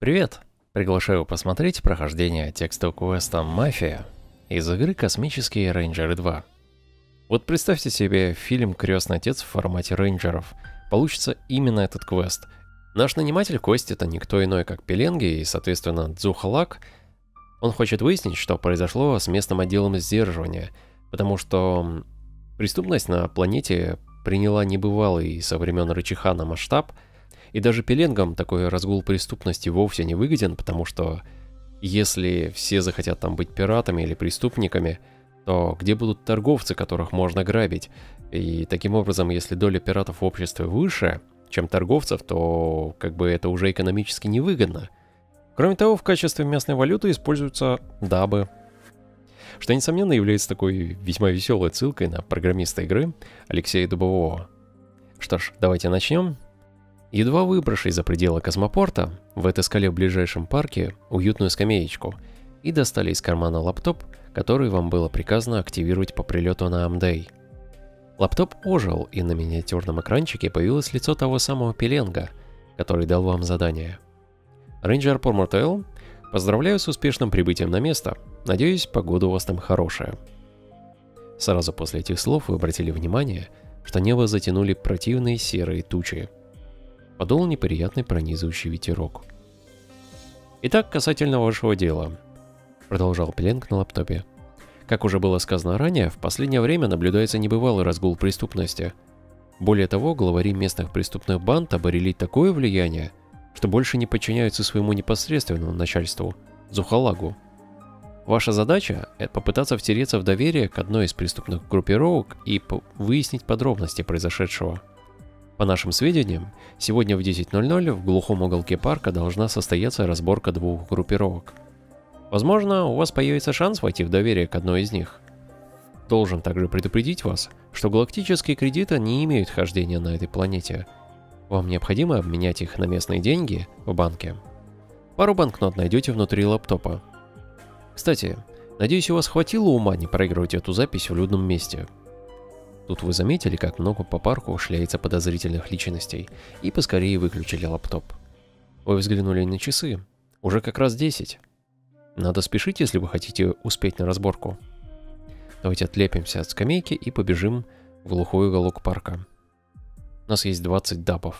Привет! Приглашаю посмотреть прохождение текстового квеста «Мафия» из игры «Космические рейнджеры 2». Вот представьте себе фильм «Крестный отец» в формате рейнджеров. Получится именно этот квест. Наш наниматель Кость — это никто иной, как Пеленги и, соответственно, Дзухалак. Он хочет выяснить, что произошло с местным отделом сдерживания, потому что преступность на планете приняла небывалый со времен Рычихана масштаб, и даже пеленгам такой разгул преступности вовсе не выгоден, потому что если все захотят там быть пиратами или преступниками, то где будут торговцы, которых можно грабить? И таким образом, если доля пиратов в обществе выше, чем торговцев, то как бы это уже экономически невыгодно. Кроме того, в качестве местной валюты используются дабы, что, несомненно, является такой весьма веселой отсылкой на программиста игры Алексея Дубового. Что ж, давайте начнем. Едва выбравшись за пределы космопорта, вы отыскали в ближайшем парке уютную скамеечку и достали из кармана лаптоп, который вам было приказано активировать по прилету на Амдей. Лаптоп ожил, и на миниатюрном экранчике появилось лицо того самого Пеленга, который дал вам задание. Рейнджер Пормортейл, поздравляю с успешным прибытием на место. Надеюсь, погода у вас там хорошая. Сразу после этих слов вы обратили внимание, что небо затянули противные серые тучи. Подул неприятный пронизывающий ветерок. «Итак, касательно вашего дела», — продолжал Пеленг на лаптопе. «Как уже было сказано ранее, в последнее время наблюдается небывалый разгул преступности. Более того, главари местных преступных банд обрели такое влияние, что больше не подчиняются своему непосредственному начальству, Дзухалагу. Ваша задача — это попытаться втереться в доверие к одной из преступных группировок и выяснить подробности произошедшего. По нашим сведениям, сегодня в 10:00 в глухом уголке парка должна состояться разборка двух группировок. Возможно, у вас появится шанс войти в доверие к одной из них. Должен также предупредить вас, что галактические кредиты не имеют хождения на этой планете. Вам необходимо обменять их на местные деньги в банке. Пару банкнот найдете внутри лаптопа. Кстати, надеюсь, у вас хватило ума не проигрывать эту запись в людном месте». Тут вы заметили, как много по парку шляется подозрительных личностей, и поскорее выключили лаптоп. Вы взглянули на часы. Уже как раз 10. Надо спешить, если вы хотите успеть на разборку. Давайте отлепимся от скамейки и побежим в глухой уголок парка. У нас есть 20 дабов.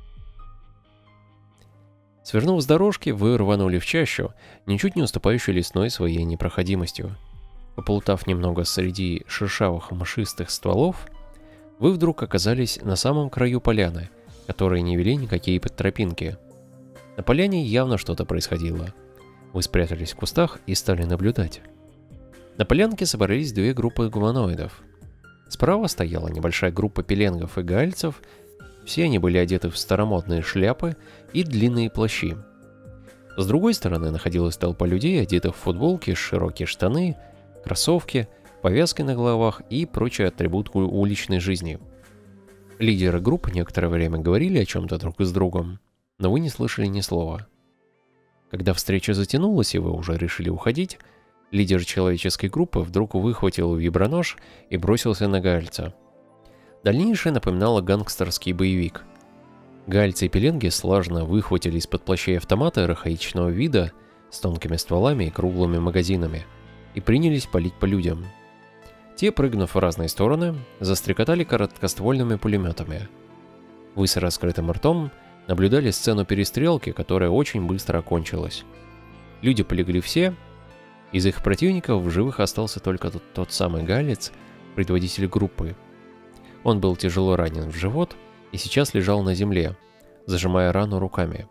Свернув с дорожки, вы рванули в чащу, ничуть не уступающую лесной своей непроходимостью. Поплутав немного среди шершавых мшистых стволов, вы вдруг оказались на самом краю поляны, которые не вели никакие тропинки. На поляне явно что-то происходило. Вы спрятались в кустах и стали наблюдать. На полянке собрались две группы гуманоидов. Справа стояла небольшая группа пеленгов и гальцев, все они были одеты в старомодные шляпы и длинные плащи. С другой стороны находилась толпа людей, одетых в футболки, широкие штаны, кроссовки, повязки на головах и прочий атрибут уличной жизни. Лидеры групп некоторое время говорили о чем-то друг с другом, но вы не слышали ни слова. Когда встреча затянулась и вы уже решили уходить, лидер человеческой группы вдруг выхватил вибронож и бросился на гальца. Дальнейшее напоминало гангстерский боевик. Гальцы и пеленги слаженно выхватили из-под плащей автоматы архаичного вида с тонкими стволами и круглыми магазинами и принялись палить по людям. Те, прыгнув в разные стороны, застрекотали короткоствольными пулеметами. Вы с раскрытым ртом наблюдали сцену перестрелки, которая очень быстро окончилась. Люди полегли все, из их противников в живых остался только тот самый галец, предводитель группы. Он был тяжело ранен в живот и сейчас лежал на земле, зажимая рану руками.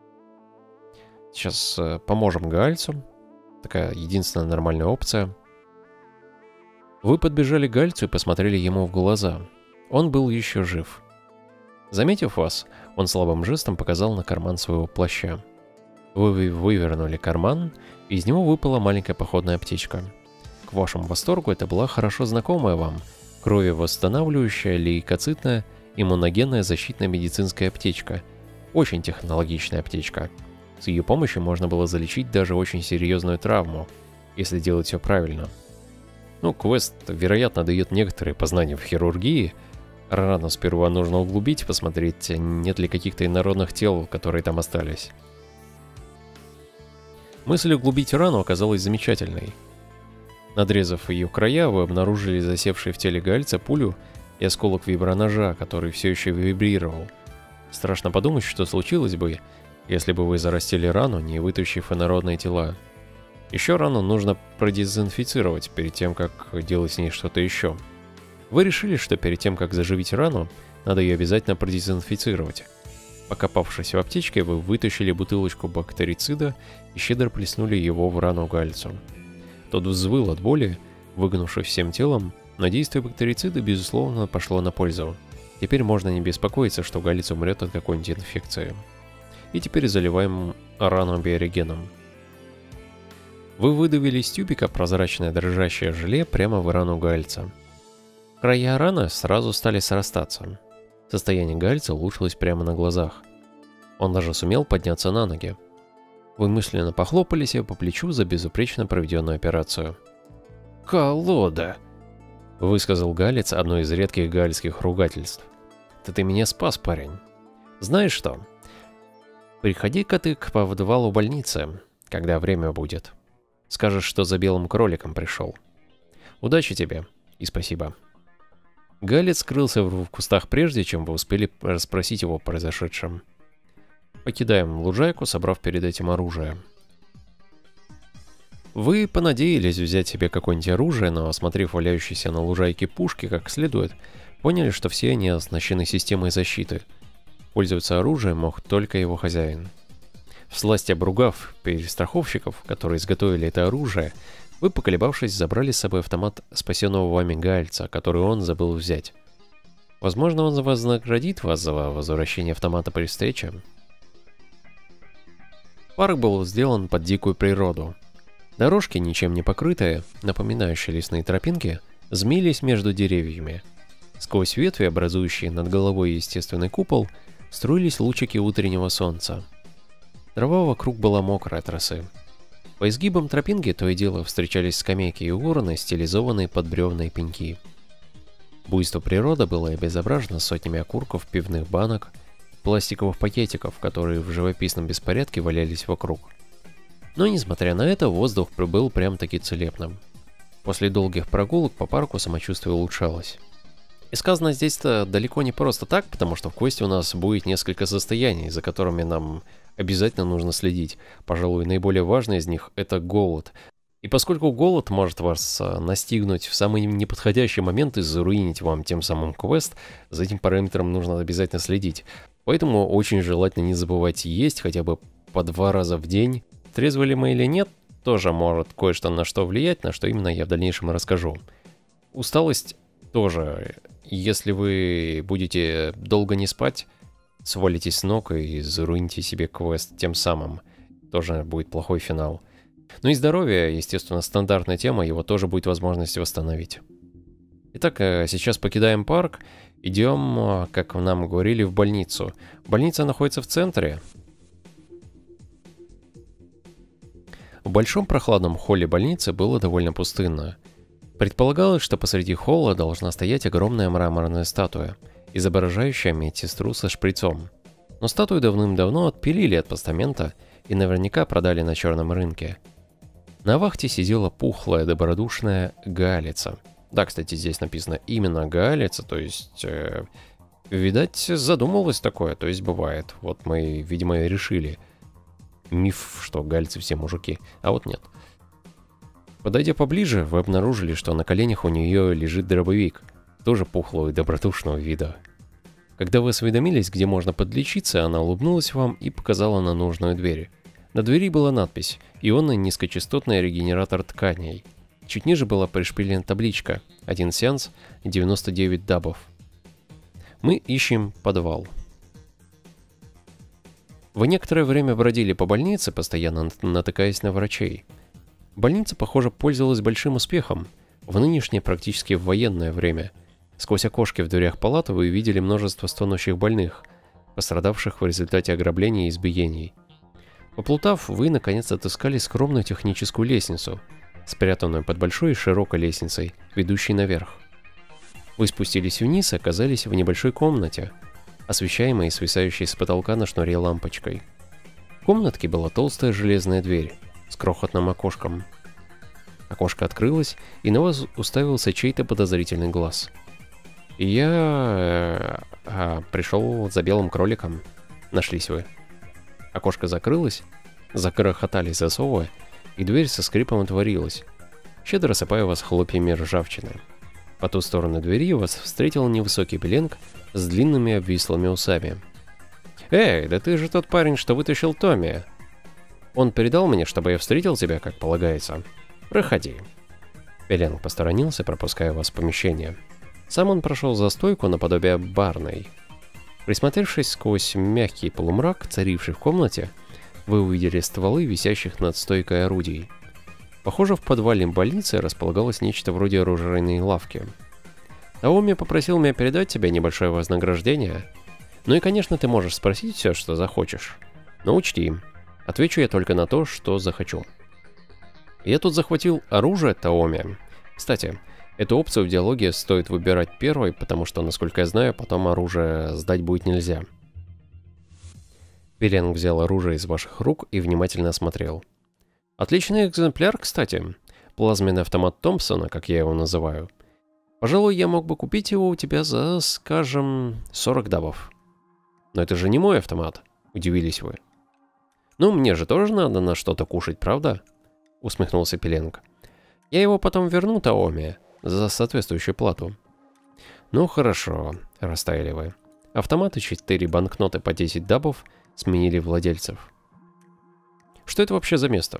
Сейчас поможем гальцу. Такая единственная нормальная опция. Вы подбежали к гальцу и посмотрели ему в глаза. Он был еще жив. Заметив вас, он слабым жестом показал на карман своего плаща. Вы вывернули карман, и из него выпала маленькая походная аптечка. К вашему восторгу это была хорошо знакомая вам кровевосстанавливающая лейкоцитная иммуногенная защитная медицинская аптечка. Очень технологичная аптечка. С ее помощью можно было залечить даже очень серьезную травму, если делать все правильно. Квест, вероятно, дает некоторые познания в хирургии. Рану сперва нужно углубить, посмотреть, нет ли каких-то инородных тел, которые там остались. Мысль углубить рану оказалась замечательной. Надрезав ее края, вы обнаружили засевший в теле Гальца пулю и осколок виброножа, который все еще вибрировал. Страшно подумать, что случилось бы, если бы вы зарастили рану, не вытащив инородные тела. Еще рану нужно продезинфицировать перед тем, как делать с ней что-то еще. Вы решили, что перед тем, как заживить рану, надо ее обязательно продезинфицировать. Покопавшись в аптечке, вы вытащили бутылочку бактерицида и щедро плеснули его в рану Гальцу. Тот взвыл от боли, выгнувшись всем телом, но действие бактерицида, безусловно, пошло на пользу. Теперь можно не беспокоиться, что Галец умрет от какой-нибудь инфекции. И теперь заливаем рану биорегеном. Вы выдавили из тюбика прозрачное дрожащее желе прямо в рану Гальца. Края раны сразу стали срастаться. Состояние Гальца улучшилось прямо на глазах. Он даже сумел подняться на ноги. Вы мысленно похлопали себя по плечу за безупречно проведенную операцию. «Колода!» — высказал Галец одно из редких галицких ругательств. «Да ты меня спас, парень. Знаешь что? Приходи-ка ты к подвалу больницы, когда время будет. Скажешь, что за белым кроликом пришел. Удачи тебе и спасибо». Галец скрылся в кустах прежде, чем вы успели расспросить его о произошедшем. Покидаем лужайку, собрав перед этим оружие. Вы понадеялись взять себе какое-нибудь оружие, но, осмотрев валяющиеся на лужайке пушки как следует, поняли, что все они оснащены системой защиты. Пользоваться оружием мог только его хозяин. Всласть обругав перестраховщиков, которые изготовили это оружие, вы, поколебавшись, забрали с собой автомат спасенного вами Гальца, который он забыл взять. Возможно, он вознаградит вас за возвращение автомата при встрече. Парк был сделан под дикую природу. Дорожки, ничем не покрытые, напоминающие лесные тропинки, змеились между деревьями. Сквозь ветви, образующие над головой естественный купол, струились лучики утреннего солнца. Трава вокруг была мокрая от росы. По изгибам тропинки то и дело встречались скамейки и урны, стилизованные под бревна и пеньки. Буйство природы было обезображено сотнями окурков, пивных банок, пластиковых пакетиков, которые в живописном беспорядке валялись вокруг. Но, несмотря на это, воздух был прям-таки целебным. После долгих прогулок по парку самочувствие улучшалось. И сказано здесь-то далеко не просто так, потому что в квесте у нас будет несколько состояний, за которыми нам обязательно нужно следить. Пожалуй, наиболее важное из них — это голод. И поскольку голод может вас настигнуть в самый неподходящий момент и заруинить вам тем самым квест, за этим параметром нужно обязательно следить. Поэтому очень желательно не забывать есть хотя бы по 2 раза в день. Трезвы ли мы или нет, тоже может кое-что на что влиять, на что именно я в дальнейшем расскажу. Усталость тоже. Если вы будете долго не спать, свалитесь с ног и заруините себе квест тем самым. Тоже будет плохой финал. Ну и здоровье, естественно, стандартная тема, его тоже будет возможность восстановить. Итак, сейчас покидаем парк, идем, как нам говорили, в больницу. Больница находится в центре. В большом прохладном холле больницы было довольно пустынно. Предполагалось, что посреди холла должна стоять огромная мраморная статуя, изображающая медсестру со шприцом. Но статую давным-давно отпилили от постамента и наверняка продали на черном рынке. На вахте сидела пухлая, добродушная Галица. Да, кстати, здесь написано именно Галица, то есть, видать, задумалось такое, то есть бывает. Вот мы, видимо, и решили. Миф, что гальцы все мужики, а вот нет. Подойдя поближе, вы обнаружили, что на коленях у нее лежит дробовик, тоже пухлого и добродушного вида. Когда вы осведомились, где можно подлечиться, она улыбнулась вам и показала на нужную дверь. На двери была надпись «Ионный низкочастотный регенератор тканей». Чуть ниже была пришпилена табличка «1 сеанс, 99 дабов». Мы ищем подвал. Вы некоторое время бродили по больнице, постоянно натыкаясь на врачей. Больница, похоже, пользовалась большим успехом в нынешнее практически военное время. Сквозь окошки в дверях палаты вы видели множество стонущих больных, пострадавших в результате ограблений и избиений. Поплутав, вы наконец отыскали скромную техническую лестницу, спрятанную под большой и широкой лестницей, ведущей наверх. Вы спустились вниз и оказались в небольшой комнате, освещаемой и свисающей с потолка на шнуре лампочкой. В комнатке была толстая железная дверь. с крохотным окошком. Окошко открылось, и на вас уставился чей-то подозрительный глаз. «Я... пришел за белым кроликом. Нашлись вы». Окошко закрылось, загрохотали засовы, и дверь со скрипом отворилась, щедро сыпая вас хлопьями ржавчины. По ту сторону двери вас встретил невысокий Пеленг с длинными обвислыми усами. «Эй, да ты же тот парень, что вытащил Томми. Он передал мне, чтобы я встретил тебя, как полагается. Проходи». Пеленг посторонился, пропуская вас в помещение. Сам он прошел за стойку наподобие барной. Присмотревшись сквозь мягкий полумрак, царивший в комнате, вы увидели стволы, висящих над стойкой орудий. Похоже, в подвале больницы располагалось нечто вроде оружейной лавки. Таоми попросил меня передать тебе небольшое вознаграждение. Ну и, конечно, ты можешь спросить все, что захочешь. Но учти, отвечу я только на то, что захочу. Я тут захватил оружие Таоми. Кстати, эту опцию в диалоге стоит выбирать первой, потому что, насколько я знаю, потом оружие сдать будет нельзя. Пеленг взял оружие из ваших рук и внимательно осмотрел. Отличный экземпляр, кстати. Плазменный автомат Томпсона, как я его называю. Пожалуй, я мог бы купить его у тебя за, скажем, 40 дабов. Но это же не мой автомат, удивились вы. Ну, мне же тоже надо на что-то кушать, правда? Усмехнулся Пеленг. Я его потом верну Таоми за соответствующую плату. Ну хорошо, растаяли вы. Автоматы 4 банкноты по 10 дабов сменили владельцев. Что это вообще за место?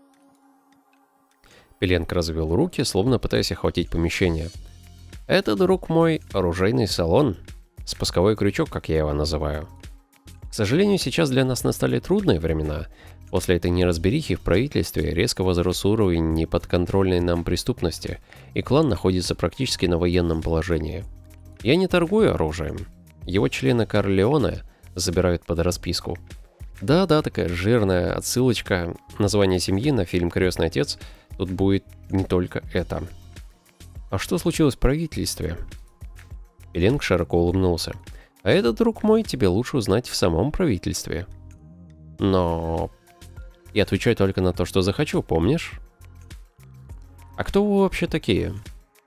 Пеленг развел руки, словно пытаясь охватить помещение. Это, друг мой, оружейный салон. Спусковой крючок, как я его называю. К сожалению, сейчас для нас настали трудные времена. После этой неразберихи в правительстве резко возрос уровень неподконтрольной нам преступности, и клан находится практически на военном положении. Я не торгую оружием. Его члены Корлеоне забирают под расписку. Да-да, такая жирная отсылочка, название семьи на фильм «Крестный отец». Тут будет не только это. А что случилось в правительстве? Пеленг широко улыбнулся. А это, друг мой, тебе лучше узнать в самом правительстве. Но... я отвечаю только на то, что захочу, помнишь? А кто вы вообще такие?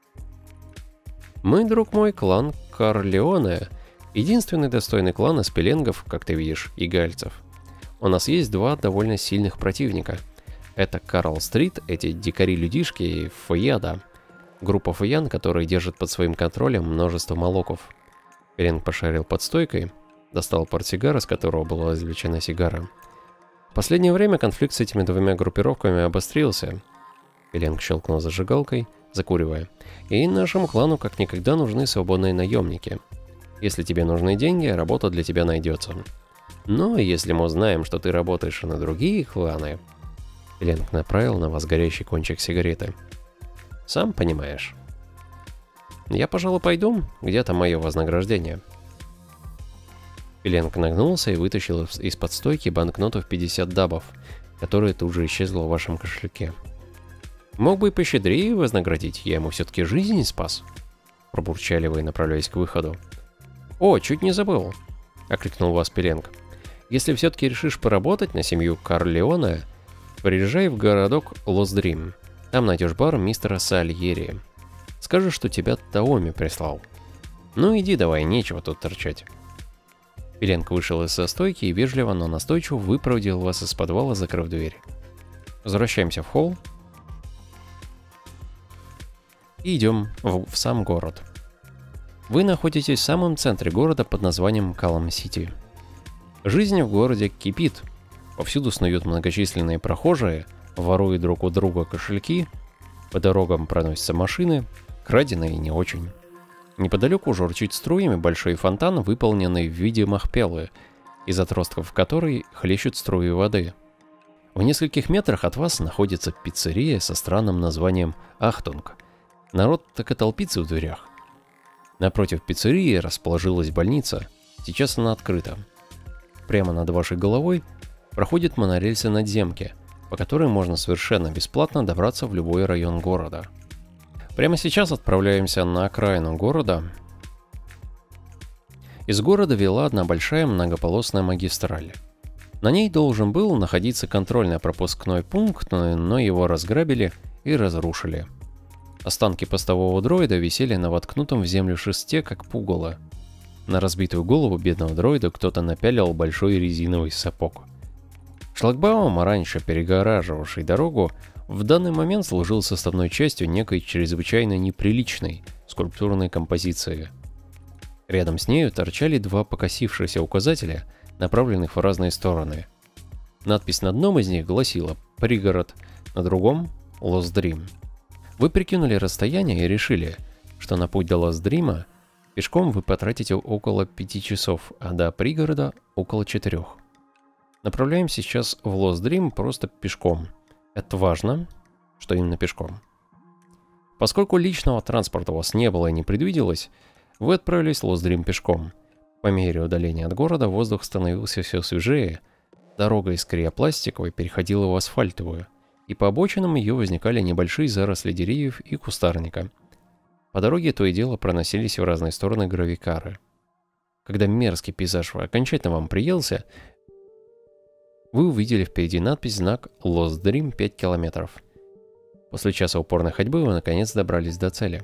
Мы, друг мой, клан Корлеоне. Единственный достойный клан из пеленгов, как ты видишь, и гальцев. У нас есть два довольно сильных противника. Это Карл-стрит, эти дикари-людишки, и Фаяда. Группа Фаян, которые держат под своим контролем множество молоков. Пеленг пошарил под стойкой, достал портсигар, из которого была извлечена сигара. В последнее время конфликт с этими двумя группировками обострился. Пеленг щелкнул зажигалкой, закуривая. И нашему клану как никогда нужны свободные наемники. Если тебе нужны деньги, работа для тебя найдется. Но если мы узнаем, что ты работаешь и на другие кланы... Пеленг направил на вас горящий кончик сигареты. Сам понимаешь. Я, пожалуй, пойду. Где там мое вознаграждение? Пеленг нагнулся и вытащил из-под стойки банкноту в 50 дабов, которая тут же исчезла в вашем кошельке. Мог бы и пощедрее вознаградить, я ему все-таки жизнь спас. Пробурчали вы, направляясь к выходу. О, чуть не забыл, окликнул вас Пеленг. Если все-таки решишь поработать на семью Корлеоне, приезжай в городок Лос-Дрим. Там найдешь бар мистера Сальери. Скажи, что тебя Таоми прислал. Ну иди давай, нечего тут торчать. Пеленг вышел из-за стойки и вежливо, но настойчиво выпроводил вас из подвала, закрыв дверь. Возвращаемся в холл. И идем в сам город. Вы находитесь в самом центре города под названием Калам-Сити. Жизнь в городе кипит. Повсюду снуют многочисленные прохожие, воруют друг у друга кошельки, по дорогам проносятся машины, краденые не очень. Неподалеку журчит струями большой фонтан, выполненный в виде махпелы, из отростков которой хлещут струи воды. В нескольких метрах от вас находится пиццерия со странным названием «Ахтунг». Народ так и толпится в дверях. Напротив пиццерии расположилась больница, сейчас она открыта. Прямо над вашей головой проходят монорельсы надземки, по которой можно совершенно бесплатно добраться в любой район города. Прямо сейчас отправляемся на окраину города. Из города вела одна большая многополосная магистраль. На ней должен был находиться контрольно-пропускной пункт, но его разграбили и разрушили. Останки постового дроида висели на воткнутом в землю шесте, как пугало. На разбитую голову бедного дроида кто-то напялил большой резиновый сапог. Шлагбаум, раньше перегораживавший дорогу, в данный момент служил составной частью некой чрезвычайно неприличной скульптурной композиции. Рядом с нею торчали два покосившихся указателя, направленных в разные стороны. Надпись на одном из них гласила «Пригород», на другом «Lost Dream». Вы прикинули расстояние и решили, что на путь до Lost Dream пешком вы потратите около 5 часов, а до пригорода около 4. Направляемся сейчас в Lost Dream просто пешком. Это важно, что именно пешком. Поскольку личного транспорта у вас не было и не предвиделось, вы отправились в Lost Dream пешком. По мере удаления от города воздух становился все свежее, дорога из криопластиковой переходила в асфальтовую, и по обочинам ее возникали небольшие заросли деревьев и кустарника. По дороге то и дело проносились в разные стороны гравикары. Когда мерзкий пейзаж окончательно вам приелся, вы увидели впереди надпись-знак Lost Dream 5 километров. После часа упорной ходьбы вы наконец добрались до цели.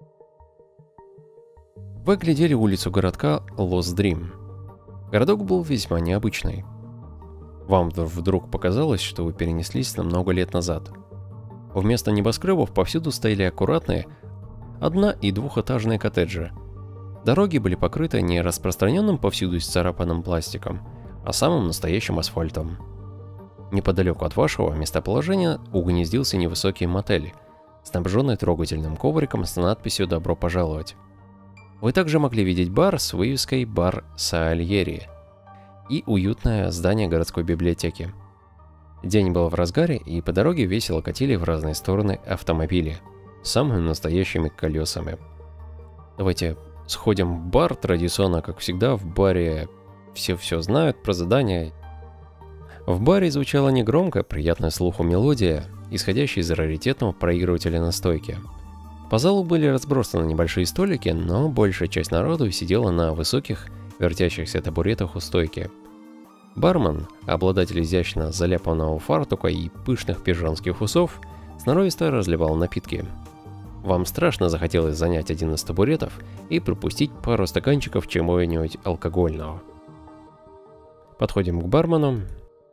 Вы оглядели улицу городка Lost Dream. Городок был весьма необычный. Вам вдруг показалось, что вы перенеслись на много лет назад. Вместо небоскребов повсюду стояли аккуратные одно- и двухэтажные коттеджи. Дороги были покрыты не распространенным повсюду исцарапанным пластиком, а самым настоящим асфальтом. Неподалеку от вашего местоположения угнездился невысокий мотель, снабженный трогательным ковриком с надписью «Добро пожаловать». Вы также могли видеть бар с вывеской «Бар Саальери» и уютное здание городской библиотеки. День был в разгаре, и по дороге весело катили в разные стороны автомобили с самыми настоящими колесами. Давайте сходим в бар, традиционно, как всегда, в баре все знают про задание. В баре звучала негромкая, приятная слуху мелодия, исходящая из раритетного проигрывателя на стойке. По залу были разбросаны небольшие столики, но большая часть народу сидела на высоких, вертящихся табуретах у стойки. Бармен, обладатель изящно заляпанного фартука и пышных пижонских усов, сноровисто разливал напитки. Вам страшно захотелось занять один из табуретов и пропустить пару стаканчиков чего-нибудь алкогольного. Подходим к бармену.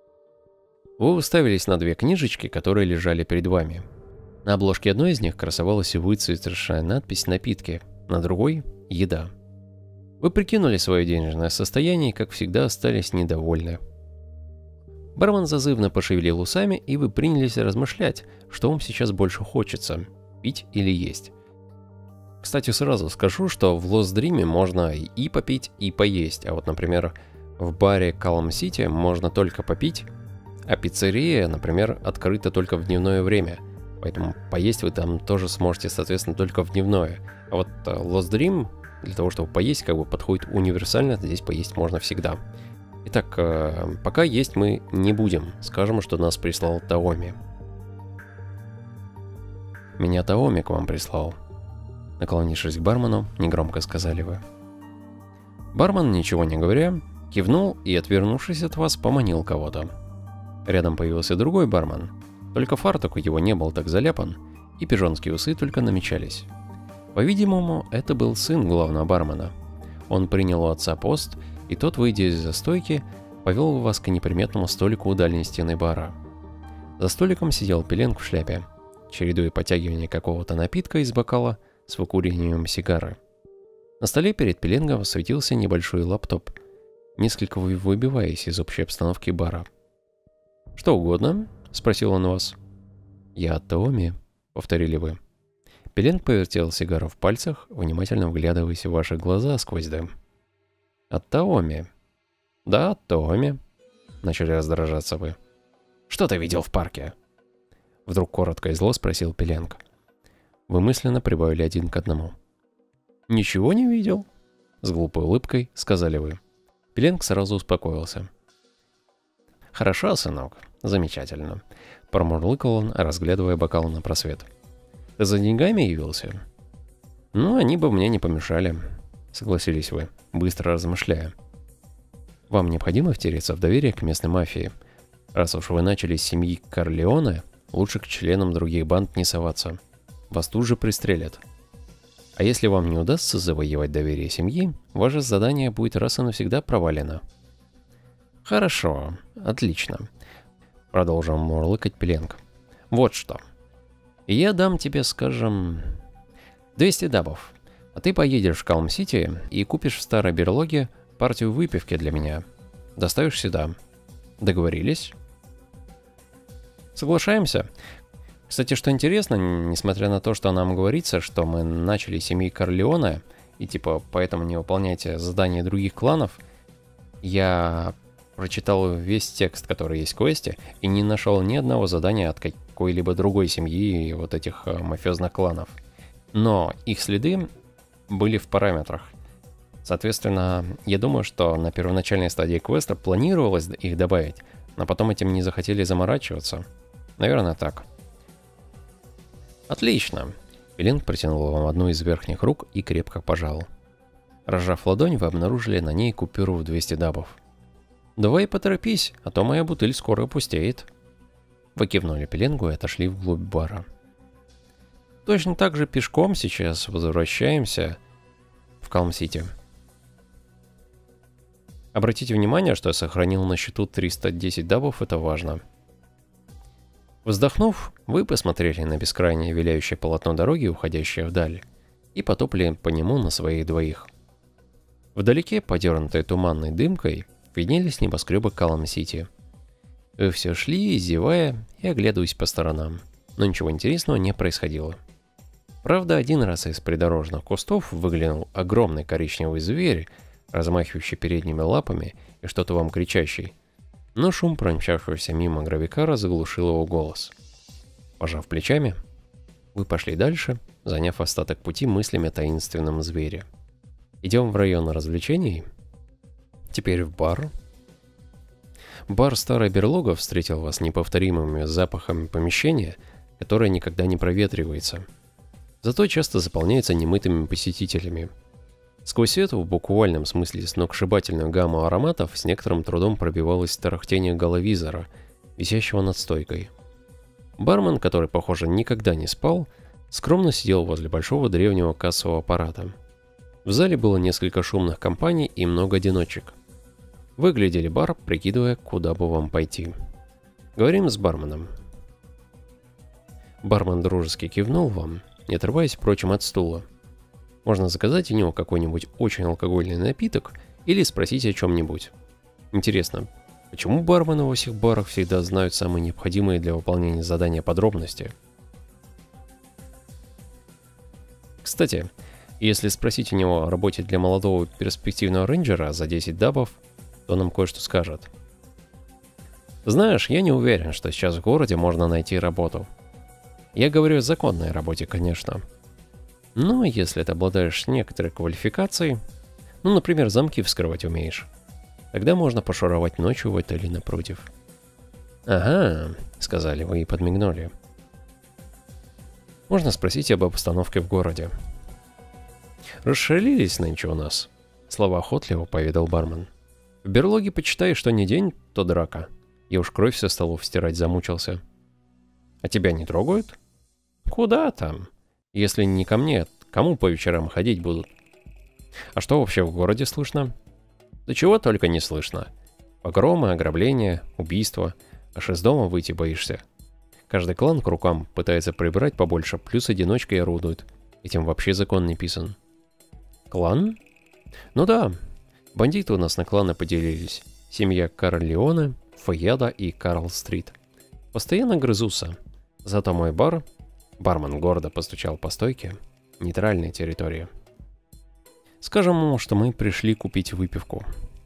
Вы уставились на две книжечки, которые лежали перед вами. На обложке одной из них красовалась выцветшая надпись «Напитки», на другой — «Еда». Вы прикинули свое денежное состояние и, как всегда, остались недовольны. Бармен зазывно пошевелил усами, и вы принялись размышлять, что вам сейчас больше хочется — пить или есть. Кстати, сразу скажу, что в Lost Dream можно и попить, и поесть, а вот, например, в баре Calm City можно только попить, а пиццерия, например, открыта только в дневное время. Поэтому поесть вы там тоже сможете, соответственно, только в дневное. А вот Lost Dream, для того, чтобы поесть, как бы подходит универсально, здесь поесть можно всегда. Итак, пока есть мы не будем. Скажем, что нас прислал Таоми. Меня Таоми к вам прислал. Наклонившись к бармену, негромко сказали вы. Бармен, ничего не говоря, кивнул и, отвернувшись от вас, поманил кого-то. Рядом появился другой бармен. Только фартук его не был так заляпан, и пижонские усы только намечались. По-видимому, это был сын главного бармена. Он принял у отца пост, и тот, выйдя из-за стойки, повел вас к неприметному столику у дальней стены бара. За столиком сидел Пеленг в шляпе, чередуя потягивание какого-то напитка из бокала с выкуриванием сигары. На столе перед Пеленгом светился небольшой лаптоп, несколько выбиваясь из общей обстановки бара. «Что угодно?» — спросил он вас. «Я Таоми», — повторили вы. Пеленг повертел сигару в пальцах, внимательно вглядываясь в ваши глаза сквозь дым. «От Таоми». «Да, от Таоми», — начали раздражаться вы. «Что ты видел в парке?» Вдруг коротко и зло спросил Пеленг. Вы мысленно прибавили 1:1. «Ничего не видел?» — с глупой улыбкой сказали вы. Пеленг сразу успокоился. «Хорошо, сынок, замечательно», — промурлыкал он, разглядывая бокал на просвет. «Ты за деньгами явился?» «Ну, они бы мне не помешали», — согласились вы, быстро размышляя. Вам необходимо втереться в доверие к местной мафии. Раз уж вы начали с семьи Корлеоне, лучше к членам других банд не соваться. Вас тут же пристрелят. А если вам не удастся завоевать доверие семьи, ваше задание будет раз и навсегда провалено. Хорошо, отлично. Продолжил мурлыкать Пеленг. Вот что. Я дам тебе, скажем, 200 дабов. А ты поедешь в Калм-Сити и купишь в старой берлоге партию выпивки для меня. Доставишь сюда. Договорились? Соглашаемся? Кстати, что интересно, несмотря на то, что нам говорится, что мы начали с семьи Корлеоне, и типа поэтому не выполняйте задания других кланов, я прочитал весь текст, который есть в квесте, и не нашел ни одного задания от какой-либо другой семьи вот этих мафиозных кланов. Но их следы были в параметрах. Соответственно, я думаю, что на первоначальной стадии квеста планировалось их добавить, но потом этим не захотели заморачиваться. Наверное, так. Отлично. Пеленг протянул вам одну из верхних рук и крепко пожал. Разжав ладонь, вы обнаружили на ней купюру в 200 дабов. «Давай поторопись, а то моя бутыль скоро опустеет». Вы кивнули Пеленгу и отошли вглубь бара. Точно так же пешком сейчас возвращаемся в Калм-Сити. Обратите внимание, что я сохранил на счету 310 дабов, это важно. Вздохнув, вы посмотрели на бескрайнее виляющее полотно дороги, уходящее вдаль, и потопали по нему на своих двоих. Вдалеке, подернутые туманной дымкой, виднелись небоскребы Калм-Сити. Вы все шли, зевая и оглядываясь по сторонам, но ничего интересного не происходило. Правда, один раз из придорожных кустов выглянул огромный коричневый зверь, размахивающий передними лапами и что-то вам кричащий, но шум промчавшегося мимо гравикара заглушил его голос. Пожав плечами, вы пошли дальше, заняв остаток пути мыслями о таинственном звере. Идем в район развлечений. Теперь в бар. Бар «Старая берлога» встретил вас неповторимыми запахами помещения, которое никогда не проветривается. Зато часто заполняется немытыми посетителями. Сквозь эту, в буквальном смысле, сногсшибательную гамму ароматов с некоторым трудом пробивалось тарахтение головизора, висящего над стойкой. Бармен, который, похоже, никогда не спал, скромно сидел возле большого древнего кассового аппарата. В зале было несколько шумных компаний и много одиночек. Вы глядели бар, прикидывая, куда бы вам пойти. Говорим с барменом. Бармен дружески кивнул вам, не отрываясь, впрочем, от стула. Можно заказать у него какой-нибудь очень алкогольный напиток или спросить о чем-нибудь. Интересно, почему бармены во всех барах всегда знают самые необходимые для выполнения задания подробности? Кстати, если спросить у него о работе для молодого перспективного рейнджера за 10 дабов, то нам кое-что скажет. Знаешь, я не уверен, что сейчас в городе можно найти работу. Я говорю о законной работе, конечно. Но если ты обладаешь некоторой квалификацией, ну, например, замки вскрывать умеешь, тогда можно пошуровать ночью в отеле напротив. «Ага», — сказали вы и подмигнули. Можно спросить об обстановке в городе. «Расшалились нынче у нас», — словоохотливо поведал бармен. «В берлоге почитай, что не день, то драка. Я уж кровь со столов стирать замучился». «А тебя не трогают?» «Куда там? Если не ко мне, кому по вечерам ходить будут?» «А что вообще в городе слышно?» «Да чего только не слышно. Погромы, ограбления, убийства. Аж из дома выйти боишься. Каждый клан к рукам пытается прибрать побольше, плюс одиночкой орудует. Этим вообще закон не писан». «Клан?» «Ну да. Бандиты у нас на кланы поделились. Семья Корлеоне, Фоеда и Карл-Стрит. Постоянно грызутся. Зато мой бар...» Бармен гордо постучал по стойке. «Нейтральная территория. Скажем, что мы пришли купить выпивку».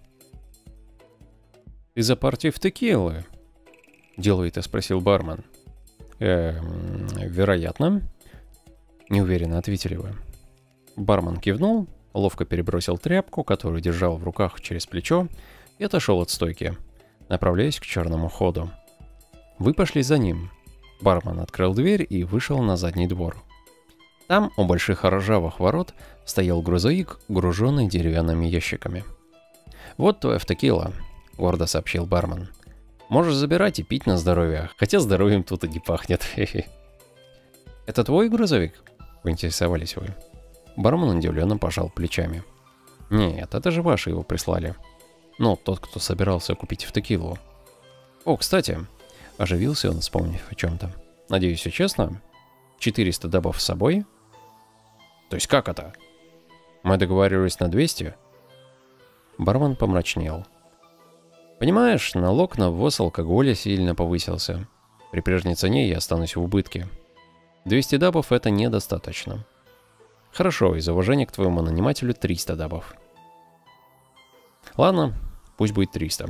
«Ты за партию в текилы?» — деловито спросил бармен. Вероятно». Неуверенно ответили вы. Бармен кивнул, ловко перебросил тряпку, которую держал в руках через плечо, и отошел от стойки, направляясь к черному ходу. Вы пошли за ним. Бармен открыл дверь и вышел на задний двор. Там, у больших ржавых ворот, стоял грузовик, груженный деревянными ящиками. «Вот твой автокило», — гордо сообщил бармен. «Можешь забирать и пить на здоровье, хотя здоровьем тут и не пахнет». «Это твой грузовик?» — поинтересовались вы. Бармен удивленно пожал плечами. «Нет, это же ваши его прислали. Ну, тот, кто собирался купить автокилу». «О, кстати», — оживился он, вспомнив о чем-то. «Надеюсь, все честно? 400 дабов с собой?» «То есть как это? Мы договаривались на 200?» Бармен помрачнел. «Понимаешь, налог на ввоз алкоголя сильно повысился. При прежней цене я останусь в убытке. 200 дабов это недостаточно. Хорошо, из уважения к твоему нанимателю 300 дабов. Ладно, пусть будет 300.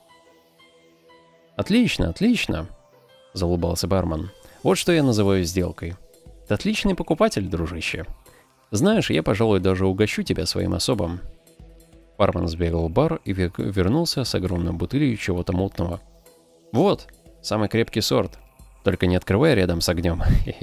Отлично, отлично, заулыбался бармен. Вот что я называю сделкой. Ты отличный покупатель, дружище. Знаешь, я, пожалуй, даже угощу тебя своим особым. Бармен сбегал в бар и вернулся с огромной бутылью чего-то мутного. Вот, самый крепкий сорт. Только не открывай рядом с огнем.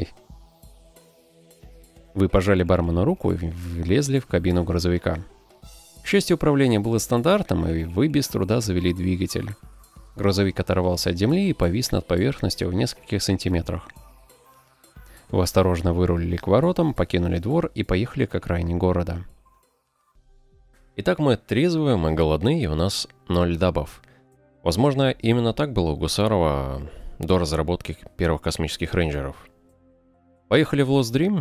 Вы пожали бармену руку и влезли в кабину грузовика. К счастью, управление было стандартным, и вы без труда завели двигатель. Грузовик оторвался от земли и повис над поверхностью в нескольких сантиметрах. Вы осторожно вырулили к воротам, покинули двор и поехали к окраине города. Итак, мы трезвые, мы голодны, и у нас 0 дабов. Возможно, именно так было у Гусарова до разработки первых космических рейнджеров. Поехали в Лост-Дрим.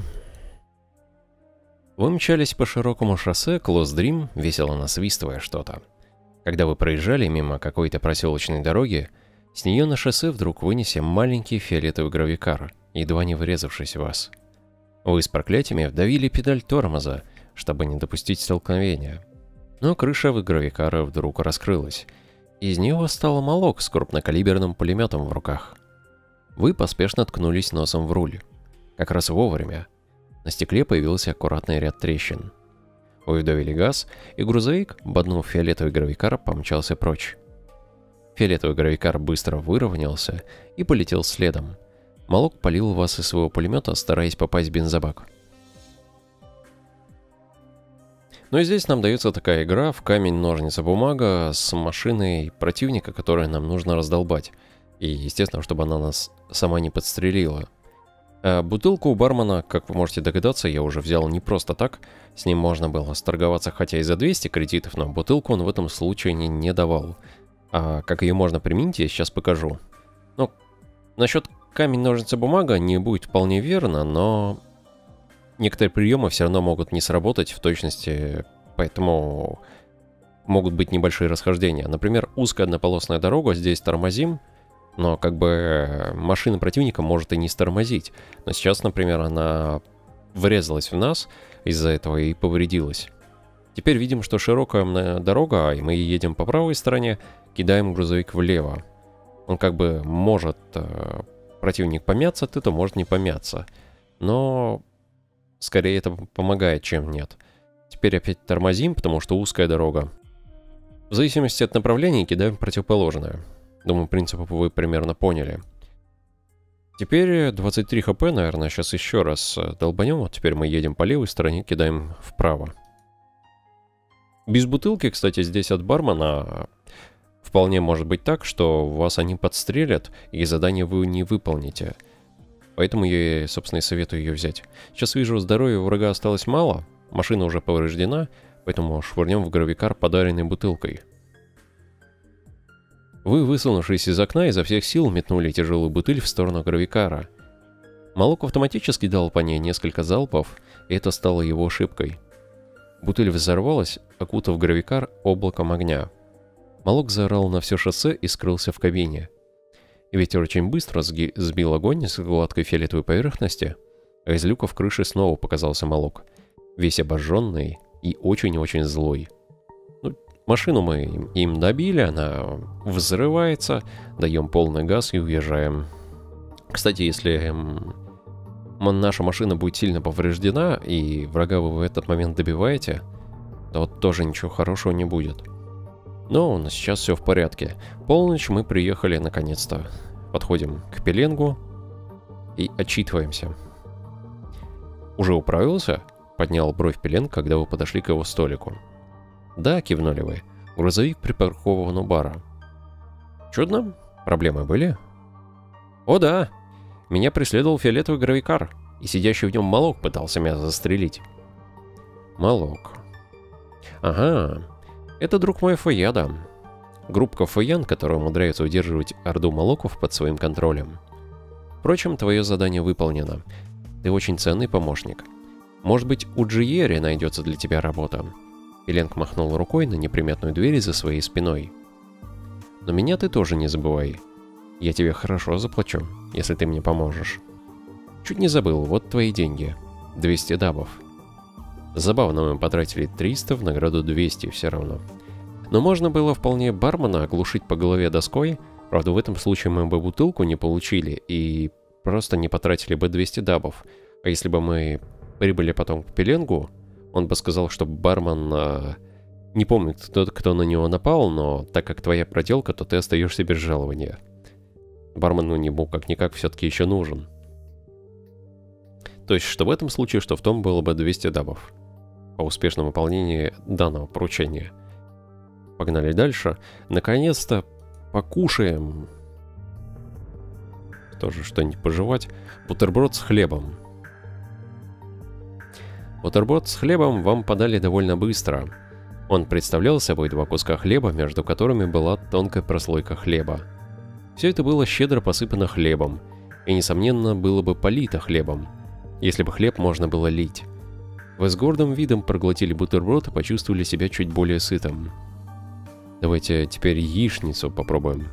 Вы мчались по широкому шоссе к Лост-Дрим, весело насвистывая что-то. Когда вы проезжали мимо какой-то проселочной дороги, с нее на шоссе вдруг вынесся маленький фиолетовый гравикар, едва не врезавшись в вас. Вы с проклятиями вдавили педаль тормоза, чтобы не допустить столкновения. Но крыша гравикара вдруг раскрылась. Из него стал молок с крупнокалиберным пулеметом в руках. Вы поспешно ткнулись носом в руль. Как раз вовремя. На стекле появился аккуратный ряд трещин. Вы вдавили газ, и грузовик, боднув фиолетовый гравикар, помчался прочь. Фиолетовый гравикар быстро выровнялся и полетел следом. Молок палил вас из своего пулемета, стараясь попасть в бензобак. Ну и здесь нам дается такая игра в камень, ножницы, бумага с машиной противника, которую нам нужно раздолбать. И, естественно, чтобы она нас сама не подстрелила. А бутылку у бармена, как вы можете догадаться, я уже взял не просто так. С ним можно было сторговаться хотя и за 200 кредитов, но бутылку он в этом случае не давал. А как ее можно применить, я сейчас покажу. Ну, насчет камень, ножницы, бумага не будет вполне верно, но некоторые приемы все равно могут не сработать в точности, поэтому могут быть небольшие расхождения. Например, узкая однополосная дорога, здесь тормозим, но как бы машина противника может и не стормозить. Но сейчас, например, она врезалась в нас из-за этого и повредилась. Теперь видим, что широкая дорога, и мы едем по правой стороне, кидаем грузовик влево. Он как бы может, противник помяться от этого, может не помяться. Но скорее это помогает, чем нет. Теперь опять тормозим, потому что узкая дорога. В зависимости от направления кидаем противоположное. Думаю, принцип вы примерно поняли. Теперь 23 хп, наверное, сейчас еще раз долбанем. Вот теперь мы едем по левой стороне, кидаем вправо. Без бутылки, кстати, здесь от бармена вполне может быть так, что вас они подстрелят, и задание вы не выполните. Поэтому я, собственно, и советую ее взять. Сейчас вижу, здоровья у врага осталось мало, машина уже повреждена, поэтому швырнем в гравикар подаренной бутылкой. Вы, высунувшись из окна, изо всех сил метнули тяжелую бутыль в сторону гравикара. Молок автоматически дал по ней несколько залпов, и это стало его ошибкой. Бутыль взорвалась, окутав гравикар облаком огня. Молок заорал на все шоссе и скрылся в кабине. Ветер очень быстро сбил огонь с гладкой фиолетовой поверхности, а из люков крыши снова показался молок, весь обожженный и очень-очень злой. Машину мы им добили, она взрывается, даем полный газ и уезжаем. Кстати, если наша машина будет сильно повреждена, и врага вы в этот момент добиваете, то вот тоже ничего хорошего не будет. Но сейчас все в порядке. Полночь, мы приехали наконец-то. Подходим к пеленгу и отчитываемся. «Уже управился?» — поднял бровь Пеленг, когда вы подошли к его столику. «Да», — кивнули вы. Грузовик припаркован у бара. Чудно? Проблемы были? О да! Меня преследовал фиолетовый гравикар, и сидящий в нем Молок пытался меня застрелить. Молок. Ага, это друг мой Фаяда. Группка Фаян, которая умудряется удерживать орду Молоков под своим контролем. Впрочем, твое задание выполнено. Ты очень ценный помощник. Может быть, у Джиери найдется для тебя работа. Пеленг махнул рукой на неприметную дверь за своей спиной. Но меня ты тоже не забывай. Я тебе хорошо заплачу, если ты мне поможешь. Чуть не забыл, вот твои деньги. 200 дабов. Забавно, мы потратили 300, в награду 200 все равно. Но можно было вполне бармена оглушить по голове доской. Правда, в этом случае мы бы бутылку не получили и просто не потратили бы 200 дабов. А если бы мы прибыли потом к Пеленгу, он бы сказал, что бармен... не помнит, кто на него напал, но так как твоя проделка, то ты остаешься без жалования. Бармену ему как-никак все-таки еще нужен. То есть, что в этом случае, что в том было бы 200 дабов. По успешному выполнению данного поручения. Погнали дальше. Наконец-то покушаем. Тоже что-нибудь пожевать. Бутерброд с хлебом. Бутерброд с хлебом вам подали довольно быстро. Он представлял собой 2 куска хлеба, между которыми была тонкая прослойка хлеба. Все это было щедро посыпано хлебом, и, несомненно, было бы полито хлебом, если бы хлеб можно было лить. Вы с гордым видом проглотили бутерброд и почувствовали себя чуть более сытым. Давайте теперь яичницу попробуем.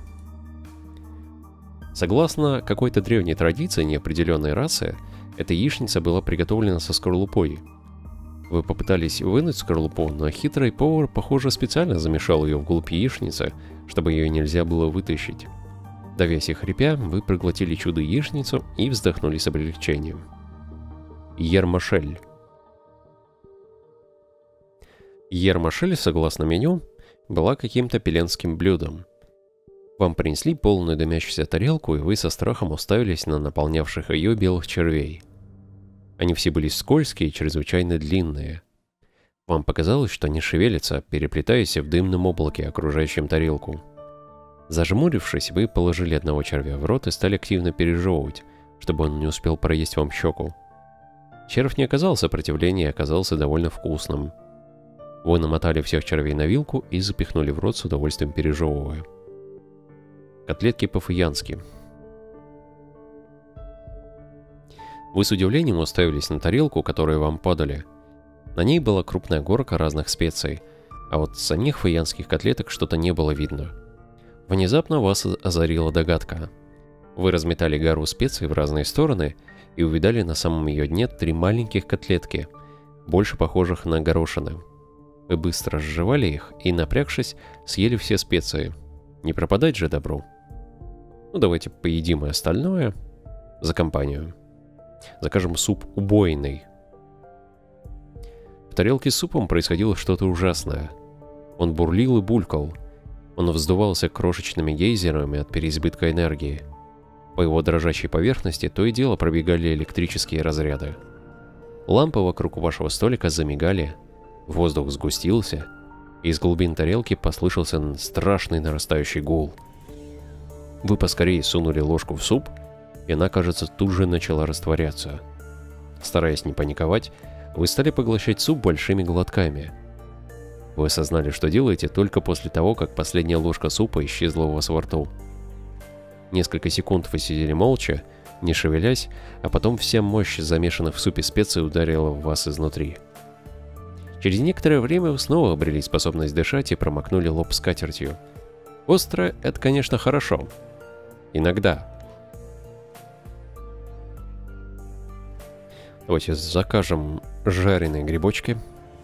Согласно какой-то древней традиции неопределенной расы, эта яичница была приготовлена со скорлупой. Вы попытались вынуть скорлупу, но хитрый повар, похоже, специально замешал ее вглубь яичницы, чтобы ее нельзя было вытащить. Давясь и хрипя, вы проглотили чудо-яичницу и вздохнули с облегчением. Ермашель. Ермашель, согласно меню, была каким-то пеленским блюдом. Вам принесли полную дымящуюся тарелку, и вы со страхом уставились на наполнявших ее белых червей. Они все были скользкие и чрезвычайно длинные. Вам показалось, что они шевелятся, переплетаясь в дымном облаке, окружающем тарелку. Зажмурившись, вы положили одного червя в рот и стали активно пережевывать, чтобы он не успел проесть вам щеку. Червь не оказал сопротивления и оказался довольно вкусным. Вы намотали всех червей на вилку и запихнули в рот, с удовольствием пережевывая. Котлетки по-фаянски. Вы с удивлением уставились на тарелку, которую вам подали. На ней была крупная горка разных специй, а вот самих фаянских котлеток что-то не было видно. Внезапно вас озарила догадка. Вы разметали гору специй в разные стороны и увидали на самом ее дне 3 маленьких котлетки, больше похожих на горошины. Вы быстро сживали их и, напрягшись, съели все специи. Не пропадать же добру. Ну давайте поедим и остальное за компанию. Закажем суп убойный. В тарелке с супом происходило что-то ужасное. Он бурлил и булькал. Он вздувался крошечными гейзерами от переизбытка энергии. По его дрожащей поверхности то и дело пробегали электрические разряды. Лампы вокруг вашего столика замигали, воздух сгустился, и из глубин тарелки послышался страшный нарастающий гул. Вы поскорее сунули ложку в суп, и она, кажется, тут же начала растворяться. Стараясь не паниковать, вы стали поглощать суп большими глотками. Вы осознали, что делаете, только после того, как последняя ложка супа исчезла у вас во рту. Несколько секунд вы сидели молча, не шевелясь, а потом вся мощь замешанных в супе специй ударила в вас изнутри. Через некоторое время вы снова обрели способность дышать и промокнули лоб скатертью. Остро — это, конечно, хорошо. Иногда. Давайте закажем жареные грибочки.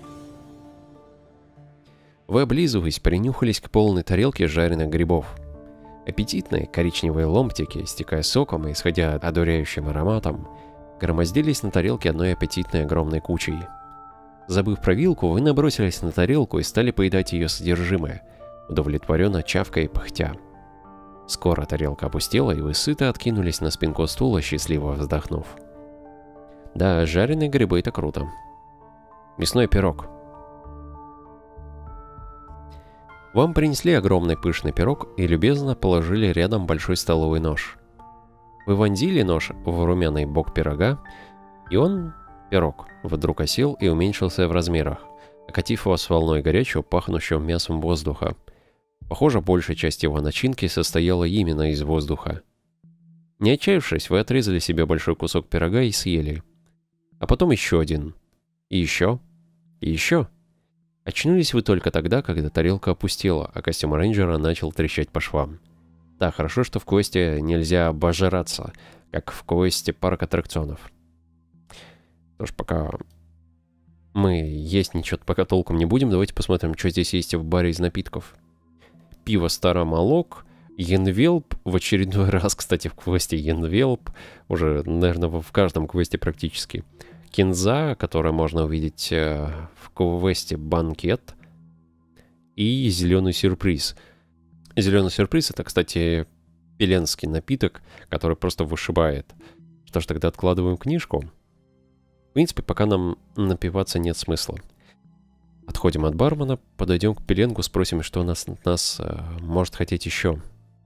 Вы, облизываясь, принюхались к полной тарелке жареных грибов. Аппетитные коричневые ломтики, истекая соком и исходя одуряющим ароматом, громоздились на тарелке одной аппетитной огромной кучей. Забыв про вилку, вы набросились на тарелку и стали поедать ее содержимое, удовлетворенно чавкая и пыхтя. Скоро тарелка опустела, и вы сыто откинулись на спинку стула, счастливо вздохнув. Да, жареные грибы — это круто. Мясной пирог. Вам принесли огромный пышный пирог и любезно положили рядом большой столовый нож. Вы вонзили нож в румяный бок пирога, и он, пирог, вдруг осел и уменьшился в размерах, окатив вас волной горячего, пахнущего мясом воздуха. Похоже, большая часть его начинки состояла именно из воздуха. Не отчаявшись, вы отрезали себе большой кусок пирога и съели. А потом еще один. И еще. И еще. Очнулись вы только тогда, когда тарелка опустела, а костюм рейнджера начал трещать по швам. Да, хорошо, что в квесте нельзя обожраться, как в квесте парк аттракционов. Потому что пока мы есть ничего пока толком не будем, давайте посмотрим, что здесь есть в баре из напитков. Пиво Старомолок, Янвелп, в очередной раз, кстати, в квесте Янвелп, уже, наверное, в каждом квесте практически. Кинза, которую можно увидеть в квесте Банкет, и Зеленый сюрприз. Зеленый сюрприз — это, кстати, пеленский напиток, который просто вышибает. Что ж, тогда откладываем книжку. В принципе, пока нам напиваться нет смысла. Отходим от бармена, подойдем к Пеленгу, спросим, что нас может хотеть еще.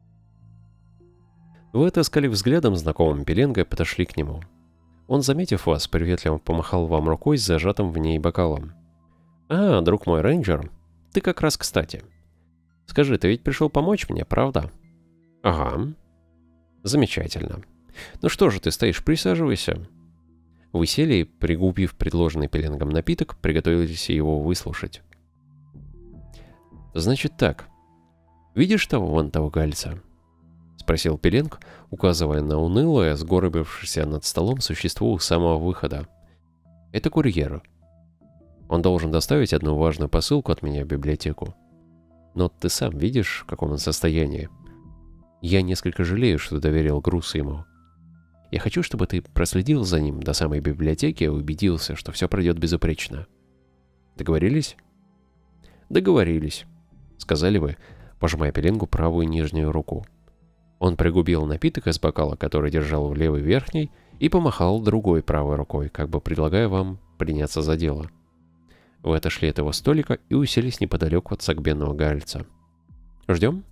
Вы отыскали взглядом знакомым Пеленга и подошли к нему. Он, заметив вас, приветливо помахал вам рукой с зажатым в ней бокалом. «А, друг мой рейнджер, ты как раз кстати. Скажи, ты ведь пришел помочь мне, правда?» «Ага». «Замечательно. Ну что же ты стоишь, присаживайся». Вы сели и, пригубив предложенный Пеленгом напиток, приготовились его выслушать. «Значит так. Видишь вон того гальца?» — спросил Пеленг, указывая на унылое, сгорбившееся над столом существо у самого выхода. «Это курьер. Он должен доставить одну важную посылку от меня в библиотеку. Но ты сам видишь, в каком он состоянии. Я несколько жалею, что доверил груз ему. Я хочу, чтобы ты проследил за ним до самой библиотеки и убедился, что все пройдет безупречно. Договорились?» «Договорились», — сказали вы, пожимая Пеленгу правую нижнюю руку. Он пригубил напиток из бокала, который держал в левой верхней, и помахал другой правой рукой, как бы предлагая вам приняться за дело. Вы отошли от его столика и уселись неподалеку от согбенного гальца. «Ждем?»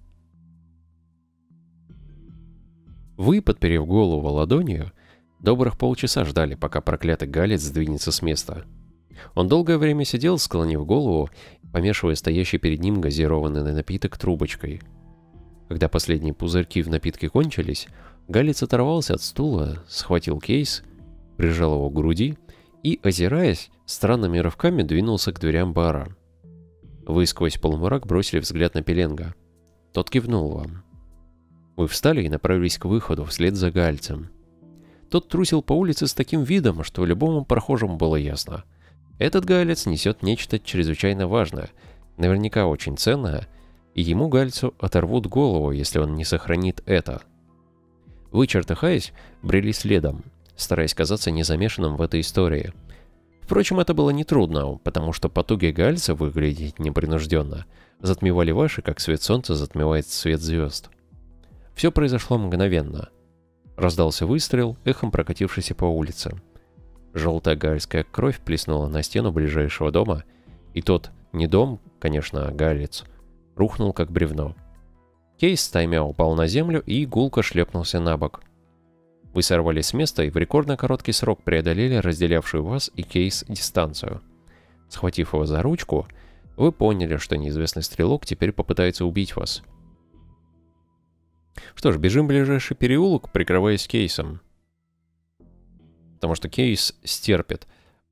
Вы, подперев голову ладонью, добрых полчаса ждали, пока проклятый галец сдвинется с места. Он долгое время сидел, склонив голову, помешивая стоящий перед ним газированный напиток трубочкой. Когда последние пузырьки в напитке кончились, галец оторвался от стула, схватил кейс, прижал его к груди и, озираясь, странными рывками двинулся к дверям бара. Вы сквозь полумрак бросили взгляд на Пеленга. Тот кивнул вам. Вы встали и направились к выходу вслед за гальцем. Тот трусил по улице с таким видом, что любому прохожему было ясно. Этот галец несет нечто чрезвычайно важное, наверняка очень ценное, и ему, гальцу, оторвут голову, если он не сохранит это. Вы, чертыхаясь, брели следом, стараясь казаться незамешанным в этой истории. Впрочем, это было нетрудно, потому что потуги гальца выглядеть непринужденно затмевали ваши, как свет солнца затмевает свет звезд. Все произошло мгновенно. Раздался выстрел, эхом прокатившийся по улице. Желтая гальская кровь плеснула на стену ближайшего дома, и тот, не дом, конечно, а галец, рухнул как бревно. Кейс стаймя упал на землю и гулко шлепнулся на бок. Вы сорвались с места и в рекордно короткий срок преодолели разделявшую вас и Кейс дистанцию. Схватив его за ручку, вы поняли, что неизвестный стрелок теперь попытается убить вас. Что ж, бежим в ближайший переулок, прикрываясь Кейсом. Потому что Кейс стерпит.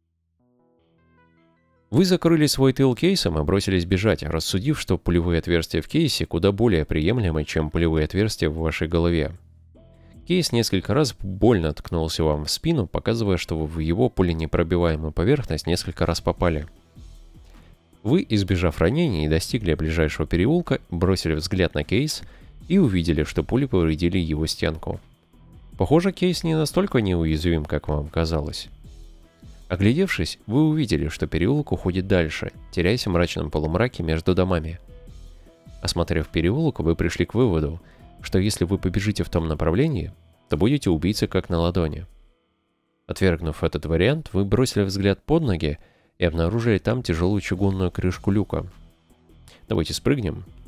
Вы закрыли свой тыл Кейсом и бросились бежать, рассудив, что пулевые отверстия в Кейсе куда более приемлемы, чем пулевые отверстия в вашей голове. Кейс несколько раз больно ткнулся вам в спину, показывая, что вы в его пуленепробиваемую поверхность несколько раз попали. Вы, избежав ранений и достигли ближайшего переулка, бросили взгляд на Кейс и увидели, что пули повредили его стенку. Похоже, Кейс не настолько неуязвим, как вам казалось. Оглядевшись, вы увидели, что переулок уходит дальше, теряясь в мрачном полумраке между домами. Осмотрев переулок, вы пришли к выводу, что если вы побежите в том направлении, то будете убийцей как на ладони. Отвергнув этот вариант, вы бросили взгляд под ноги и обнаружили там тяжелую чугунную крышку люка. Давайте спрыгнем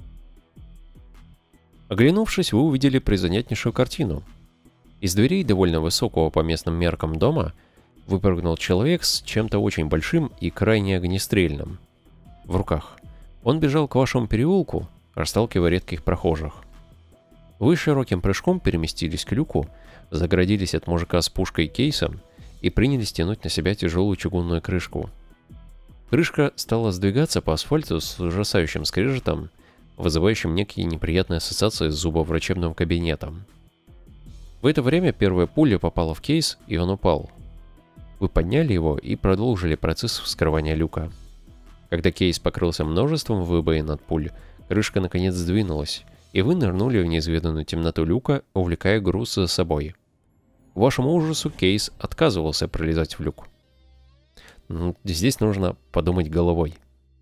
Оглянувшись, вы увидели призанятнейшую картину. Из дверей довольно высокого по местным меркам дома выпрыгнул человек с чем-то очень большим и крайне огнестрельным в руках. Он бежал к вашему переулку, расталкивая редких прохожих. Вы широким прыжком переместились к люку, загородились от мужика с пушкой и кейсом и принялись тянуть на себя тяжелую чугунную крышку. Крышка стала сдвигаться по асфальту с ужасающим скрежетом, вызывающим некие неприятные ассоциации с зубоврачебным кабинетом. В это время первая пуля попала в кейс, и он упал. Вы подняли его и продолжили процесс вскрывания люка. Когда кейс покрылся множеством выбоин от пуль, крышка наконец сдвинулась, и вы нырнули в неизведанную темноту люка, увлекая груз за собой. К вашему ужасу кейс отказывался пролезать в люк. Здесь нужно подумать головой.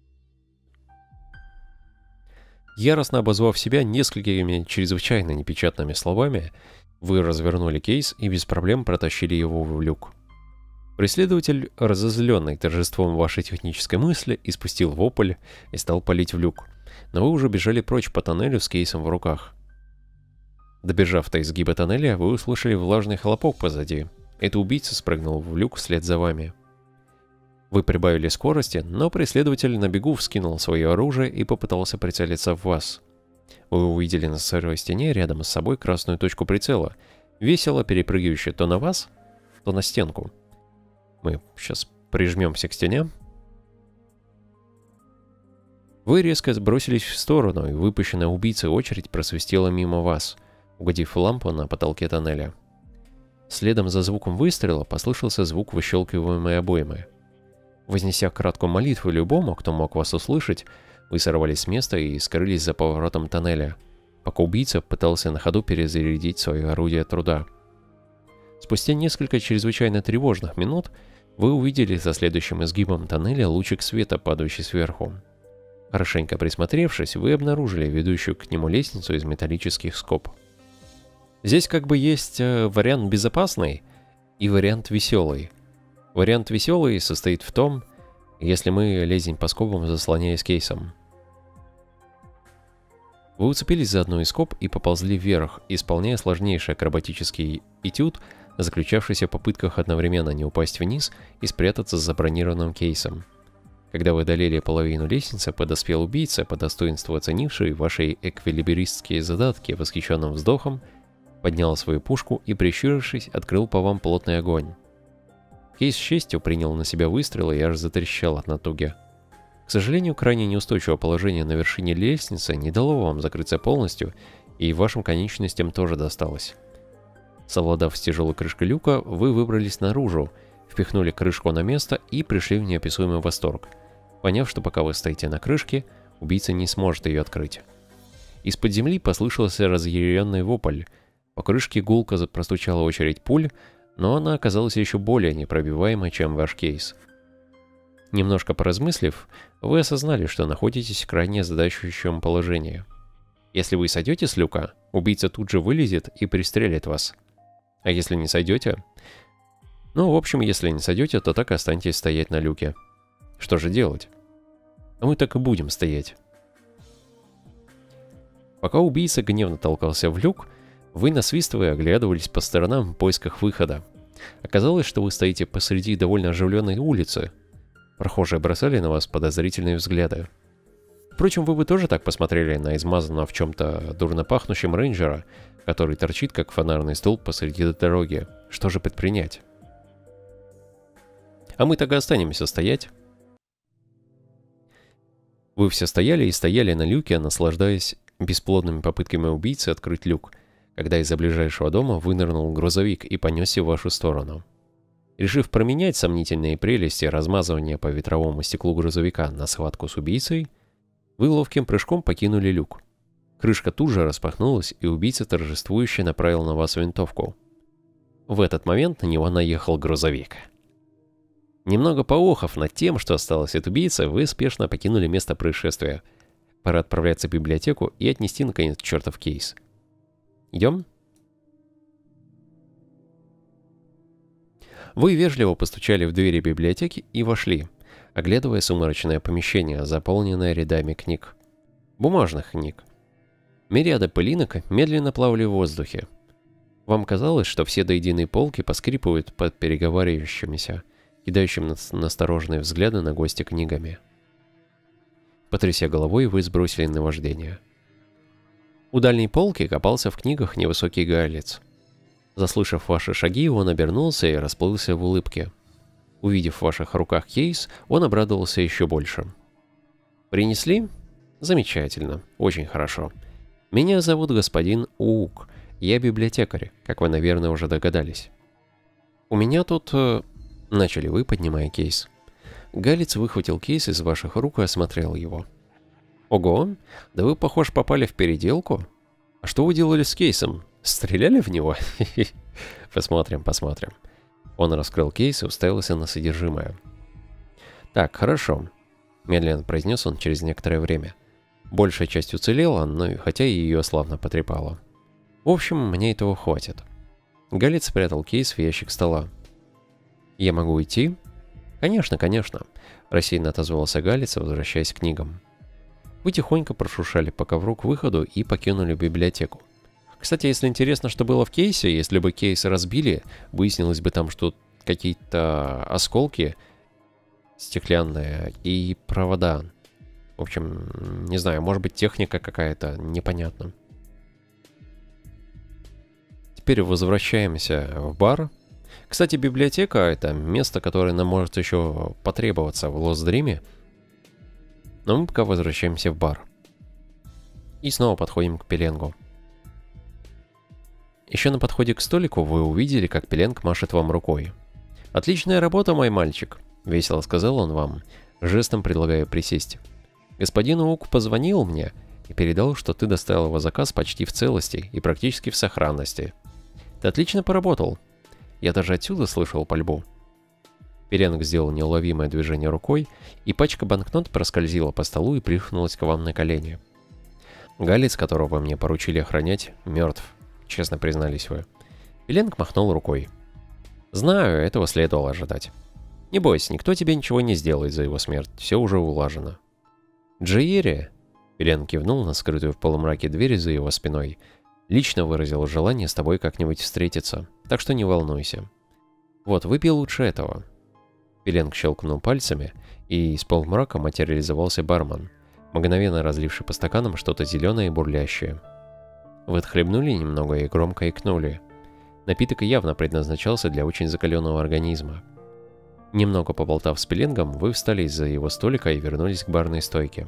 Яростно обозвав себя несколькими чрезвычайно непечатными словами, вы развернули кейс и без проблем протащили его в люк. Преследователь, разозленный торжеством вашей технической мысли, испустил вопль и стал палить в люк, но вы уже бежали прочь по тоннелю с кейсом в руках. Добежав до изгиба тоннеля, вы услышали влажный хлопок позади. Это убийца спрыгнул в люк вслед за вами. Вы прибавили скорости, но преследователь на бегу вскинул свое оружие и попытался прицелиться в вас. Вы увидели на сырой стене рядом с собой красную точку прицела, весело перепрыгивающую то на вас, то на стенку. Мы сейчас прижмемся к стене. Вы резко сбросились в сторону, и выпущенная убийцей очередь просвистела мимо вас, угодив в лампу на потолке тоннеля. Следом за звуком выстрела послышался звук выщелкиваемой обоймы. Вознеся краткую молитву любому, кто мог вас услышать, вы сорвались с места и скрылись за поворотом тоннеля, пока убийца пытался на ходу перезарядить свое орудие труда. Спустя несколько чрезвычайно тревожных минут вы увидели за следующим изгибом тоннеля лучик света, падающий сверху. Хорошенько присмотревшись, вы обнаружили ведущую к нему лестницу из металлических скоб. Здесь как бы есть вариант безопасный и вариант веселый. Вариант веселый состоит в том, если мы лезем по скобам, заслоняясь кейсом. Вы уцепились за одну из скоб и поползли вверх, исполняя сложнейший акробатический этюд, заключавшийся в попытках одновременно не упасть вниз и спрятаться за бронированным кейсом. Когда вы одолели половину лестницы, подоспел убийца, по достоинству оценивший ваши эквилибристские задатки восхищенным вздохом, поднял свою пушку и, прищурившись, открыл по вам плотный огонь. Кейс с честью принял на себя выстрелы и аж затрещал от натуги. К сожалению, крайне неустойчивое положение на вершине лестницы не дало вам закрыться полностью, и вашим конечностям тоже досталось. Совладав с тяжелой крышкой люка, вы выбрались наружу, впихнули крышку на место и пришли в неописуемый восторг, поняв, что пока вы стоите на крышке, убийца не сможет ее открыть. Из-под земли послышался разъяренный вопль. По крышке гулко простучала очередь пуль, но она оказалась еще более непробиваемой, чем ваш кейс. Немножко поразмыслив, вы осознали, что находитесь в крайне озадачивающем положении. Если вы сойдете с люка, убийца тут же вылезет и пристрелит вас. А если не сойдете? Ну, в общем, если не сойдете, то так и останетесь стоять на люке. Что же делать? А мы так и будем стоять. Пока убийца гневно толкался в люк, вы, насвистывая, оглядывались по сторонам в поисках выхода. Оказалось, что вы стоите посреди довольно оживленной улицы. Прохожие бросали на вас подозрительные взгляды. Впрочем, вы бы тоже так посмотрели на измазанного в чем-то дурно пахнущем рейнджера, который торчит как фонарный столб посреди дороги. Что же предпринять? А мы так и останемся стоять. Вы все стояли и стояли на люке, наслаждаясь бесплодными попытками убийцы открыть люк, когда из-за ближайшего дома вынырнул грузовик и понесся в вашу сторону. Решив променять сомнительные прелести размазывания по ветровому стеклу грузовика на схватку с убийцей, вы ловким прыжком покинули люк. Крышка тут же распахнулась, и убийца торжествующе направил на вас винтовку. В этот момент на него наехал грузовик. Немного поохав над тем, что осталось от убийцы, вы спешно покинули место происшествия. Пора отправляться в библиотеку и отнести, наконец, чертов кейс. Идем? Вы вежливо постучали в двери библиотеки и вошли, оглядывая сумрачное помещение, заполненное рядами книг. Бумажных книг. Мириады пылинок медленно плавали в воздухе. Вам казалось, что все до единой полки поскрипывают под переговаривающимися, кидающим настороженные взгляды на гостя книгами. Потряся головой, вы сбросили наваждение. У дальней полки копался в книгах невысокий галец. Заслышав ваши шаги, он обернулся и расплылся в улыбке. Увидев в ваших руках кейс, он обрадовался еще больше. «Принесли? Замечательно, очень хорошо. Меня зовут господин Уук, я библиотекарь, как вы, наверное, уже догадались. У меня тут...» Начали вы, поднимая кейс. Галец выхватил кейс из ваших рук и осмотрел его. «Ого, да вы, похоже, попали в переделку. А что вы делали с кейсом? Стреляли в него?» «Посмотрим, посмотрим». Он раскрыл кейс и уставился на содержимое. «Так, хорошо», — медленно произнес он через некоторое время. «Большая часть уцелела, но хотя и ее славно потрепало. В общем, мне этого хватит». Галец спрятал кейс в ящик стола. «Я могу идти?» «Конечно, конечно», — рассеянно отозвался Галец, возвращаясь к книгам. Вы тихонько прошуршали по ковру к выходу и покинули библиотеку. Кстати, если интересно, что было в кейсе, если бы кейс разбили, выяснилось бы там, что какие-то осколки стеклянные и провода. В общем, не знаю, может быть техника какая-то, непонятно. Теперь возвращаемся в бар. Кстати, библиотека — это место, которое нам может еще потребоваться в Лост-Дриме. Но мы пока возвращаемся в бар. И снова подходим к Пеленгу. Еще на подходе к столику вы увидели, как Пеленг машет вам рукой. «Отличная работа, мой мальчик», — весело сказал он вам, жестом предлагая присесть. «Господин Уук позвонил мне и передал, что ты доставил его заказ почти в целости и практически в сохранности. Ты отлично поработал. Я даже отсюда слышал пальбу». Пеленг сделал неуловимое движение рукой, и пачка банкнот проскользила по столу и плюхнулась к вам на колени. «Галец, которого мне поручили охранять, мертв», — честно признались вы. Пеленг махнул рукой. «Знаю, этого следовало ожидать. Не бойся, никто тебе ничего не сделает за его смерть, все уже улажено». «Джиери», — Пеленг кивнул на скрытую в полумраке дверь за его спиной, — «лично выразил желание с тобой как-нибудь встретиться, так что не волнуйся. Вот, выпей лучше этого». Пеленг щелкнул пальцами, и из полумрака материализовался бармен, мгновенно разливший по стаканам что-то зеленое и бурлящее. Вы отхлебнули немного и громко икнули. Напиток явно предназначался для очень закаленного организма. Немного поболтав с Пеленгом, вы встали из-за его столика и вернулись к барной стойке.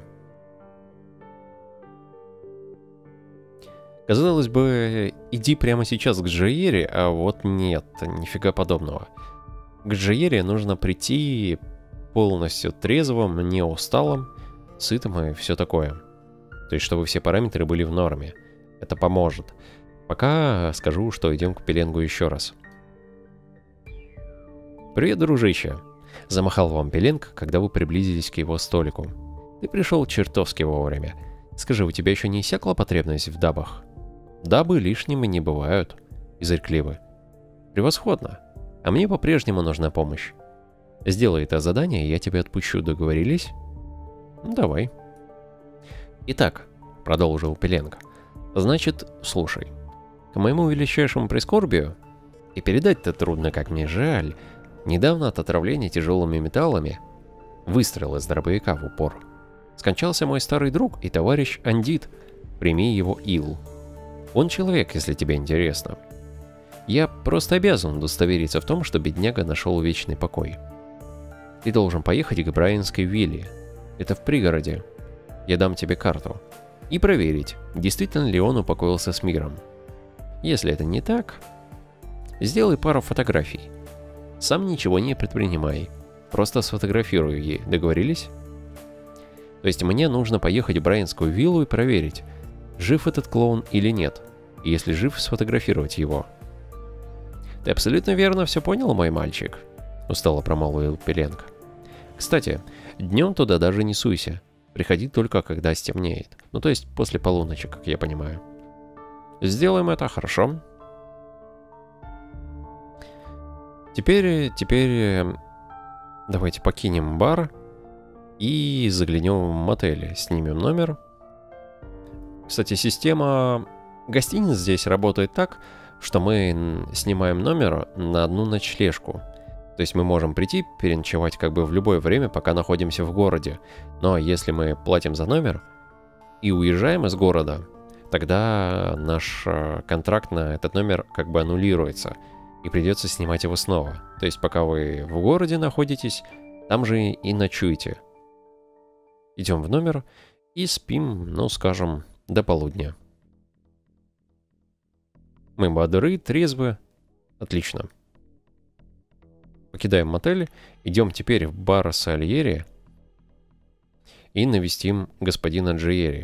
Казалось бы, иди прямо сейчас к Джиери, а вот нет, нифига подобного. К Джиери нужно прийти полностью трезвым, не усталым, сытым и все такое. То есть, чтобы все параметры были в норме. Это поможет. Пока скажу, что идем к Пеленгу еще раз. «Привет, дружище!» — замахал вам Пеленг, когда вы приблизились к его столику. «Ты пришел чертовски вовремя. Скажи, у тебя еще не иссякла потребность в дабах?» «Дабы лишними не бывают», — изрекли вы. «Превосходно. А мне по-прежнему нужна помощь. Сделай это задание, и я тебя отпущу, договорились?» «Ну, давай». «Итак», — продолжил Пеленг, — «значит, слушай. К моему величайшему прискорбию, и передать-то трудно, как мне жаль, недавно от отравления тяжелыми металлами, выстрел из дробовика в упор, скончался мой старый друг и товарищ Андит, прими его ил. Он человек, если тебе интересно. Я просто обязан удостовериться в том, что бедняга нашел вечный покой. Ты должен поехать к Брайанской вилле. Это в пригороде. Я дам тебе карту. И проверить, действительно ли он упокоился с миром. Если это не так, сделай пару фотографий. Сам ничего не предпринимай. Просто сфотографируй ей. Договорились? То есть мне нужно поехать в Брайанскую виллу и проверить, жив этот клоун или нет. И если жив, сфотографировать его. «Ты абсолютно верно все понял, мой мальчик», — устало промолвил Пеленг. «Кстати, днем туда даже не суйся. Приходи только, когда стемнеет. Ну, то есть после полуночи, как я понимаю. Сделаем это, хорошо?» Теперь давайте покинем бар и заглянем в мотель, снимем номер. Кстати, система гостиниц здесь работает так, что мы снимаем номер на одну ночлежку. То есть мы можем прийти, переночевать как бы в любое время, пока находимся в городе. Но если мы платим за номер и уезжаем из города, тогда наш контракт на этот номер как бы аннулируется, и придется снимать его снова. То есть пока вы в городе находитесь, там же и ночуете. Идем в номер и спим, ну скажем, до полудня. Мы бодры, трезвы. Отлично. Покидаем мотель, идем теперь в бар Сальери и навестим господина Джиери.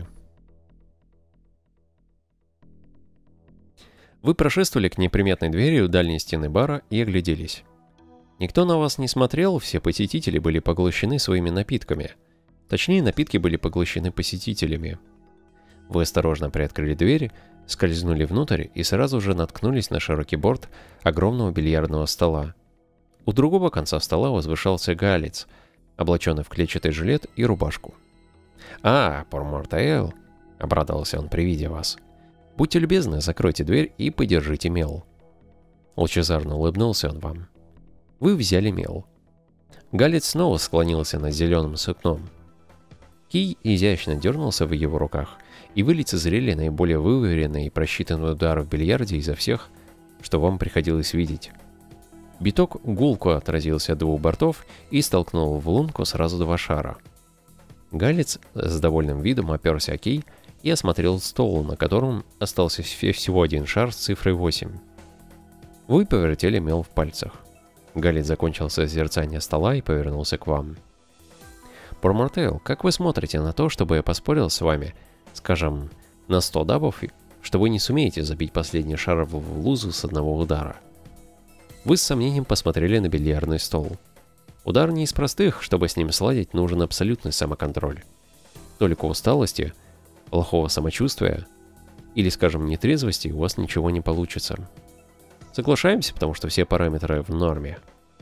Вы прошествовали к неприметной двери у дальней стены бара и огляделись. Никто на вас не смотрел, все посетители были поглощены своими напитками. Точнее, напитки были поглощены посетителями. Вы осторожно приоткрыли двери, скользнули внутрь и сразу же наткнулись на широкий борт огромного бильярдного стола. У другого конца стола возвышался галец, облаченный в клетчатый жилет и рубашку. «А, Пормортейл!» — обрадовался он при виде вас. «Будьте любезны, закройте дверь и подержите мел». Лучезарно улыбнулся он вам. Вы взяли мел. Галец снова склонился над зеленым сукном. Кий изящно дернулся в его руках, и вы лицезрели наиболее выверенный и просчитанный удар в бильярде изо всех, что вам приходилось видеть. Биток гулко отразился от двух бортов и столкнул в лунку сразу два шара. Галец с довольным видом оперся о кий и осмотрел стол, на котором остался всего один шар с цифрой 8. Вы повертели мел в пальцах. Галец закончил созерцание стола и повернулся к вам. «Пормортейл, как вы смотрите на то, чтобы я поспорил с вами, скажем, на 100 дабов, что вы не сумеете забить последний шар в лузу с одного удара?» Вы с сомнением посмотрели на бильярдный стол. Удар не из простых, чтобы с ним сладить, нужен абсолютный самоконтроль. Только усталости, плохого самочувствия или, скажем, нетрезвости у вас ничего не получится. Соглашаемся, потому что все параметры в норме.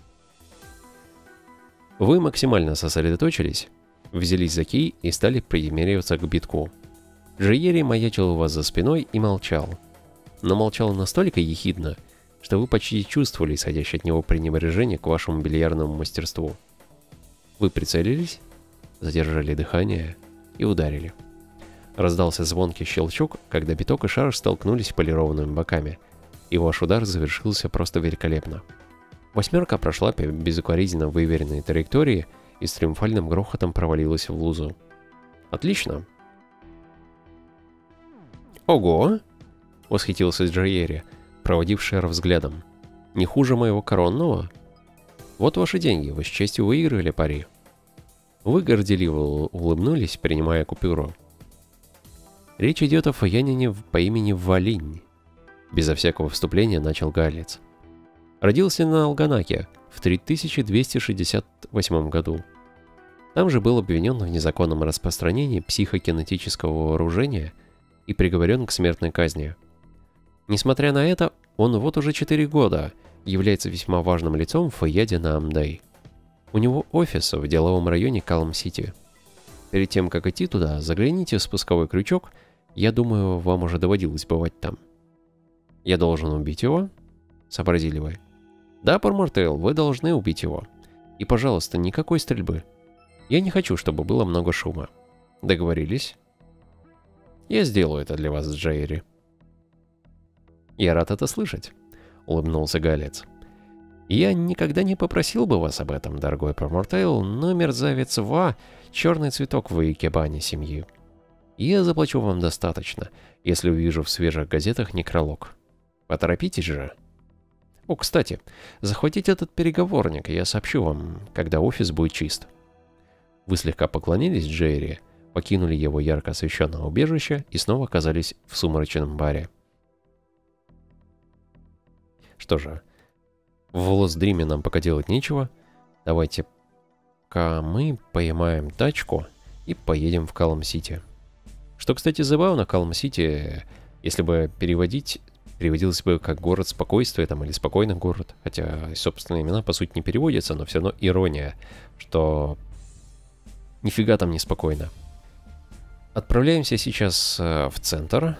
Вы максимально сосредоточились, взялись за кий и стали примериваться к битку. Джиери маячил у вас за спиной и молчал. Но молчал настолько ехидно, что вы почти чувствовали исходящее от него пренебрежение к вашему бильярдному мастерству. Вы прицелились, задержали дыхание и ударили. Раздался звонкий щелчок, когда биток и шар столкнулись полированными боками, и ваш удар завершился просто великолепно. Восьмерка прошла по безукоризненно выверенной траектории и с триумфальным грохотом провалилась в лузу. Отлично. Ого! Восхитился Джиери, проводив шар взглядом. Не хуже моего коронного? Вот ваши деньги, вы с честью выиграли пари. Вы горделиво улыбнулись, принимая купюру. Речь идет о фаянине по имени Валинь. Безо всякого вступления начал Галец. Родился на Алганаке в 3268 году. Там же был обвинен в незаконном распространении психокинетического вооружения и приговорен к смертной казни. Несмотря на это, он вот уже 4 года является весьма важным лицом в Фаяде на Амдей. У него офис в деловом районе Калм-Сити. Перед тем, как идти туда, загляните в спусковой крючок, я думаю, вам уже доводилось бывать там. Я должен убить его? Сообразили вы. Да, Пормортейл, вы должны убить его. И, пожалуйста, никакой стрельбы. Я не хочу, чтобы было много шума. Договорились? Я сделаю это для вас, Джиери. Я рад это слышать, улыбнулся Галец. Я никогда не попросил бы вас об этом, дорогой Пормортейл, но мерзавец Ва — черный цветок в икебане семьи. Я заплачу вам достаточно, если увижу в свежих газетах некролог. Поторопитесь же. О, кстати, захватите этот переговорник, я сообщу вам, когда офис будет чист. Вы слегка поклонились Джиери, покинули его ярко освещенное убежище и снова оказались в сумрачном баре. Что же, в Лос-Дриме нам пока делать нечего. Давайте-ка мы поймаем тачку и поедем в Калм-Сити. Что, кстати, забавно, Калм-Сити, если бы переводилось бы как город спокойствия там, или спокойный город. Хотя собственные имена по сути не переводятся, но все равно ирония, что нифига там не спокойно. Отправляемся сейчас в центр.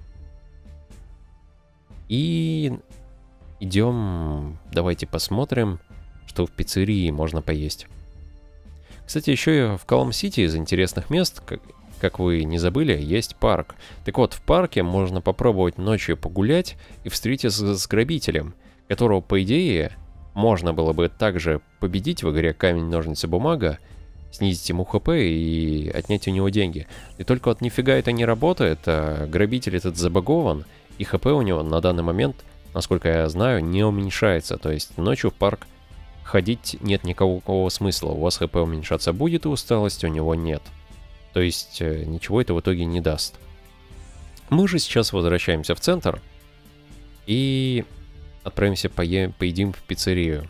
И идем, давайте посмотрим, что в пиццерии можно поесть. Кстати, еще и в Калм-Сити из интересных мест, как вы не забыли, есть парк. Так вот, в парке можно попробовать ночью погулять и встретиться с грабителем, которого, по идее, можно было бы также победить в игре камень, ножницы, бумага, снизить ему хп и отнять у него деньги. И только вот нифига это не работает, а грабитель этот забагован, и хп у него на данный момент, насколько я знаю, не уменьшается. То есть ночью в парк ходить нет никакого смысла. У вас хп уменьшаться будет, и усталость у него нет. То есть ничего это в итоге не даст. Мы же сейчас возвращаемся в центр и отправимся поедим в пиццерию.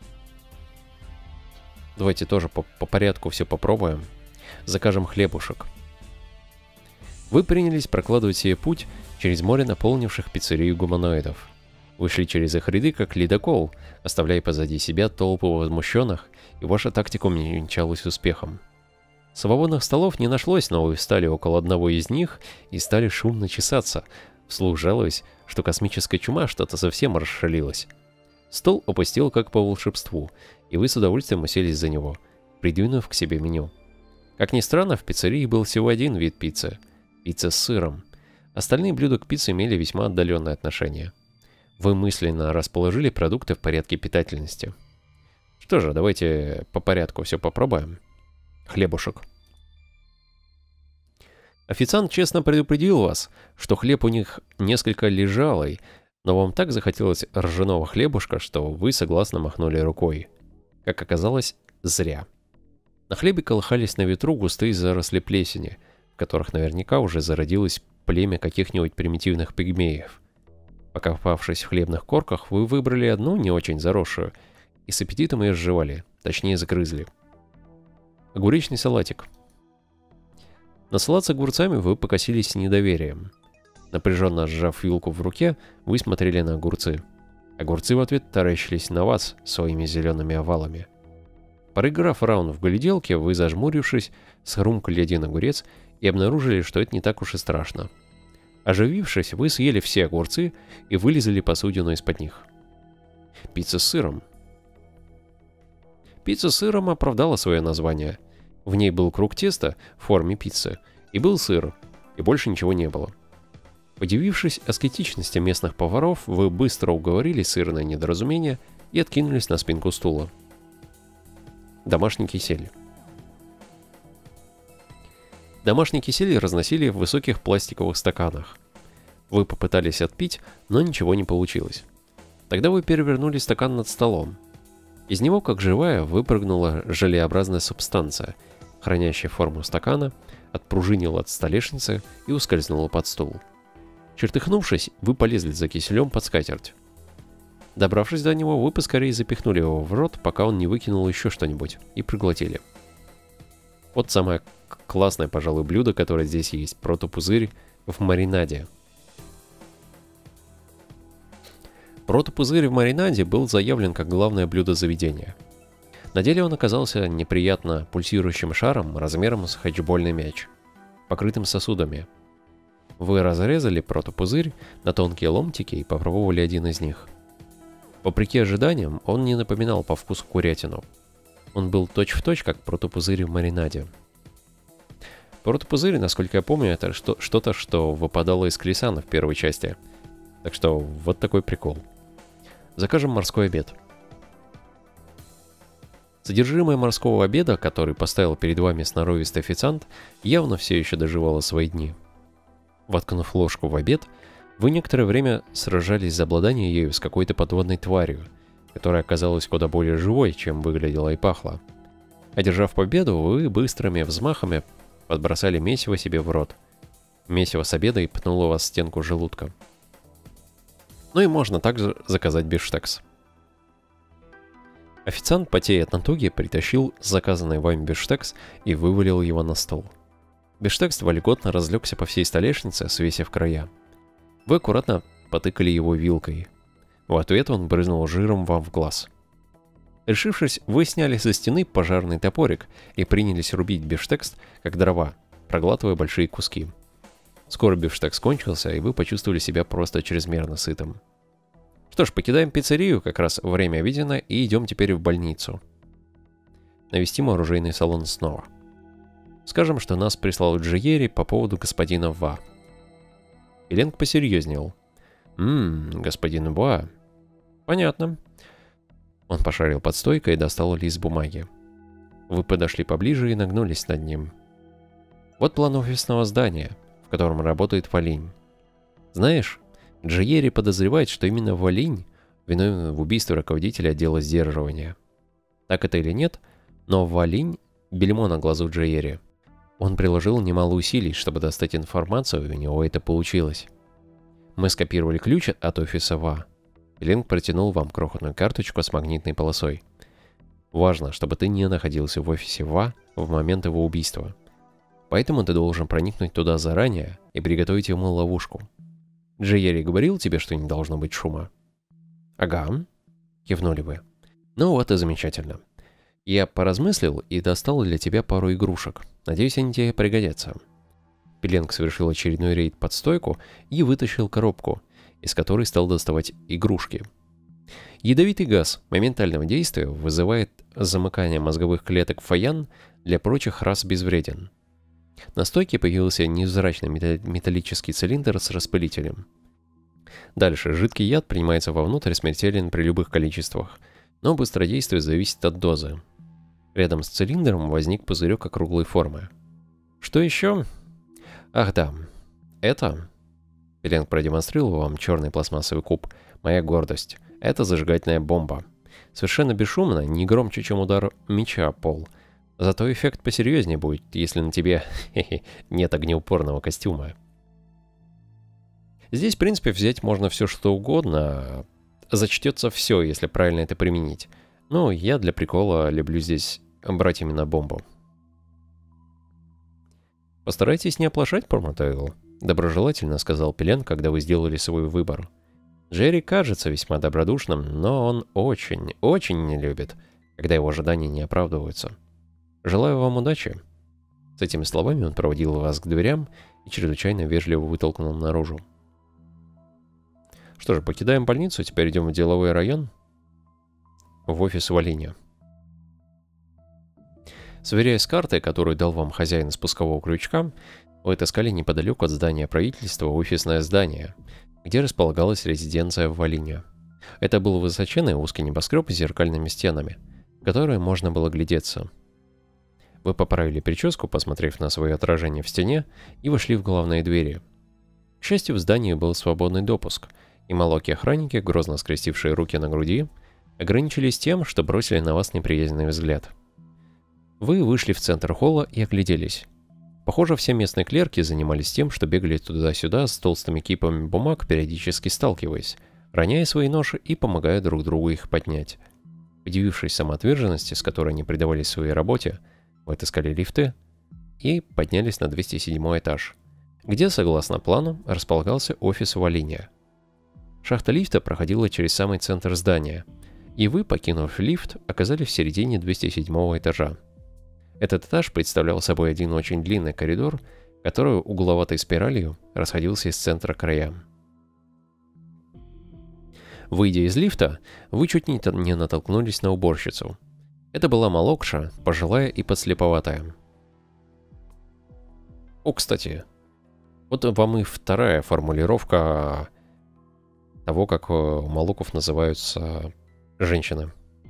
Давайте тоже по порядку все попробуем. Закажем хлебушек. Вы принялись прокладывать себе путь через море наполнивших пиццерию гуманоидов. Вы шли через их ряды, как ледокол, оставляя позади себя толпы возмущенных, и ваша тактика увенчалась успехом. Свободных столов не нашлось, но вы встали около одного из них и стали шумно чесаться, вслух жалуясь, что космическая чума что-то совсем расшалилась. Стол опустел как по волшебству, и вы с удовольствием уселись за него, придвинув к себе меню. Как ни странно, в пиццерии был всего один вид пиццы – пицца с сыром. Остальные блюда к пицце имели весьма отдаленное отношение. Вы мысленно расположили продукты в порядке питательности. Что же, давайте по порядку все попробуем. Хлебушек. Официант честно предупредил вас, что хлеб у них несколько лежалый, но вам так захотелось ржаного хлебушка, что вы согласно махнули рукой. Как оказалось, зря. На хлебе колыхались на ветру густые заросли плесени, в которых наверняка уже зародилось племя каких-нибудь примитивных пигмеев. Покопавшись в хлебных корках, вы выбрали одну не очень заросшую и с аппетитом ее сживали, точнее загрызли. Огуречный салатик. На салат с огурцами вы покосились с недоверием. Напряженно сжав вилку в руке, вы смотрели на огурцы. Огурцы в ответ таращились на вас своими зелеными овалами. Проиграв раунд в гляделке, вы, зажмурившись, схрумкали один огурец и обнаружили, что это не так уж и страшно. Оживившись, вы съели все огурцы и вылезали посудину из-под них. Пицца с сыром. Пицца с сыром оправдала свое название. В ней был круг теста в форме пиццы, и был сыр, и больше ничего не было. Удивившись аскетичности местных поваров, вы быстро уговорили сырное недоразумение и откинулись на спинку стула. Домашний кисель. Домашний кисель разносили в высоких пластиковых стаканах. Вы попытались отпить, но ничего не получилось. Тогда вы перевернули стакан над столом. Из него, как живая, выпрыгнула желеобразная субстанция, хранящая форму стакана, отпружинила от столешницы и ускользнула под стол. Чертыхнувшись, вы полезли за киселем под скатерть. Добравшись до него, вы поскорее запихнули его в рот, пока он не выкинул еще что-нибудь, и проглотили. Вот самое классное, пожалуй, блюдо, которое здесь есть – протопузырь в маринаде. Протопузырь в маринаде был заявлен как главное блюдо заведения. На деле он оказался неприятно пульсирующим шаром размером с хэтчбольный мяч, покрытым сосудами. Вы разрезали протопузырь на тонкие ломтики и попробовали один из них. Вопреки ожиданиям, он не напоминал по вкусу курятину. Он был точь-в-точь, как протопузырь в маринаде. Протопузырь, насколько я помню, это что-то, что выпадало из Клисана в первой части. Так что вот такой прикол. Закажем морской обед. Содержимое морского обеда, который поставил перед вами сноровистый официант, явно все еще доживало свои дни. Воткнув ложку в обед, вы некоторое время сражались за обладание ею с какой-то подводной тварью, которая оказалась куда более живой, чем выглядела и пахла. Одержав победу, вы быстрыми взмахами подбросали месиво себе в рот. Месиво с обеда и пнуло вас в стенку желудка. Ну и можно также заказать бифштекс. Официант, потея от натуги, притащил заказанный вами бифштекс и вывалил его на стол. Бифштекс вольготно разлегся по всей столешнице, свесив края. Вы аккуратно потыкали его вилкой. В ответ он брызнул жиром вам в глаз. Решившись, вы сняли со стены пожарный топорик и принялись рубить бифштекс, как дрова, проглатывая большие куски. Скоро бифштекс кончился, и вы почувствовали себя просто чрезмерно сытым. Что ж, покидаем пиццерию, как раз время обедено, и идем теперь в больницу. Навестим оружейный салон снова. Скажем, что нас прислал Джиери по поводу господина Ва. Пеленг посерьезнел. Господин Ва. Понятно. Он пошарил под стойкой и достал лист бумаги. Вы подошли поближе и нагнулись над ним. Вот план офисного здания, в котором работает Валинь. Знаешь, Джиери подозревает, что именно Валинь виновен в убийстве руководителя отдела сдерживания. Так это или нет, но Валинь — бельмо на глазу Джиери. Он приложил немало усилий, чтобы достать информацию, и у него это получилось. Мы скопировали ключ от офиса Ва. Пеленг протянул вам крохотную карточку с магнитной полосой. Важно, чтобы ты не находился в офисе Ва в момент его убийства. Поэтому ты должен проникнуть туда заранее и приготовить ему ловушку. Джиери говорил тебе, что не должно быть шума? Ага, кивнули вы. Ну вот и замечательно. Я поразмыслил и достал для тебя пару игрушек. Надеюсь, они тебе пригодятся. Пеленг совершил очередной рейд под стойку и вытащил коробку, из которой стал доставать игрушки. Ядовитый газ моментального действия вызывает замыкание мозговых клеток Фаян, для прочих рас безвреден. На стойке появился невзрачный металлический цилиндр с распылителем. Дальше жидкий яд принимается вовнутрь, смертелен при любых количествах, но быстродействие зависит от дозы. Рядом с цилиндром возник пузырек округлой формы. Что еще? Ах да, это... Пеленг продемонстрировал вам черный пластмассовый куб. Моя гордость. Это зажигательная бомба. Совершенно бесшумно, не громче, чем удар меча о пол. Зато эффект посерьезнее будет, если на тебе нет огнеупорного костюма. Здесь, в принципе, взять можно все, что угодно. Зачтется все, если правильно это применить. Но я для прикола люблю здесь брать именно бомбу. Постарайтесь не оплошать, Проматойл, доброжелательно сказал Пеленг, когда вы сделали свой выбор. Джерри кажется весьма добродушным, но он очень, очень не любит, когда его ожидания не оправдываются. Желаю вам удачи. С этими словами он проводил вас к дверям и чрезвычайно вежливо вытолкнул наружу. Что же, покидаем больницу, теперь идем в деловой район, в офис Валиня. Сверяясь с картой, которую дал вам хозяин спускового крючка, вы отыскали неподалеку от здания правительства офисное здание, где располагалась резиденция Валиня. Это был высоченный узкий небоскреб с зеркальными стенами, в которые можно было глядеться. Вы поправили прическу, посмотрев на свое отражение в стене, и вошли в главные двери. К счастью, в здании был свободный допуск, и молокие охранники, грозно скрестившие руки на груди, ограничились тем, что бросили на вас неприязненный взгляд. Вы вышли в центр холла и огляделись. Похоже, все местные клерки занимались тем, что бегали туда-сюда с толстыми кипами бумаг, периодически сталкиваясь, роняя свои ноши и помогая друг другу их поднять. Удивившись самоотверженности, с которой они предавались своей работе, вы отыскали лифты и поднялись на 207 этаж, где, согласно плану, располагался офис Валиня. Шахта лифта проходила через самый центр здания, и вы, покинув лифт, оказались в середине 207 этажа. Этот этаж представлял собой один очень длинный коридор, который угловатой спиралью расходился из центра к краям. Выйдя из лифта, вы чуть не натолкнулись на уборщицу. Это была Малокша, пожилая и подслеповатая. О, кстати, вот вам и вторая формулировка того, как у Малоков называются женщины.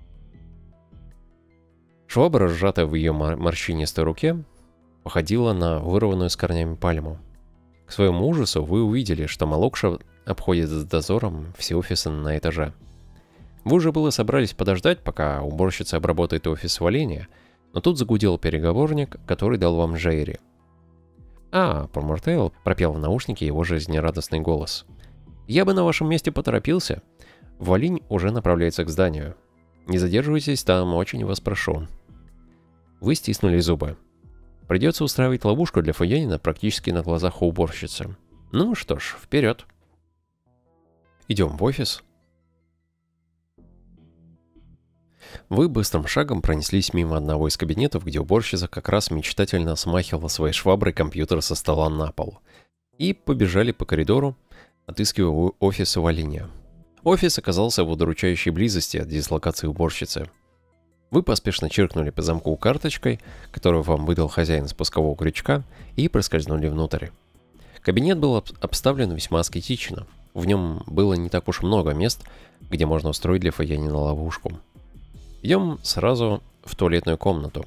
Швабра, сжатая в ее морщинистой руке, походила на вырванную с корнями пальму. К своему ужасу вы увидели, что Малокша обходит с дозором все офисы на этаже. Вы уже было собрались подождать, пока уборщица обработает офис Валиня, но тут загудел переговорник, который дал вам Джейри. Промартейл пропел в наушнике его жизнерадостный голос. «Я бы на вашем месте поторопился. Валинь уже направляется к зданию. Не задерживайтесь там, очень вас прошу». Вы стиснули зубы. Придется устраивать ловушку для Фаянина практически на глазах у уборщицы. Ну что ж, вперед. Идем в офис. Вы быстрым шагом пронеслись мимо одного из кабинетов, где уборщица как раз мечтательно смахивала своей шваброй компьютер со стола на пол. И побежали по коридору, отыскивая офис Валиния. Офис оказался в удручающей близости от дислокации уборщицы. Вы поспешно чиркнули по замку карточкой, которую вам выдал хозяин спускового крючка, и проскользнули внутрь. Кабинет был обставлен весьма аскетично. В нем было не так уж много мест, где можно устроить для Фаянина ловушку. Идем сразу в туалетную комнату.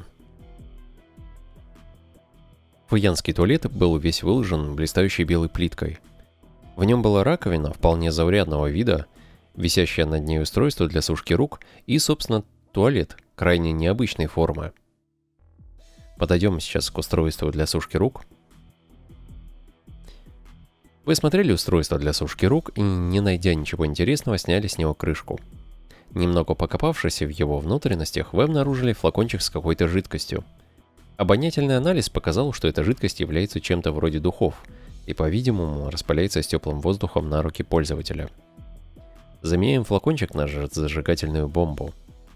Фаянский туалет был весь выложен блистающей белой плиткой. В нем была раковина вполне заурядного вида, висящее над ней устройство для сушки рук и, собственно, туалет крайне необычной формы. Подойдем сейчас к устройству для сушки рук. Вы осмотрели устройство для сушки рук и, не найдя ничего интересного, сняли с него крышку. Немного покопавшись в его внутренностях, вы обнаружили флакончик с какой-то жидкостью. Обонятельный анализ показал, что эта жидкость является чем-то вроде духов и, по-видимому, распыляется с теплым воздухом на руки пользователя. Заменяем флакончик на зажигательную бомбу.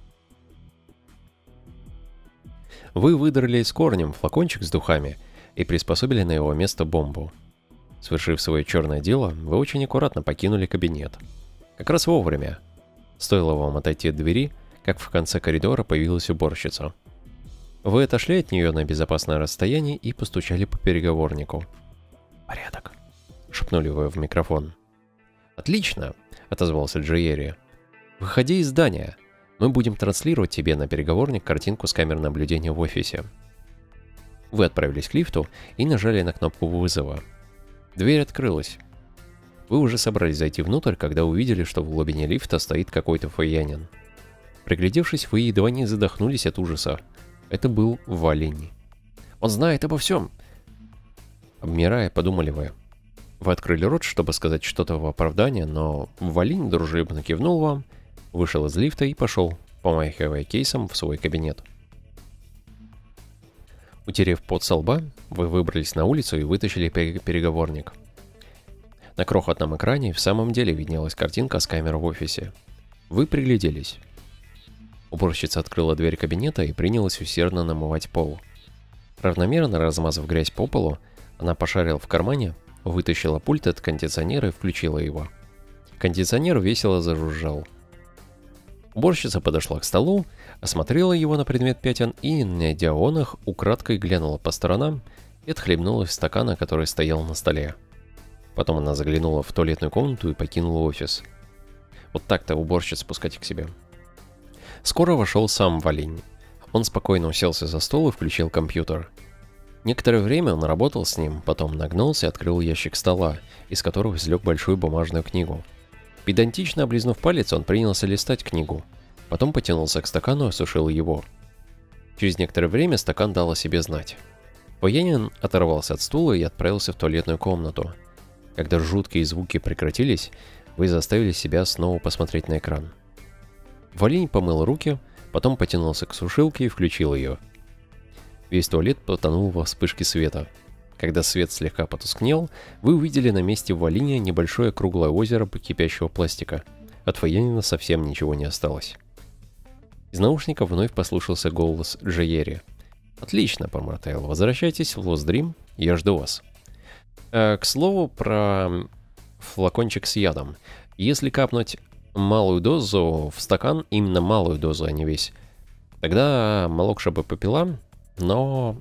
Вы выдрали с корнем флакончик с духами и приспособили на его место бомбу. Свершив свое черное дело, вы очень аккуратно покинули кабинет. Как раз вовремя. Стоило вам отойти от двери, как в конце коридора появилась уборщица. Вы отошли от нее на безопасное расстояние и постучали по переговорнику. «Порядок», — шепнули вы в микрофон. «Отлично», — отозвался Джиери. «Выходи из здания. Мы будем транслировать тебе на переговорник картинку с камер наблюдения в офисе». Вы отправились к лифту и нажали на кнопку вызова. Дверь открылась. Вы уже собрались зайти внутрь, когда увидели, что в глубине лифта стоит какой-то Фаянин. Приглядевшись, вы едва не задохнулись от ужаса. Это был Валини. «Он знает обо всем!» Обмирая, подумали вы. Вы открыли рот, чтобы сказать что-то в оправдание, но Валини дружелюбно кивнул вам, вышел из лифта и пошел, помахивая кейсом, в свой кабинет. Утерев пот со лба, вы выбрались на улицу и вытащили переговорник. На крохотном экране в самом деле виднелась картинка с камер в офисе. Вы пригляделись. Уборщица открыла дверь кабинета и принялась усердно намывать пол. Равномерно размазав грязь по полу, она пошарила в кармане, вытащила пульт от кондиционера и включила его. Кондиционер весело зажужжал. Уборщица подошла к столу, осмотрела его на предмет пятен и, найдя он их, украдкой глянула по сторонам и отхлебнула из стакана, который стоял на столе. Потом она заглянула в туалетную комнату и покинула офис. Вот так-то уборщиц спускать к себе. Скоро вошел сам Валини. Он спокойно уселся за стол и включил компьютер. Некоторое время он работал с ним, потом нагнулся и открыл ящик стола, из которого извлек большую бумажную книгу. Педантично облизнув палец, он принялся листать книгу. Потом потянулся к стакану и осушил его. Через некоторое время стакан дал о себе знать. Фаянин оторвался от стула и отправился в туалетную комнату. Когда жуткие звуки прекратились, вы заставили себя снова посмотреть на экран. Валини помыл руки, потом потянулся к сушилке и включил ее. Весь туалет потонул во вспышке света. Когда свет слегка потускнел, вы увидели на месте Валини небольшое круглое озеро кипящего пластика. От Фаянина совсем ничего не осталось. Из наушников вновь послышался голос Джиери. «Отлично, Промартейл, возвращайтесь в Lost Dream, я жду вас». К слову про флакончик с ядом. Если капнуть малую дозу в стакан, именно малую дозу, а не весь, тогда Малокша бы попила, но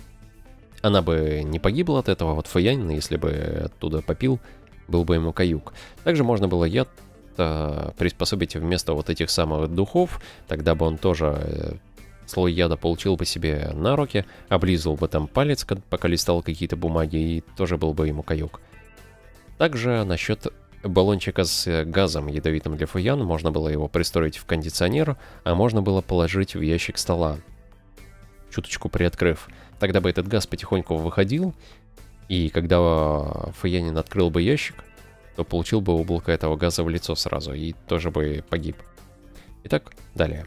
она бы не погибла от этого. Вот Фаянин, если бы оттуда попил, был бы ему каюк. Также можно было яд приспособить вместо вот этих самых духов, тогда бы он тоже слой яда получил бы себе на руки, облизывал бы там палец, пока листал какие-то бумаги, и тоже был бы ему каюк. Также насчет баллончика с газом, ядовитым для Фаяна, можно было его пристроить в кондиционер, а можно было положить в ящик стола, чуточку приоткрыв. Тогда бы этот газ потихоньку выходил, и когда Фаянин открыл бы ящик, то получил бы облако этого газа в лицо сразу, и тоже бы погиб. Итак, далее.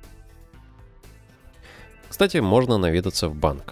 Кстати, можно наведаться в банк.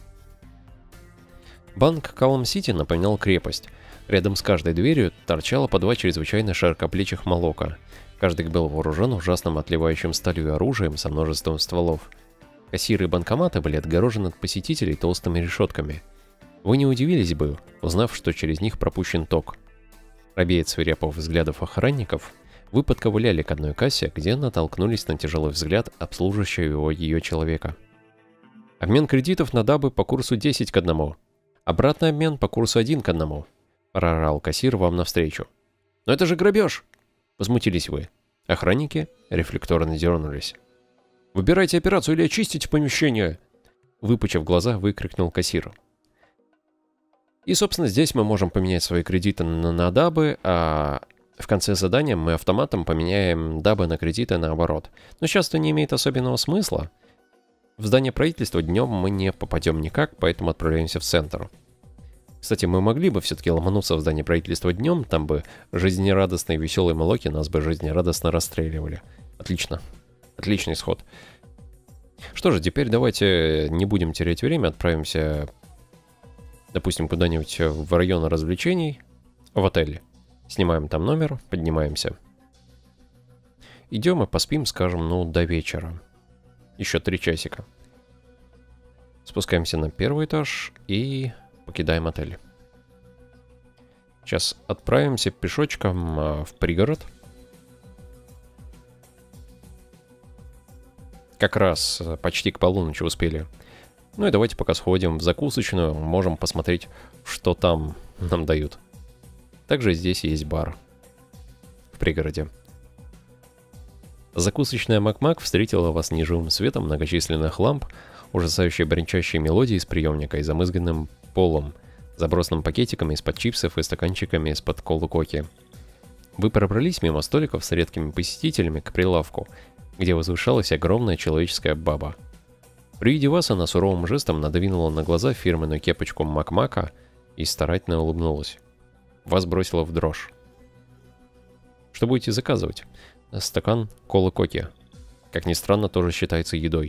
Банк Калм-Сити напоминал крепость. Рядом с каждой дверью торчало по два чрезвычайно широкоплечих молока. Каждый был вооружен ужасным отливающим сталью оружием со множеством стволов. Кассиры и банкоматы были отгорожены от посетителей толстыми решетками. Вы не удивились бы, узнав, что через них пропущен ток. Робея от свирепых взглядов охранников, вы подковыляли к одной кассе, где натолкнулись на тяжелый взгляд обслуживающего ее человека. Обмен кредитов на дабы по курсу 10 к 1. Обратный обмен по курсу 1 к 1. Проорал кассир вам навстречу. «Но это же грабеж!» Возмутились вы. Охранники рефлекторно дернулись. «Выбирайте операцию или очистите помещение!» Выпучив глаза, выкрикнул кассир. И, собственно, здесь мы можем поменять свои кредиты на дабы, а в конце задания мы автоматом поменяем дабы на кредиты наоборот. Но сейчас это не имеет особенного смысла. В здание правительства днем мы не попадем никак, поэтому отправляемся в центр. Кстати, мы могли бы все-таки ломануться в здание правительства днем, там бы жизнерадостные веселые молоки нас бы жизнерадостно расстреливали. Отлично. Отличный исход. Что же, теперь давайте не будем терять время, отправимся, допустим, куда-нибудь в район развлечений, в отеле. Снимаем там номер, поднимаемся. Идем и поспим, скажем, ну, до вечера. Еще 3 часика. Спускаемся на 1-й этаж и покидаем отель. Сейчас отправимся пешочком в пригород. Как раз почти к полуночи успели. Ну и давайте пока сходим в закусочную, можем посмотреть, что там нам дают. Также здесь есть бар в пригороде. Закусочная Мак-Мак встретила вас неживым светом многочисленных ламп, ужасающей бренчащей мелодией из приемника и замызганным полом, забросанным пакетиками из-под чипсов и стаканчиками из-под колы-коки. Вы пробрались мимо столиков с редкими посетителями к прилавку, где возвышалась огромная человеческая баба. При виде вас она суровым жестом надвинула на глаза фирменную кепочку Мак-Мака и старательно улыбнулась. Вас бросило в дрожь. Что будете заказывать? Стакан колы-коки. Как ни странно, тоже считается едой.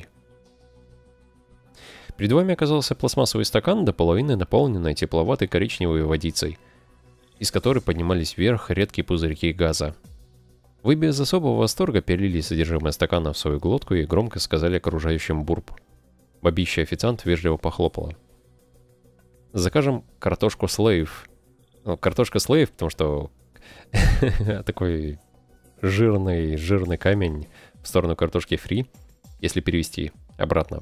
Перед вами оказался пластмассовый стакан, до половины наполненный тепловатой коричневой водицей, из которой поднимались вверх редкие пузырьки газа. Вы без особого восторга перелили содержимое стакана в свою глотку и громко сказали окружающим бурп. Бабища официант вежливо похлопала. Закажем картошку слейв. Ну, картошка слейв, потому что такой жирный камень в сторону картошки фри, если перевести обратно.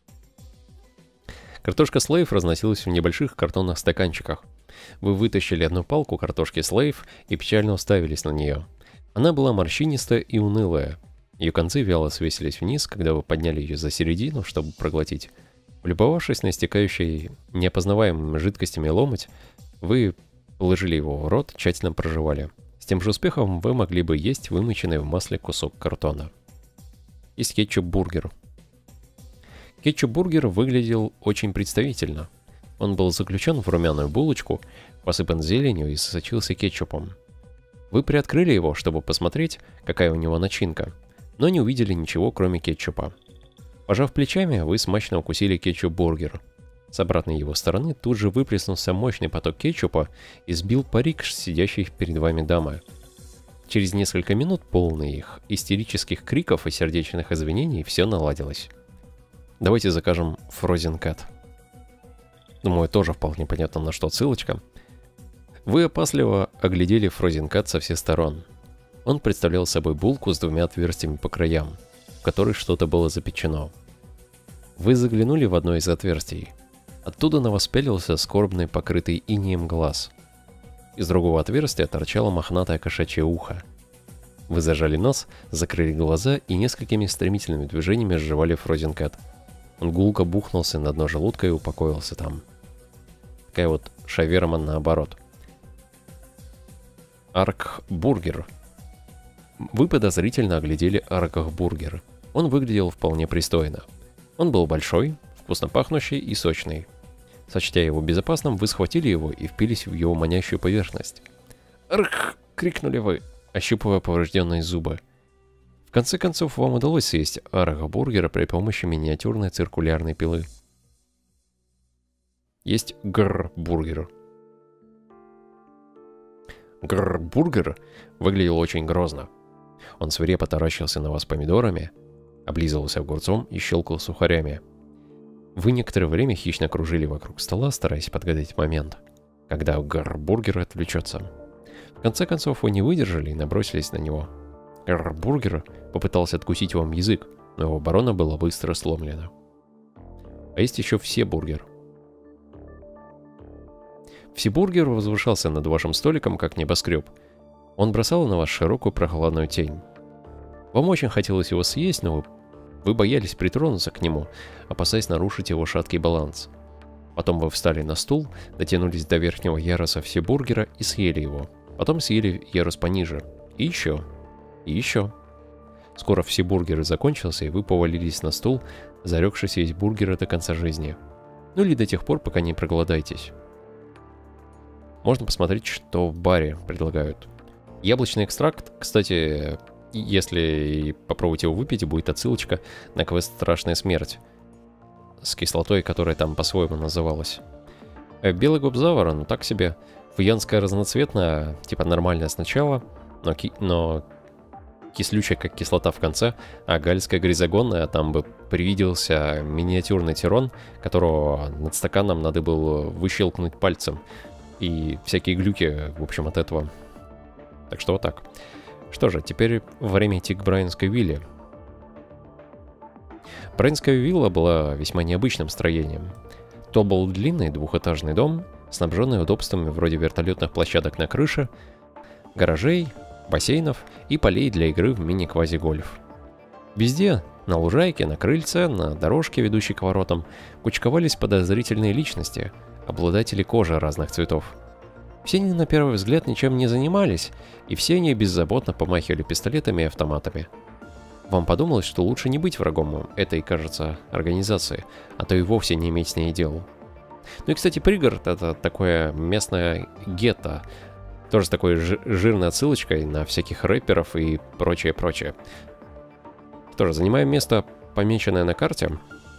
Картошка слейв разносилась в небольших картонных стаканчиках. Вы вытащили одну палку картошки слейв и печально уставились на нее. Она была морщинистая и унылая. Ее концы вяло свесились вниз, когда вы подняли ее за середину, чтобы проглотить. Влюбовавшись на истекающий неопознаваемыми жидкостями ломоть, вы положили его в рот, тщательно прожевали. С тем же успехом вы могли бы есть вымоченный в масле кусок картона. Есть кетчуп-бургер. Кетчуп-бургер выглядел очень представительно. Он был заключен в румяную булочку, посыпан зеленью и сочился кетчупом. Вы приоткрыли его, чтобы посмотреть, какая у него начинка, но не увидели ничего, кроме кетчупа. Пожав плечами, вы смачно укусили кетчуп-бургер. С обратной его стороны тут же выплеснулся мощный поток кетчупа и сбил парик сидящей перед вами дамы. Через несколько минут, полные их истерических криков и сердечных извинений, все наладилось. Давайте закажем Frozen Cat. Думаю, тоже вполне понятно, на что ссылочка. Вы опасливо оглядели Frozen Cat со всех сторон. Он представлял собой булку с 2 отверстиями по краям, в которой что-то было запечено. Вы заглянули в одно из отверстий. Оттуда на вас пялился скорбный, покрытый инеем глаз. Из другого отверстия торчало мохнатое кошачье ухо. Вы зажали нос, закрыли глаза и несколькими стремительными движениями сживали Frozen Cat. Он гулко бухнулся на дно желудка и упокоился там. Такая вот шаверма наоборот. Арк-бургер. Вы подозрительно оглядели Арк-бургер. Он выглядел вполне пристойно. Он был большой, вкусно пахнущий и сочный. Сочтя его безопасным, вы схватили его и впились в его манящую поверхность. «Арк!» — крикнули вы, ощупывая поврежденные зубы. В конце концов, вам удалось съесть арк-бургера при помощи миниатюрной циркулярной пилы. Есть гр-бургер. Гр-бургер выглядел очень грозно. Он свирепо таращился на вас помидорами, облизывался огурцом и щелкал сухарями. Вы некоторое время хищно кружили вокруг стола, стараясь подгадать момент, когда бургер отвлечется. В конце концов вы не выдержали и набросились на него. Бургер попытался откусить вам язык, но его оборона была быстро сломлена. А есть еще Всебургер. Всебургер возвышался над вашим столиком, как небоскреб. Он бросал на вас широкую прохладную тень. Вам очень хотелось его съесть, но вы боялись притронуться к нему, опасаясь нарушить его шаткий баланс. Потом вы встали на стул, дотянулись до верхнего яруса Всебургера и съели его. Потом съели ярус пониже. И еще. И еще. Скоро Всебургер закончился, и вы повалились на стул, зарекшись есть бургеры до конца жизни. Ну или до тех пор, пока не проголодаетесь. Можно посмотреть, что в баре предлагают. Яблочный экстракт, кстати, если попробуете его выпить, будет отсылочка на квест «Страшная смерть» с кислотой, которая там по-своему называлась. Белый гобзавр, ну так себе. Фуянская разноцветная, типа нормальная сначала, но кислючая, как кислота в конце, а гальская гризогонная, там бы привиделся миниатюрный тирон, которого над стаканом надо было выщелкнуть пальцем. И всякие глюки, в общем, от этого. Так что вот так. Что же, теперь время идти к Брайанской вилле. Брайанская вилла была весьма необычным строением. То был длинный двухэтажный дом, снабженный удобствами вроде вертолетных площадок на крыше, гаражей, бассейнов и полей для игры в мини-квази-гольф. Везде, на лужайке, на крыльце, на дорожке, ведущей к воротам, кучковались подозрительные личности, обладатели кожи разных цветов. Все они на первый взгляд ничем не занимались, и все они беззаботно помахивали пистолетами и автоматами. Вам подумалось, что лучше не быть врагом этой, кажется, организации, а то и вовсе не иметь с ней дел. Ну и, кстати, пригород — это такое местное гетто, тоже с такой жирной отсылочкой на всяких рэперов и прочее-прочее. Тоже занимаем место, помеченное на карте.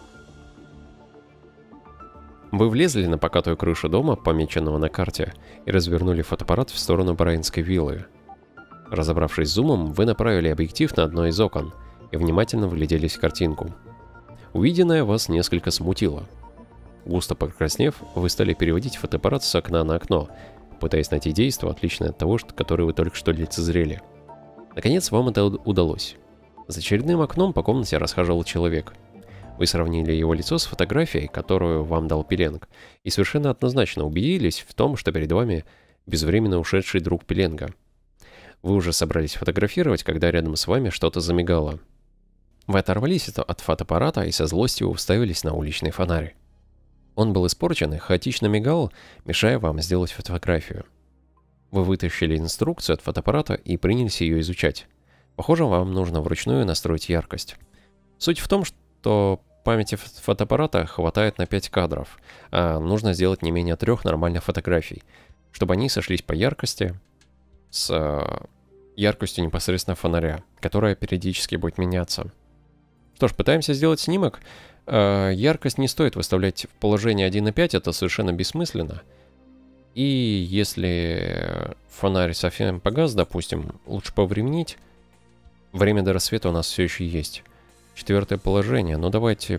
Вы влезли на покатую крышу дома, помеченного на карте, и развернули фотоаппарат в сторону Брайанской виллы. Разобравшись с зумом, вы направили объектив на одно из окон и внимательно вгляделись в картинку. Увиденное вас несколько смутило. Густо покраснев, вы стали переводить фотоаппарат с окна на окно, пытаясь найти действо, отличное от того, которое вы только что лицезрели. Наконец, вам это удалось. За очередным окном по комнате расхаживал человек. Вы сравнили его лицо с фотографией, которую вам дал Пеленг, и совершенно однозначно убедились в том, что перед вами безвременно ушедший друг Пеленга. Вы уже собрались фотографировать, когда рядом с вами что-то замигало. Вы оторвались от фотоаппарата и со злостью уставились на уличный фонарь. Он был испорчен и хаотично мигал, мешая вам сделать фотографию. Вы вытащили инструкцию от фотоаппарата и принялись ее изучать. Похоже, вам нужно вручную настроить яркость. Суть в том, что памяти фотоаппарата хватает на 5 кадров, а нужно сделать не менее 3 нормальных фотографий, чтобы они сошлись по яркости с яркостью непосредственно фонаря, которая периодически будет меняться. Что ж, пытаемся сделать снимок. Яркость не стоит выставлять в положение 1.5, это совершенно бессмысленно. И если фонарь совсем погас, допустим, лучше повременить. Время до рассвета у нас все еще есть. 4 положение. Ну давайте,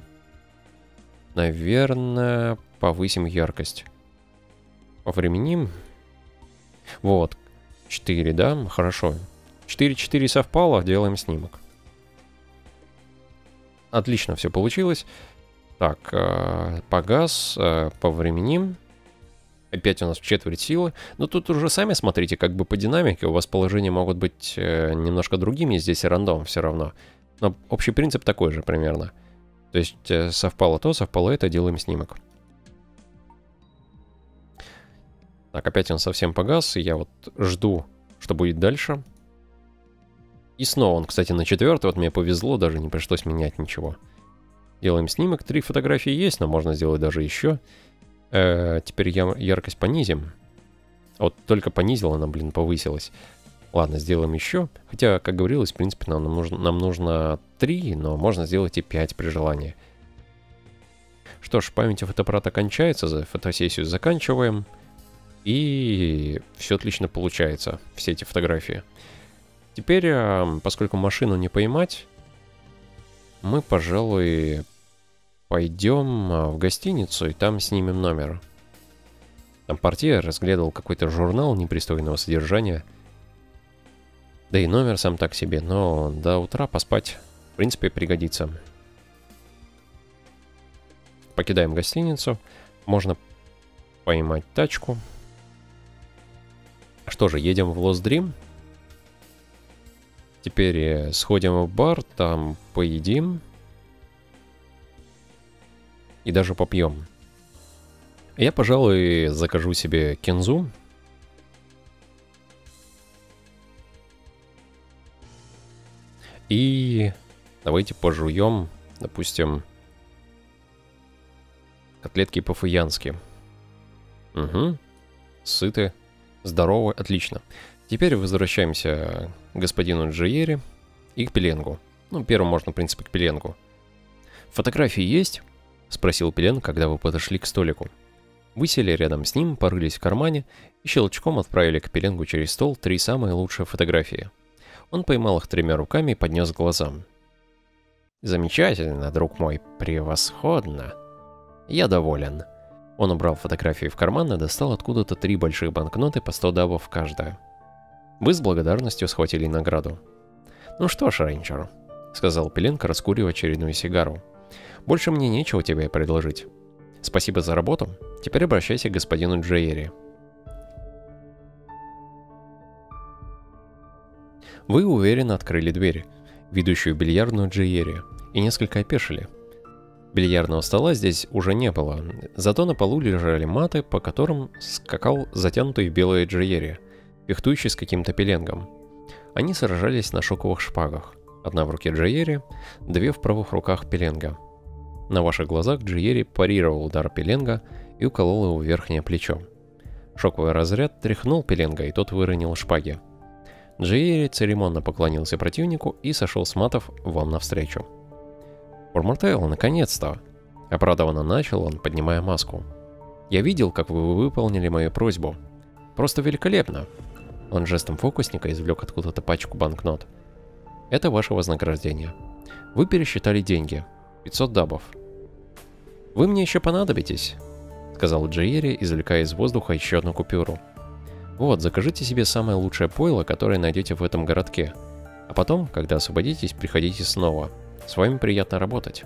наверное, повысим яркость. Повременим. Вот. 4, да? Хорошо. 4 совпало, делаем снимок. Отлично все получилось. Так, погас, повременим. Опять у нас в четверть силы. Но тут уже сами смотрите, как бы по динамике у вас положения могут быть немножко другими. Здесь рандом все равно. Но общий принцип такой же примерно. То есть совпало то, совпало это, делаем снимок. Так, опять он совсем погас. И я вот жду, что будет дальше. И снова он, кстати, на 4, вот мне повезло, даже не пришлось менять ничего. Делаем снимок, 3 фотографии есть, но можно сделать даже еще. Теперь яркость понизим. Вот только понизила, она, блин, повысилась. Ладно, сделаем еще. Хотя, как говорилось, в принципе, нам нужно 3, но можно сделать и 5 при желании. Что ж, память у фотоаппарата кончается, за фотосессию заканчиваем. И все отлично получается, все эти фотографии. Теперь, поскольку машину не поймать, мы, пожалуй, пойдем в гостиницу и там снимем номер. Там портье разглядывал какой-то журнал непристойного содержания. Да и номер сам так себе, но до утра поспать, в принципе, пригодится. Покидаем гостиницу. Можно поймать тачку. Что же, едем в Lost Dream. Теперь сходим в бар, там поедим. И даже попьем. Я, пожалуй, закажу себе кинзу. И давайте пожуем, допустим, котлетки по-фуянски. Угу. Сыты, здоровы, отлично. Теперь возвращаемся к господину Джиери и к Пеленгу. Ну, первым можно, в принципе, к Пеленгу. «Фотографии есть?» — спросил Пеленг, когда вы подошли к столику. Вы сели рядом с ним, порылись в кармане и щелчком отправили к Пеленгу через стол 3 самые лучшие фотографии. Он поймал их 3 руками и поднес к глазам. «Замечательно, друг мой, превосходно. Я доволен». Он убрал фотографии в карман и достал откуда-то 3 больших банкноты по 100 дабов каждая. Вы с благодарностью схватили награду. «Ну что ж, рейнджер», — сказал Пеленг, раскуривая очередную сигару. «Больше мне нечего тебе предложить. Спасибо за работу. Теперь обращайся к господину Джиери». Вы уверенно открыли дверь, ведущую в бильярдную Джиери, и несколько опешили. Бильярдного стола здесь уже не было, зато на полу лежали маты, по которым скакал затянутый в белое Джиери, фехтующий с каким-то Пеленгом. Они сражались на шоковых шпагах. Одна в руке Джиери, 2 в правых руках Пеленга. На ваших глазах Джиери парировал удар Пеленга и уколол его в верхнее плечо. Шоковый разряд тряхнул Пеленга, и тот выронил шпаги. Джиери церемонно поклонился противнику и сошел с матов вам навстречу. «Пормортейл, наконец-то!» — обрадованно начал он, поднимая маску. «Я видел, как вы выполнили мою просьбу. Просто великолепно!» Он жестом фокусника извлек откуда-то пачку банкнот. «Это ваше вознаграждение. Вы пересчитали деньги. 500 дабов. Вы мне еще понадобитесь», — сказал Джиери, извлекая из воздуха еще одну купюру. «Вот, закажите себе самое лучшее пойло, которое найдете в этом городке. А потом, когда освободитесь, приходите снова. С вами приятно работать».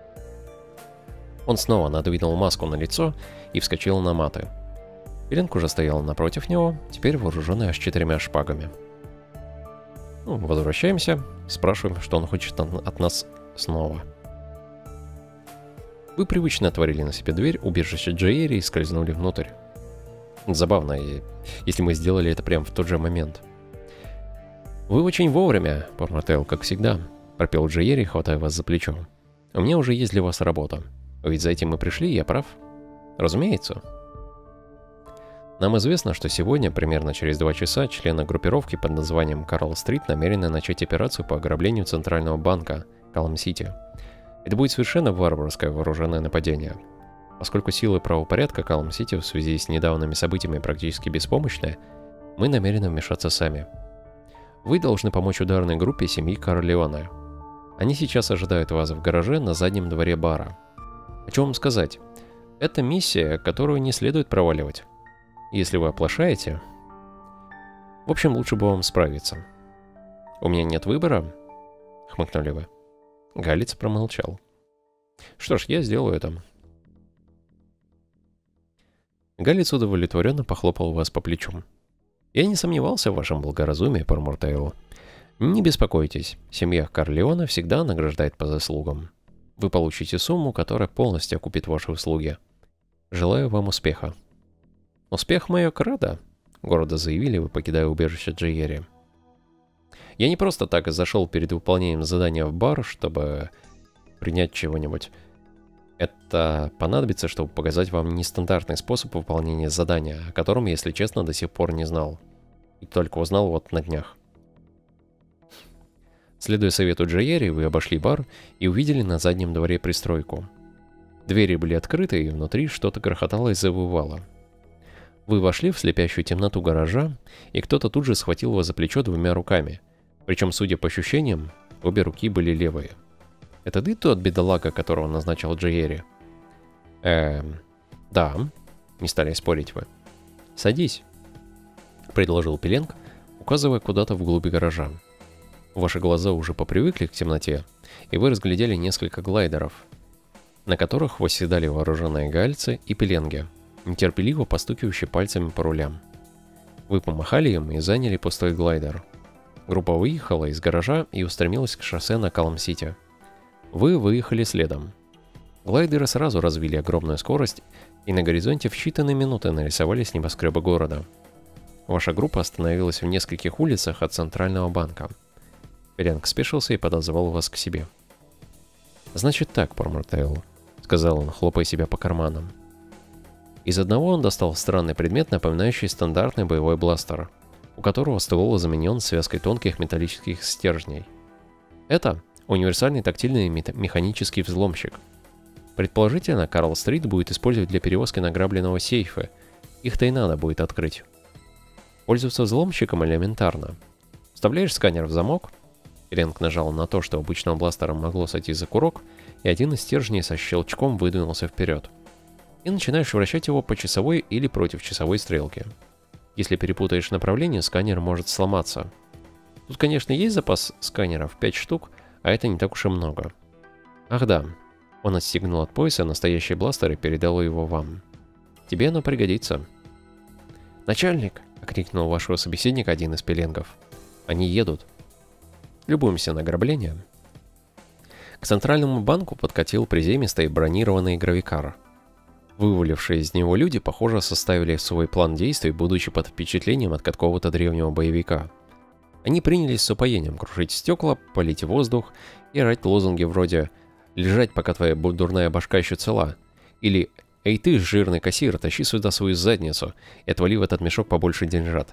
Он снова надвинул маску на лицо и вскочил на маты. Пеленг уже стоял напротив него, теперь вооруженный аж 4 шпагами. Возвращаемся, спрашиваем, что он хочет от нас снова. Вы привычно отворили на себе дверь убежища Джиери и скользнули внутрь. Забавно, если мы сделали это прямо в тот же момент. «Вы очень вовремя, Пормортейл, как всегда», — пропел Джиери, хватая вас за плечо. «У меня уже есть для вас работа. Ведь за этим мы пришли, я прав?» «Разумеется». Нам известно, что сегодня, примерно через 2 часа, члены группировки под названием Карл-Стрит намерены начать операцию по ограблению Центрального банка Калм-Сити. Это будет совершенно варварское вооруженное нападение. Поскольку силы правопорядка Калм-Сити в связи с недавними событиями практически беспомощны, мы намерены вмешаться сами. Вы должны помочь ударной группе семьи Корлеоне. Они сейчас ожидают вас в гараже на заднем дворе бара. Хочу вам сказать, это миссия, которую не следует проваливать. Если вы оплошаете... В общем, лучше бы вам справиться. «У меня нет выбора?» — хмыкнули вы. Галец промолчал. «Что ж, я сделаю это». Галец удовлетворенно похлопал вас по плечу. «Я не сомневался в вашем благоразумии, Пормортейл. Не беспокойтесь, семья Корлеоне всегда награждает по заслугам. Вы получите сумму, которая полностью окупит ваши услуги. Желаю вам успеха». «Успех мое кредо», — гордо заявили вы, покидая убежище Джиери. «Я не просто так зашел перед выполнением задания в бар, чтобы принять чего-нибудь. Это понадобится, чтобы показать вам нестандартный способ выполнения задания, о котором, если честно, до сих пор не знал. И только узнал вот на днях». Следуя совету Джиери, вы обошли бар и увидели на заднем дворе пристройку. Двери были открыты, и внутри что-то грохотало и завывало. Вы вошли в слепящую темноту гаража, и кто-то тут же схватил вас за плечо 2 руками. Причем, судя по ощущениям, обе руки были левые. Это ты тот бедолага, которого назначил Джиери? Да, не стали спорить вы. Садись, предложил Пеленг, указывая куда-то вглубь гаража. Ваши глаза уже попривыкли к темноте, и вы разглядели несколько глайдеров, на которых восседали вооруженные гальцы и пеленги, нетерпеливо постукивающие пальцами по рулям. Вы помахали им и заняли пустой глайдер. Группа выехала из гаража и устремилась к шоссе на Калм-Сити. Вы выехали следом. Глайдеры сразу развили огромную скорость, и на горизонте в считанные минуты нарисовались небоскребы города. Ваша группа остановилась в нескольких улицах от Центрального банка. Пеленг спешился и подозвал вас к себе. «Значит так, Пормортейл», — сказал он, хлопая себя по карманам. Из одного он достал странный предмет, напоминающий стандартный боевой бластер, у которого ствол заменен связкой тонких металлических стержней. Это универсальный тактильный механический взломщик. Предположительно, Карл-стрит будет использовать для перевозки награбленного сейфа. Их-то и надо будет открыть. Пользоваться взломщиком элементарно. Вставляешь сканер в замок. Пеленг нажал на то, что обычным бластером могло сойти за курок, и один из стержней со щелчком выдвинулся вперед. И начинаешь вращать его по часовой или против часовой стрелки. Если перепутаешь направление, сканер может сломаться. Тут, конечно, есть запас сканеров 5 штук, а это не так уж и много. Ах да, он отстегнул от пояса настоящий бластер и передал его вам. Тебе оно пригодится. «Начальник!» — окрикнул вашего собеседника один из пеленгов. «Они едут». Любуемся на ограбление. К Центральному банку подкатил приземистый бронированный гравикар. Вывалившие из него люди, похоже, составили свой план действий, будучи под впечатлением от какого-то древнего боевика. Они принялись с упоением крушить стекла, палить воздух и орать лозунги вроде «Лежать, пока твоя дурная башка еще цела» или «Эй ты, жирный кассир, тащи сюда свою задницу и отвали в этот мешок побольше деньжат».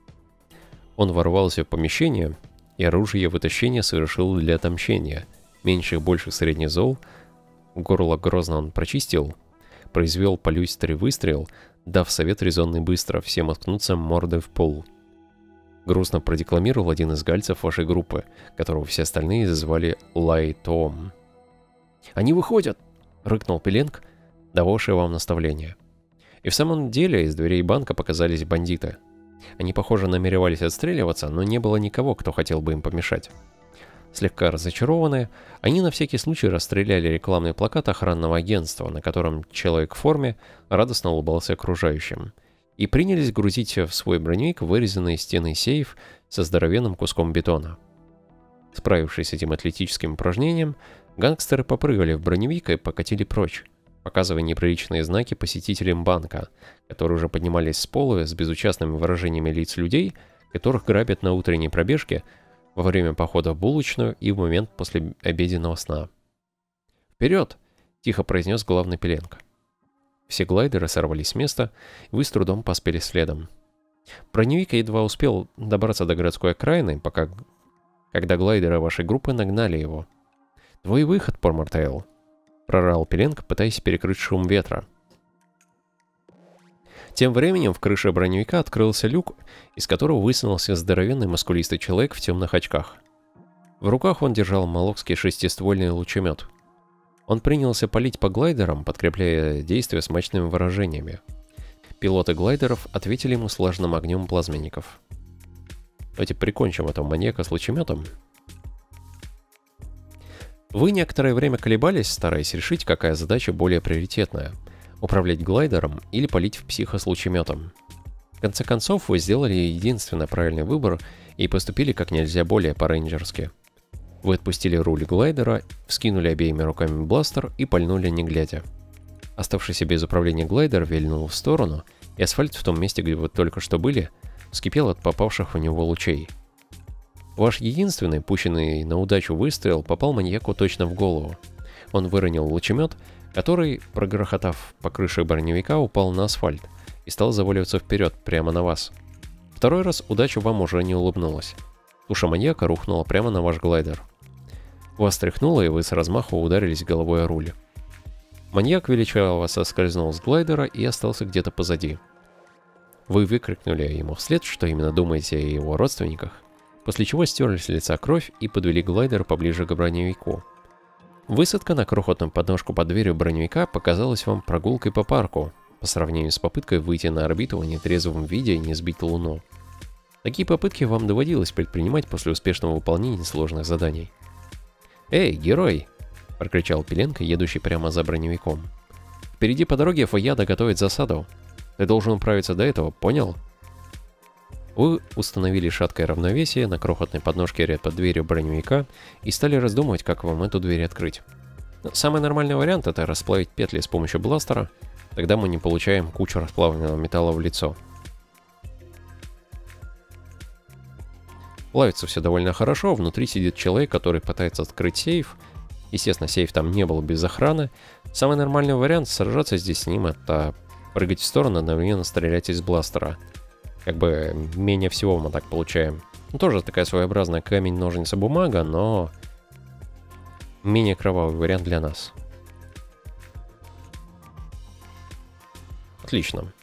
Он ворвался в помещение, и оружие вытащения совершил для отомщения. Меньших, больших, средних зол. Горло грозно он прочистил, произвел полюстрый выстрел, дав совет резонный быстро всем уткнуться мордой в пол. Грустно продекламировал один из гальцев вашей группы, которого все остальные звали Лайтом. «Они выходят!» — рыкнул Пеленг, дававший вам наставление. И в самом деле из дверей банка показались бандиты. Они, похоже, намеревались отстреливаться, но не было никого, кто хотел бы им помешать. Слегка разочарованные, они на всякий случай расстреляли рекламный плакат охранного агентства, на котором человек в форме радостно улыбался окружающим, и принялись грузить в свой броневик вырезанный из стены сейф со здоровенным куском бетона. Справившись с этим атлетическим упражнением, гангстеры попрыгали в броневик и покатили прочь, показывая неприличные знаки посетителям банка, которые уже поднимались с пола с безучастными выражениями лиц людей, которых грабят на утренней пробежке, во время похода в булочную и в момент после обеденного сна. «Вперед!» — тихо произнес главный Пеленг. Все глайдеры сорвались с места, и вы с трудом поспели следом. Броневик едва успел добраться до городской окраины, когда глайдеры вашей группы нагнали его. «Твой выход, Пормортейл!» — прорал Пеленг, пытаясь перекрыть шум ветра. Тем временем в крыше броневика открылся люк, из которого высунулся здоровенный мускулистый человек в темных очках. В руках он держал молокский шестиствольный лучемет. Он принялся палить по глайдерам, подкрепляя действия смачными выражениями. Пилоты глайдеров ответили ему слаженным огнем плазменников. Давайте прикончим этого маньяка с лучеметом. Вы некоторое время колебались, стараясь решить, какая задача более приоритетная — управлять глайдером или палить в психа с лучеметом. В конце концов, вы сделали единственно правильный выбор и поступили как нельзя более по-рейнджерски. Вы отпустили руль глайдера, вскинули обеими руками бластер и пальнули не глядя. Оставшийся без управления глайдер вильнул в сторону, и асфальт в том месте, где вы только что были, вскипел от попавших в него лучей. Ваш единственный, пущенный на удачу выстрел, попал маньяку точно в голову. Он выронил лучемет, который, прогрохотав по крыше броневика, упал на асфальт и стал заваливаться вперед, прямо на вас. Второй раз удача вам уже не улыбнулась. Туша маньяка рухнула прямо на ваш глайдер. Вас тряхнуло, и вы с размаху ударились головой о руль. Маньяк величаво соскользнул с глайдера и остался где-то позади. Вы выкрикнули ему вслед, что именно думаете о его родственниках, после чего стерли с лица кровь и подвели глайдер поближе к броневику. Высадка на крохотную подножку под дверью броневика показалась вам прогулкой по парку, по сравнению с попыткой выйти на орбиту в нетрезвом виде и не сбить Луну. Такие попытки вам доводилось предпринимать после успешного выполнения сложных заданий. «Эй, герой!» – прокричал Пеленко, едущий прямо за броневиком. «Впереди по дороге Фаяда готовит засаду. Ты должен управиться до этого, понял?» Вы установили шаткое равновесие на крохотной подножке ряд под дверью броневика и стали раздумывать, как вам эту дверь открыть. Самый нормальный вариант — это расплавить петли с помощью бластера, тогда мы не получаем кучу расплавленного металла в лицо. Плавится все довольно хорошо, внутри сидит человек, который пытается открыть сейф. Естественно, сейф там не был без охраны. Самый нормальный вариант сражаться здесь с ним — это прыгать в сторону, одновременно стрелять из бластера. Как бы менее всего мы так получаем. Ну, тоже такая своеобразная камень, ножницы, бумага, но менее кровавый вариант для нас. Отлично.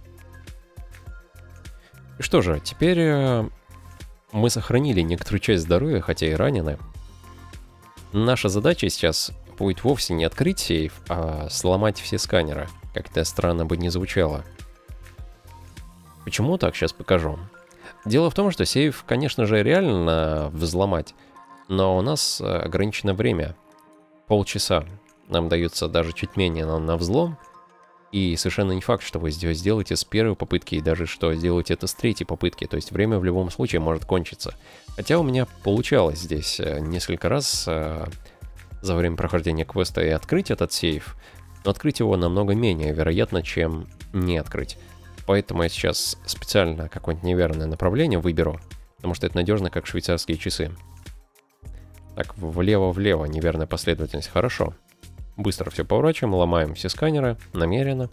И что же, теперь мы сохранили некоторую часть здоровья, хотя и ранены. Наша задача сейчас будет вовсе не открыть сейф, а сломать все сканеры. Как это странно бы не звучало. Почему так, сейчас покажу. Дело в том, что сейф, конечно же, реально взломать, но у нас ограничено время. Полчаса. Нам дается даже чуть менее на взлом. И совершенно не факт, что вы сделаете с первой попытки, и даже что сделаете это с третьей попытки. То есть время в любом случае может кончиться. Хотя у меня получалось здесь несколько раз за время прохождения квеста и открыть этот сейф. Но открыть его намного менее вероятно, чем не открыть. Поэтому я сейчас специально какое-нибудь неверное направление выберу, потому что это надежно, как швейцарские часы. Так, влево-влево, неверная последовательность. Хорошо. Быстро все поворачиваем, ломаем все сканеры, намеренно.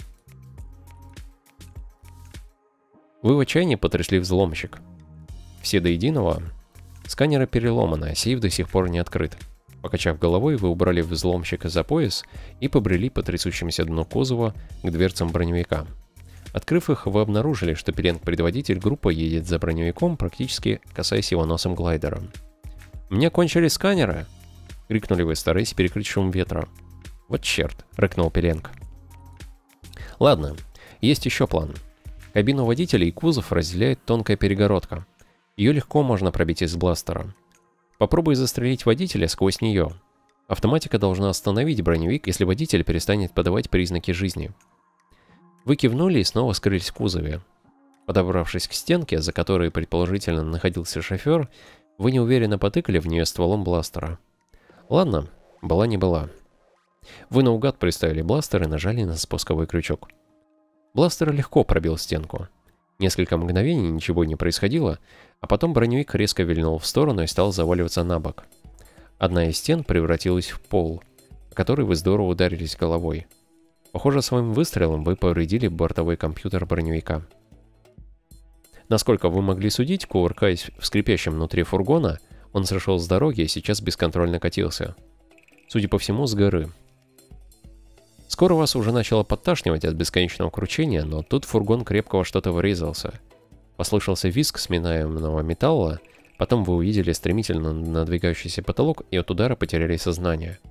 Вы в отчаянии потрясли взломщик. Все до единого. Сканеры переломаны, а сейф до сих пор не открыт. Покачав головой, вы убрали взломщика за пояс и побрели по трясущемуся дну кузова к дверцам броневика. Открыв их, вы обнаружили, что Пеленко-предводитель группы едет за броневиком, практически касаясь его носом глайдера. «У меня кончились сканеры!» — крикнули вы, стараясь перекрыть шум ветра. «Вот черт!» — рыкнул Пеленко. «Ладно, есть еще план. Кабину водителя и кузов разделяет тонкая перегородка. Ее легко можно пробить из бластера. Попробуй застрелить водителя сквозь нее. Автоматика должна остановить броневик, если водитель перестанет подавать признаки жизни». Вы кивнули и снова скрылись в кузове. Подобравшись к стенке, за которой предположительно находился шофер, вы неуверенно потыкали в нее стволом бластера. Ладно, была не была. Вы наугад приставили бластер и нажали на спусковой крючок. Бластер легко пробил стенку. Несколько мгновений ничего не происходило, а потом броневик резко вильнул в сторону и стал заваливаться на бок. Одна из стен превратилась в пол, о который вы здорово ударились головой. Похоже, своим выстрелом вы повредили бортовой компьютер броневика. Насколько вы могли судить, кувыркаясь в скрипящем внутри фургона, он сошел с дороги и сейчас бесконтрольно катился. Судя по всему, с горы. Скоро вас уже начало подташнивать от бесконечного кручения, но тут фургон крепко во что-то врезался. Послышался визг сминаемого металла, потом вы увидели стремительно надвигающийся потолок и от удара потеряли сознание.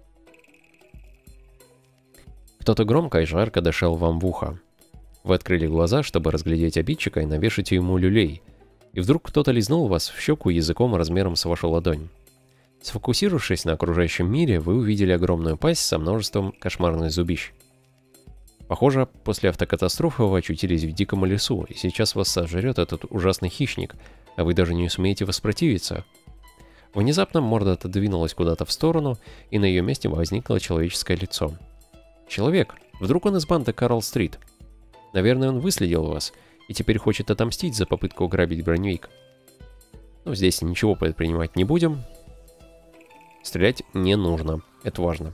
Кто-то громко и жарко дышал вам в ухо. Вы открыли глаза, чтобы разглядеть обидчика и навешать ему люлей. И вдруг кто-то лизнул вас в щеку языком размером с вашу ладонь. Сфокусировавшись на окружающем мире, вы увидели огромную пасть со множеством кошмарных зубищ. Похоже, после автокатастрофы вы очутились в диком лесу, и сейчас вас сожрет этот ужасный хищник, а вы даже не сумеете воспротивиться. Внезапно морда отодвинулась куда-то в сторону, и на ее месте возникло человеческое лицо. Человек. Вдруг он из банды Карл-стрит. Наверное, он выследил вас и теперь хочет отомстить за попытку ограбить броневик. Но здесь ничего предпринимать не будем. Стрелять не нужно. Это важно.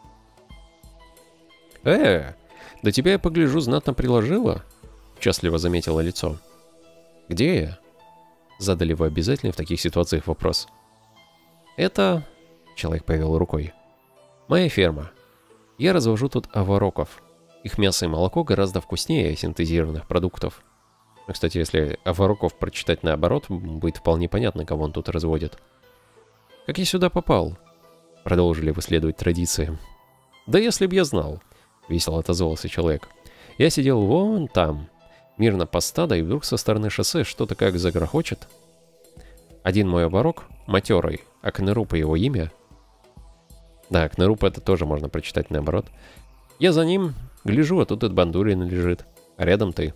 Да тебя, я погляжу, знатно приложило, участливо заметило лицо. Где я? Задали вы обязательно в таких ситуациях вопрос. Это... Человек повел рукой. Моя ферма. Я развожу тут авароков. Их мясо и молоко гораздо вкуснее синтезированных продуктов. Кстати, если Авароков прочитать наоборот, будет вполне понятно, кого он тут разводит. «Как я сюда попал?» Продолжили выследовать традиции. «Да если б я знал», — весело отозвался человек. «Я сидел вон там, мирно под стадо, и вдруг со стороны шоссе что-то как загрохочет. Один мой Аварок, матерый, а Кныру по его имя...» Да, Кныру это тоже можно прочитать наоборот. «Я за ним, гляжу, а тут этот Бандурин лежит, а рядом ты».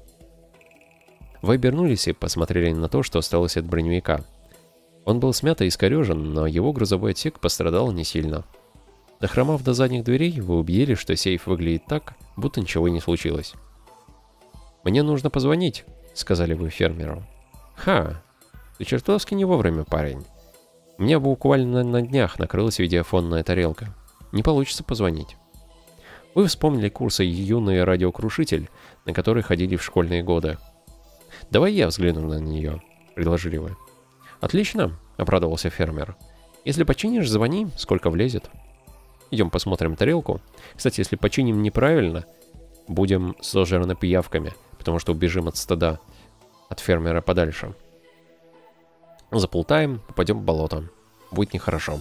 Вы обернулись и посмотрели на то, что осталось от броневика. Он был смят и искорежен, но его грузовой отсек пострадал не сильно. Дохромав до задних дверей, вы убедились, что сейф выглядит так, будто ничего не случилось. «Мне нужно позвонить», — сказали вы фермеру. «Ха, ты чертовски не вовремя, парень. У меня буквально на днях накрылась видеофонная тарелка. Не получится позвонить». Вы вспомнили курсы «Юный радиокрушитель», на которые ходили в школьные годы. «Давай я взгляну на нее», — предложили вы. «Отлично», — обрадовался фермер. «Если починишь, звони, сколько влезет. Идем посмотрим тарелку. Кстати, если починим неправильно, будем сожраны пиявками, потому что убежим от стада, от фермера подальше. Заплутаем, попадем в болото. Будет нехорошо».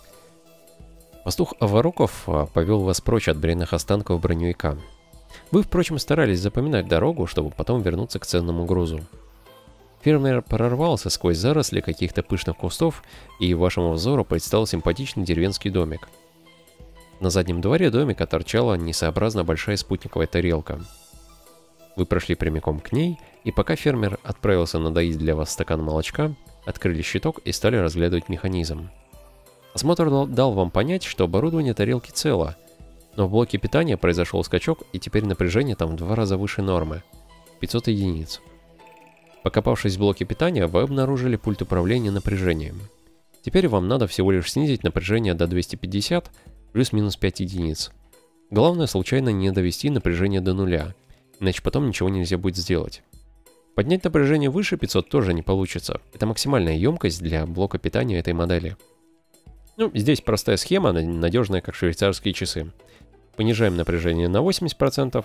Пастух Авароков повел вас прочь от бренных останков броневика. Вы, впрочем, старались запоминать дорогу, чтобы потом вернуться к ценному грузу. Фермер прорвался сквозь заросли каких-то пышных кустов, и вашему взору предстал симпатичный деревенский домик. На заднем дворе домика торчала несообразно большая спутниковая тарелка. Вы прошли прямиком к ней, и пока фермер отправился надоить для вас стакан молочка, открыли щиток и стали разглядывать механизм. Осмотр дал вам понять, что оборудование тарелки цело, но в блоке питания произошел скачок, и теперь напряжение там в 2 раза выше нормы – 500 единиц. Покопавшись в блоке питания, вы обнаружили пульт управления напряжением. Теперь вам надо всего лишь снизить напряжение до 250 плюс-минус 5 единиц. Главное случайно не довести напряжение до нуля, иначе потом ничего нельзя будет сделать. Поднять напряжение выше 500 тоже не получится. Это максимальная емкость для блока питания этой модели. Здесь простая схема, надежная как швейцарские часы. Понижаем напряжение на 80%.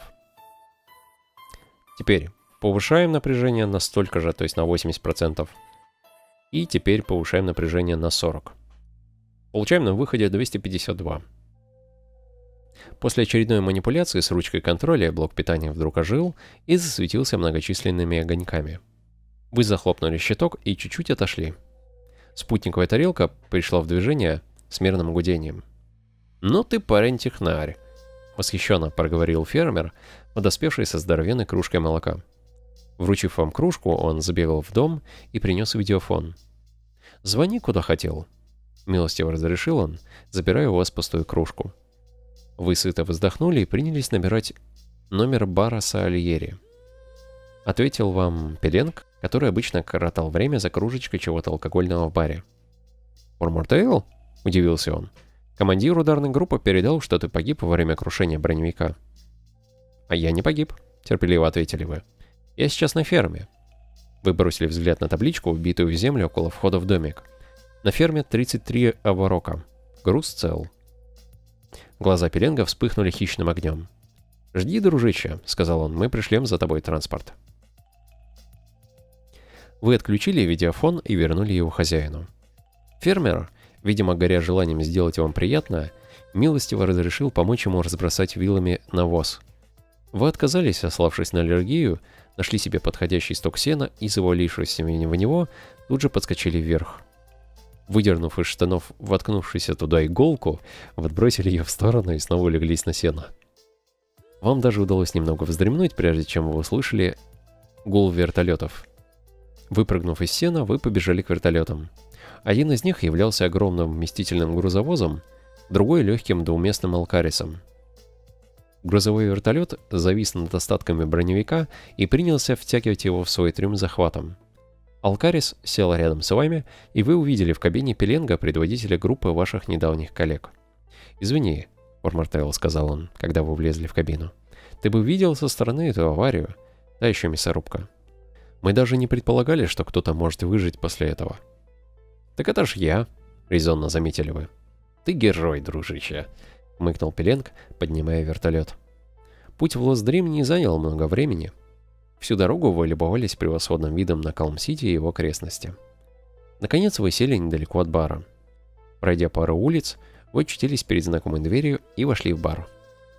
Теперь повышаем напряжение на столько же, то есть на 80%. И теперь повышаем напряжение на 40%. Получаем на выходе 252. После очередной манипуляции с ручкой контроля блок питания вдруг ожил и засветился многочисленными огоньками. Вы захлопнули щиток и чуть-чуть отошли. Спутниковая тарелка пришла в движение с мерным гудением. «Ну ты, парень-технарь!» — восхищенно проговорил фермер, подоспевший со здоровенной кружкой молока. Вручив вам кружку, он забегал в дом и принес видеофон. «Звони, куда хотел», — милостиво разрешил он, забирая у вас пустую кружку. Вы сыто вздохнули и принялись набирать номер бара Сальери. Ответил вам Пеленг, который обычно коротал время за кружечкой чего-то алкогольного в баре. «Мурмуртейл?» — удивился он. «Командир ударной группы передал, что ты погиб во время крушения броневика». «А я не погиб», — терпеливо ответили вы. «Я сейчас на ферме». Вы бросили взгляд на табличку, вбитую в землю около входа в домик. На ферме 33 Аварока. Груз цел. Глаза Пеленга вспыхнули хищным огнем. «Жди, дружище», — сказал он, — «мы пришлем за тобой транспорт». Вы отключили видеофон и вернули его хозяину. Фермер, видимо, горя желанием сделать вам приятное, милостиво разрешил помочь ему разбросать вилами навоз. Вы отказались, сославшись на аллергию, нашли себе подходящий сток сена и, завалившись в него, тут же подскочили вверх. Выдернув из штанов воткнувшуюся туда иголку, вы отбросили ее в сторону и снова улеглись на сено. Вам даже удалось немного вздремнуть, прежде чем вы услышали гул вертолетов. Выпрыгнув из сена, вы побежали к вертолетам. Один из них являлся огромным вместительным грузовозом, другой — легким двуместным алкарисом. Грузовой вертолет завис над остатками броневика и принялся втягивать его в свой трюм захватом. Алкарис сел рядом с вами, и вы увидели в кабине Пеленга, предводителя группы ваших недавних коллег. «Извини», — Мурмуртейл сказал он, когда вы влезли в кабину. «Ты бы видел со стороны эту аварию, да еще мясорубка. Мы даже не предполагали, что кто-то может выжить после этого». «Так это ж я», — резонно заметили вы. «Ты герой, дружище», — хмыкнул Пеленг, поднимая вертолет. «Путь в Лосдрим не занял много времени. Всю дорогу вы любовались превосходным видом на Калм-Сити и его окрестности. Наконец вы сели недалеко от бара. Пройдя пару улиц, вы очутились перед знакомой дверью и вошли в бар.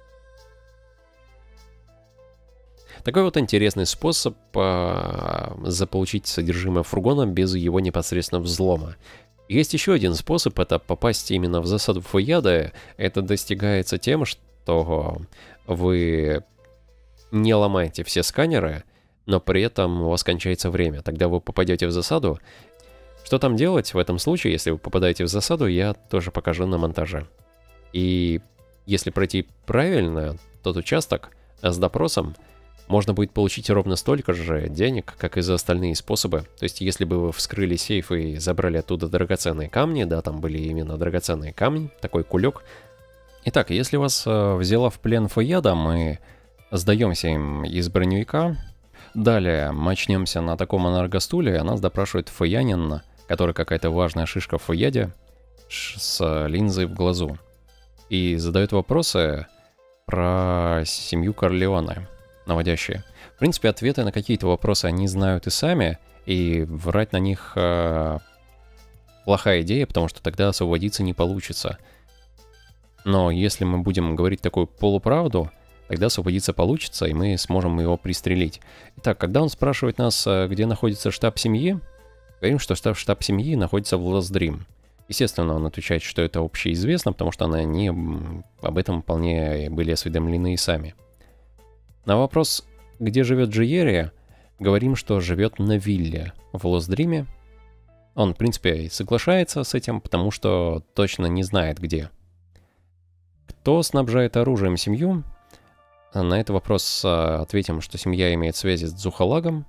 Такой вот интересный способ заполучить содержимое фургона без его непосредственного взлома. Есть еще один способ, это попасть именно в засаду фуяда. Это достигается тем, что вы не ломаете все сканеры, но при этом у вас кончается время. Тогда вы попадете в засаду. Что там делать в этом случае, если вы попадаете в засаду, я тоже покажу на монтаже. И если пройти правильно тот участок с допросом, можно будет получить ровно столько же денег, как и за остальные способы. То есть, если бы вы вскрыли сейф и забрали оттуда драгоценные камни, да, там были именно драгоценные камни, такой кулек. Итак, если вас взяла в плен фуяда, мы сдаемся им из броневика. Далее мочнемся на таком энергостуле, а нас допрашивает фуянин, который какая-то важная шишка в фуяде, с линзой в глазу. И задает вопросы про семью Корлеоне. Наводящие. В принципе, ответы на какие-то вопросы они знают и сами, и врать на них плохая идея, потому что тогда освободиться не получится. Но если мы будем говорить такую полуправду, тогда освободиться получится, и мы сможем его пристрелить. Итак, когда он спрашивает нас, где находится штаб семьи, говорим, что штаб семьи находится в Лосдрим. Естественно, он отвечает, что это общеизвестно, потому что они об этом вполне были осведомлены и сами. На вопрос, где живет Джиери, говорим, что живет на вилле в Лосдриме. Он, в принципе, соглашается с этим, потому что точно не знает, где. Кто снабжает оружием семью? На этот вопрос ответим, что семья имеет связи с Дзухалагом.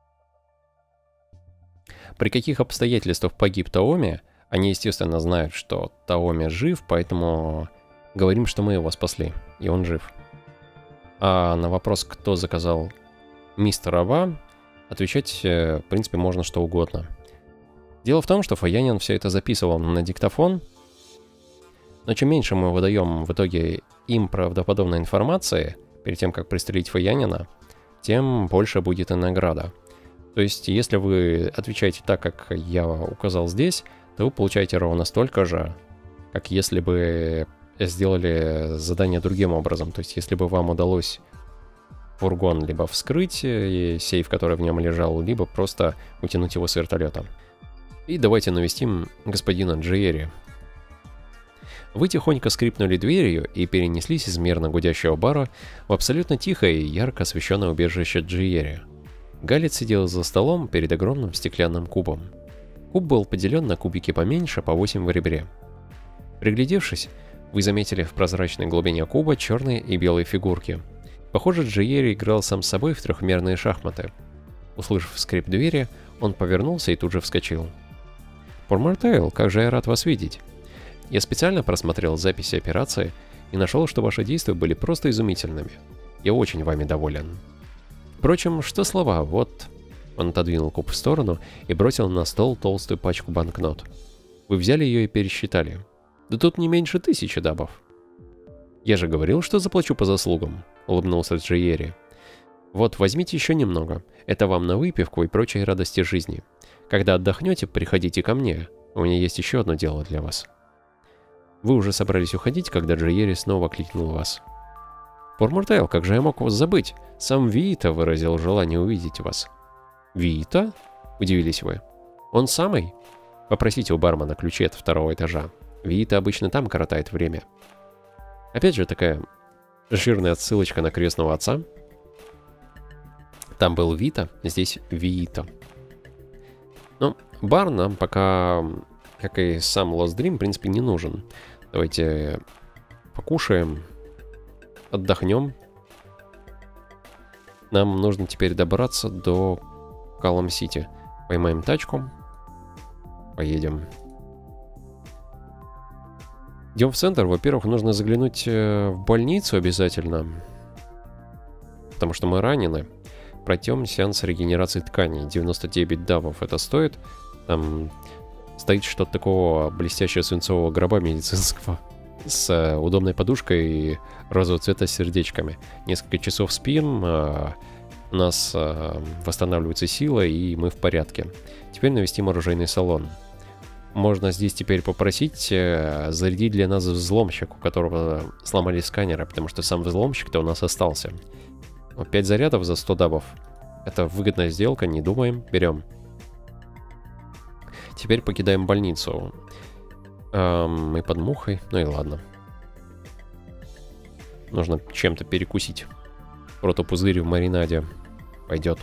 При каких обстоятельствах погиб Таоми? Они, естественно, знают, что Таоми жив, поэтому говорим, что мы его спасли, и он жив. А на вопрос, кто заказал мистера Ва, отвечать, в принципе, можно что угодно. Дело в том, что Фаянин все это записывал на диктофон, но чем меньше мы выдаем в итоге им правдоподобной информации, перед тем, как пристрелить Фаянина, тем больше будет и награда. То есть, если вы отвечаете так, как я указал здесь, то вы получаете ровно столько же, как если бы сделали задание другим образом. То есть, если бы вам удалось фургон либо вскрыть сейф, который в нем лежал, либо просто утянуть его с вертолета. И давайте навестим господина Джиери. Вы тихонько скрипнули дверью и перенеслись из мирно гудящего бара в абсолютно тихое и ярко освещенное убежище Джиери. Галец сидел за столом перед огромным стеклянным кубом. Куб был поделен на кубики поменьше, по 8 в ребре. Приглядевшись, вы заметили в прозрачной глубине куба черные и белые фигурки. Похоже, Джиери играл сам с собой в трехмерные шахматы. Услышав скрип двери, он повернулся и тут же вскочил. «Пормартейл, как же я рад вас видеть! Я специально просмотрел записи операции и нашел, что ваши действия были просто изумительными. Я очень вами доволен. Впрочем, что слова, вот...» Он отодвинул куб в сторону и бросил на стол толстую пачку банкнот. «Вы взяли ее и пересчитали. Да тут не меньше 1000 дабов». «Я же говорил, что заплачу по заслугам», — улыбнулся Джиери. «Вот, возьмите еще немного. Это вам на выпивку и прочие радости жизни. Когда отдохнете, приходите ко мне. У меня есть еще одно дело для вас». Вы уже собрались уходить, когда Джиери снова кликнул вас. «Пормартейл, как же я мог вас забыть? Сам Виита выразил желание увидеть вас». «Виита?» — удивились вы. «Он самый? Попросите у бармена ключи от 2-го этажа. Виита обычно там коротает время». Опять же такая жирная отсылочка на крестного отца. Там был Вита, здесь Виита. Ну, бар нам пока, как и сам Lost Dream, в принципе, не нужен. Давайте покушаем, отдохнем. Нам нужно теперь добраться до Калм-Сити. Поймаем тачку. Поедем. Идем в центр. Во-первых, нужно заглянуть в больницу обязательно. Потому что мы ранены. Пройдем сеанс регенерации тканей. 99 дабов это стоит. Там стоит что-то такого блестящего свинцового гроба медицинского. С удобной подушкой и розового цвета с сердечками. Несколько часов спим. У нас восстанавливается сила, и мы в порядке. Теперь навестим оружейный салон. Можно здесь теперь попросить зарядить для нас взломщик, у которого сломали сканеры, потому что сам взломщик-то у нас остался. 5 зарядов за 100 дабов. Это выгодная сделка, не думаем, берем. Теперь покидаем больницу. Мы под мухой, ну и ладно. Нужно чем-то перекусить. Протопузырь в маринаде пойдет.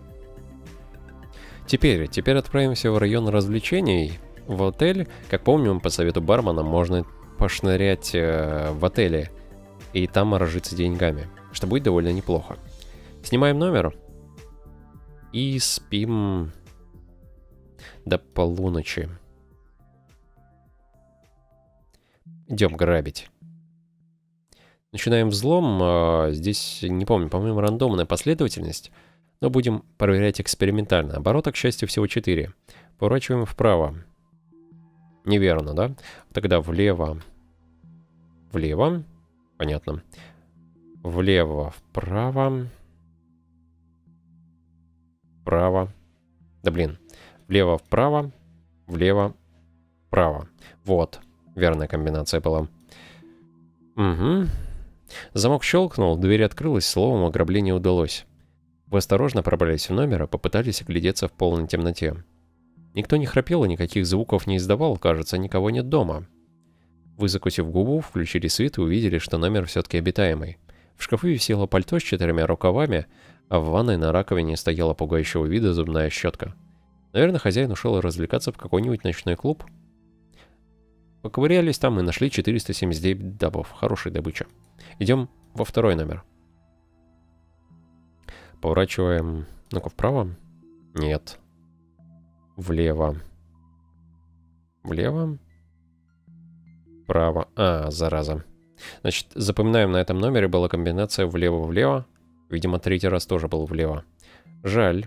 Теперь отправимся в район развлечений. В отель, как помним, по совету бармена можно пошнырять в отеле и там разжиться деньгами, что будет довольно неплохо. Снимаем номер и спим до полуночи. Идем грабить. Начинаем взлом. Здесь, не помню, по-моему, рандомная последовательность. Но будем проверять экспериментально. Оборотов, к счастью, всего 4. Поворачиваем вправо. Неверно, да? Тогда влево. Влево. Понятно. Влево, вправо. Вправо. Да блин. Влево, вправо. Влево, вправо. Вот. Верная комбинация была. Угу. Замок щелкнул, дверь открылась, словом, ограбление удалось. Вы осторожно пробрались в номер и попытались оглядеться в полной темноте. Никто не храпел и никаких звуков не издавал, кажется, никого нет дома. Вы, закусив губу, включили свет и увидели, что номер все-таки обитаемый. В шкафу висело пальто с 4 рукавами, а в ванной на раковине стояла пугающего вида зубная щетка. Наверное, хозяин ушел развлекаться в какой-нибудь ночной клуб. Поковырялись там и нашли 479 дабов. Хорошая добыча. Идем во второй номер. Поворачиваем. Ну-ка, вправо? Нет. Влево. Влево. Вправо. А, зараза. Значит, запоминаем, на этом номере была комбинация влево-влево. Видимо, 3-й раз тоже был влево. Жаль.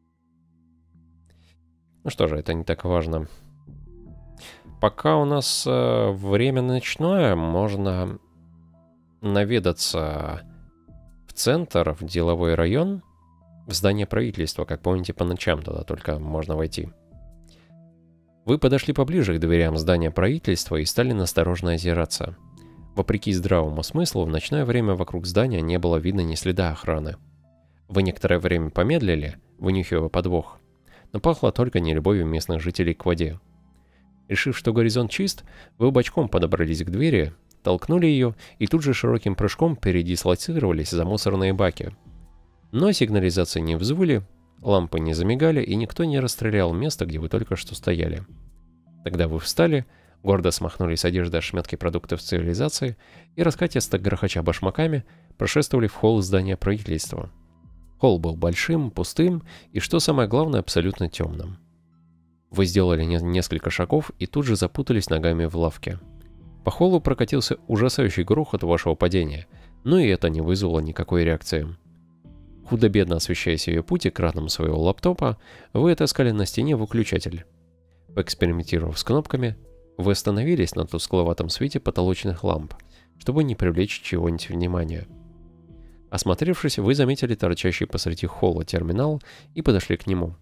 Ну что же, это не так важно. Пока у нас время ночное, можно наведаться в центр, в деловой район, в здание правительства. Как помните, по ночам туда только можно войти. Вы подошли поближе к дверям здания правительства и стали настороженно озираться. Вопреки здравому смыслу, в ночное время вокруг здания не было видно ни следа охраны. Вы некоторое время помедлили, вынюхивая подвох, но пахло только нелюбовью местных жителей к воде. Решив, что горизонт чист, вы бочком подобрались к двери, толкнули ее и тут же широким прыжком передислоцировались за мусорные баки. Но сигнализации не взвыли, лампы не замигали и никто не расстрелял место, где вы только что стояли. Тогда вы встали, гордо смахнули с одежды ошметки продуктов цивилизации и, раскатисто грохоча башмаками, прошествовали в холл здания правительства. Холл был большим, пустым и, что самое главное, абсолютно темным. Вы сделали несколько шагов и тут же запутались ногами в лавке. По холлу прокатился ужасающий грохот вашего падения, но и это не вызвало никакой реакции. Худо-бедно освещая себе путь экраном своего лаптопа, вы отыскали на стене выключатель. Поэкспериментировав с кнопками, вы остановились на тускловатом свете потолочных ламп, чтобы не привлечь чего-нибудь внимания. Осмотревшись, вы заметили торчащий посреди холла терминал и подошли к нему.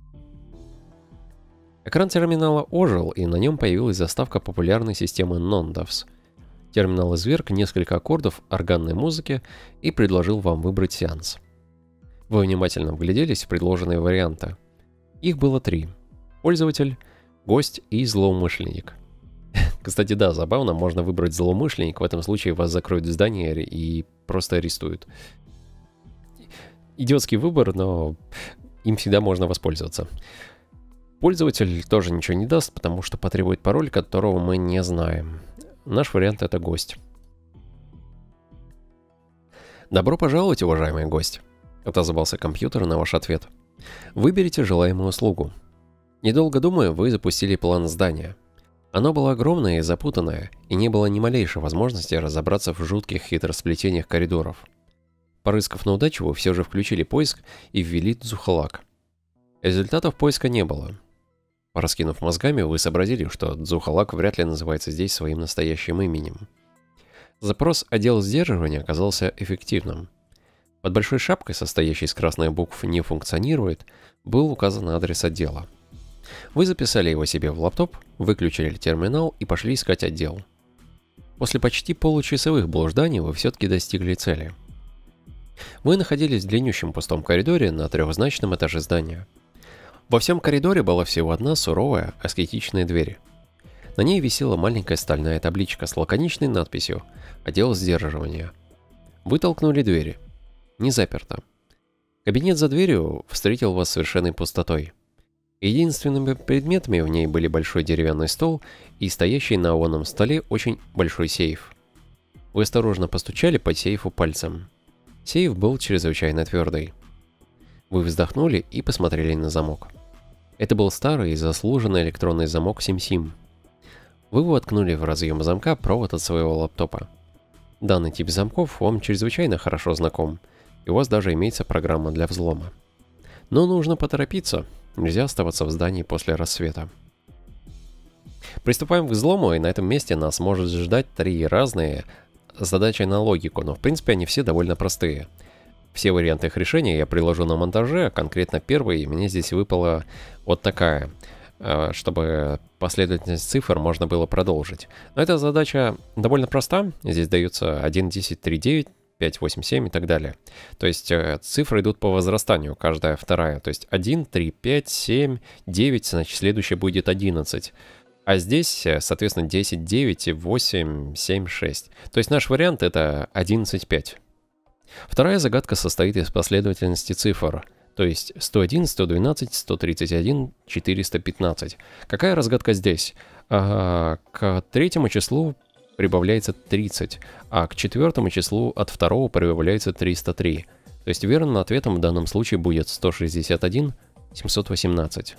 Экран терминала ожил, и на нем появилась заставка популярной системы Non-DAVs. Терминал изверг несколько аккордов органной музыки и предложил вам выбрать сеанс. Вы внимательно вгляделись в предложенные варианты. Их было 3. Пользователь, гость и злоумышленник. Кстати, да, забавно, можно выбрать злоумышленник, в этом случае вас закроют в здании и просто арестуют. Идиотский выбор, но им всегда можно воспользоваться. Пользователь тоже ничего не даст, потому что потребует пароль, которого мы не знаем. Наш вариант — это гость. Добро пожаловать, уважаемый гость. Отозвался компьютер на ваш ответ. Выберите желаемую услугу. Недолго думая, вы запустили план здания. Оно было огромное и запутанное, и не было ни малейшей возможности разобраться в жутких хитросплетениях коридоров. Порыскав на удачу, вы все же включили поиск и ввели Дзухалак. Результатов поиска не было. Пораскинув мозгами, вы сообразили, что Дзухалак вряд ли называется здесь своим настоящим именем. Запрос «Отдел сдерживания» оказался эффективным. Под большой шапкой, состоящей из красных букв «Не функционирует», был указан адрес отдела. Вы записали его себе в лаптоп, выключили терминал и пошли искать отдел. После почти получасовых блужданий вы все-таки достигли цели. Вы находились в длиннющем пустом коридоре на трехзначном этаже здания. Во всем коридоре была всего одна суровая, аскетичная дверь. На ней висела маленькая стальная табличка с лаконичной надписью «Отдел сдерживания». Вы толкнули двери. Не заперто. Кабинет за дверью встретил вас совершенной пустотой. Единственными предметами в ней были большой деревянный стол и стоящий на овальном столе очень большой сейф. Вы осторожно постучали по сейфу пальцем. Сейф был чрезвычайно твердый. Вы вздохнули и посмотрели на замок. Это был старый и заслуженный электронный замок SimSim. Вы воткнули в разъем замка провод от своего лаптопа. Данный тип замков вам чрезвычайно хорошо знаком, и у вас даже имеется программа для взлома. Но нужно поторопиться, нельзя оставаться в здании после рассвета. Приступаем к взлому, и на этом месте нас может ждать 3 разные задачи на логику, но в принципе они все довольно простые. Все варианты их решения я приложу на монтаже, а конкретно первый мне здесь выпала вот такая, чтобы последовательность цифр можно было продолжить. Но эта задача довольно проста, здесь даются 1, 10, 3, 9, 5, 8, 7 и так далее. То есть цифры идут по возрастанию, каждая вторая. То есть 1, 3, 5, 7, 9, значит следующее будет 11. А здесь, соответственно, 10, 9, 8, 7, 6. То есть наш вариант это 11, 5. Вторая загадка состоит из последовательности цифр. То есть 101, 112, 131, 415. Какая разгадка здесь? К третьему числу прибавляется 30, а к четвертому числу от второго прибавляется 303. То есть верным ответом в данном случае будет 161, 718.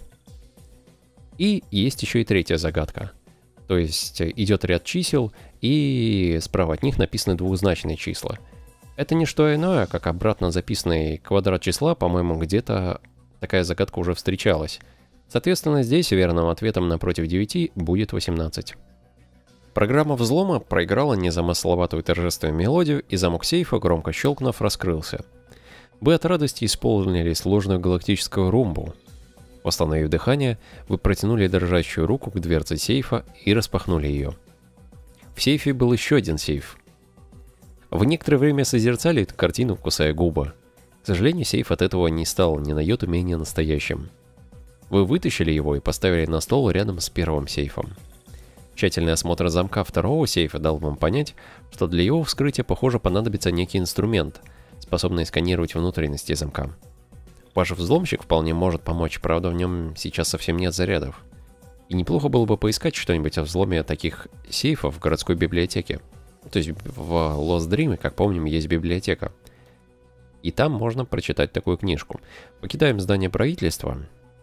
И есть еще и третья загадка. То есть идет ряд чисел, и справа от них написаны двузначные числа. Это не что иное, как обратно записанный квадрат числа, по-моему, где-то такая загадка уже встречалась. Соответственно, здесь верным ответом напротив 9 будет 18. Программа взлома проиграла незамысловатую торжественную мелодию, и замок сейфа, громко щелкнув, раскрылся. Вы от радости исполнили сложную галактическую румбу. Восстановив дыхание, вы протянули дрожащую руку к дверце сейфа и распахнули ее. В сейфе был еще один сейф. Вы некоторое время созерцали эту картину, кусая губы. К сожалению, сейф от этого не стал ни на йоту менее настоящим. Вы вытащили его и поставили на стол рядом с первым сейфом. Тщательный осмотр замка второго сейфа дал вам понять, что для его вскрытия, похоже, понадобится некий инструмент, способный сканировать внутренности замка. Ваш взломщик вполне может помочь, правда, в нем сейчас совсем нет зарядов. И неплохо было бы поискать что-нибудь о взломе таких сейфов в городской библиотеке. То есть в Lost Dream, как помним, есть библиотека. И там можно прочитать такую книжку. Покидаем здание правительства.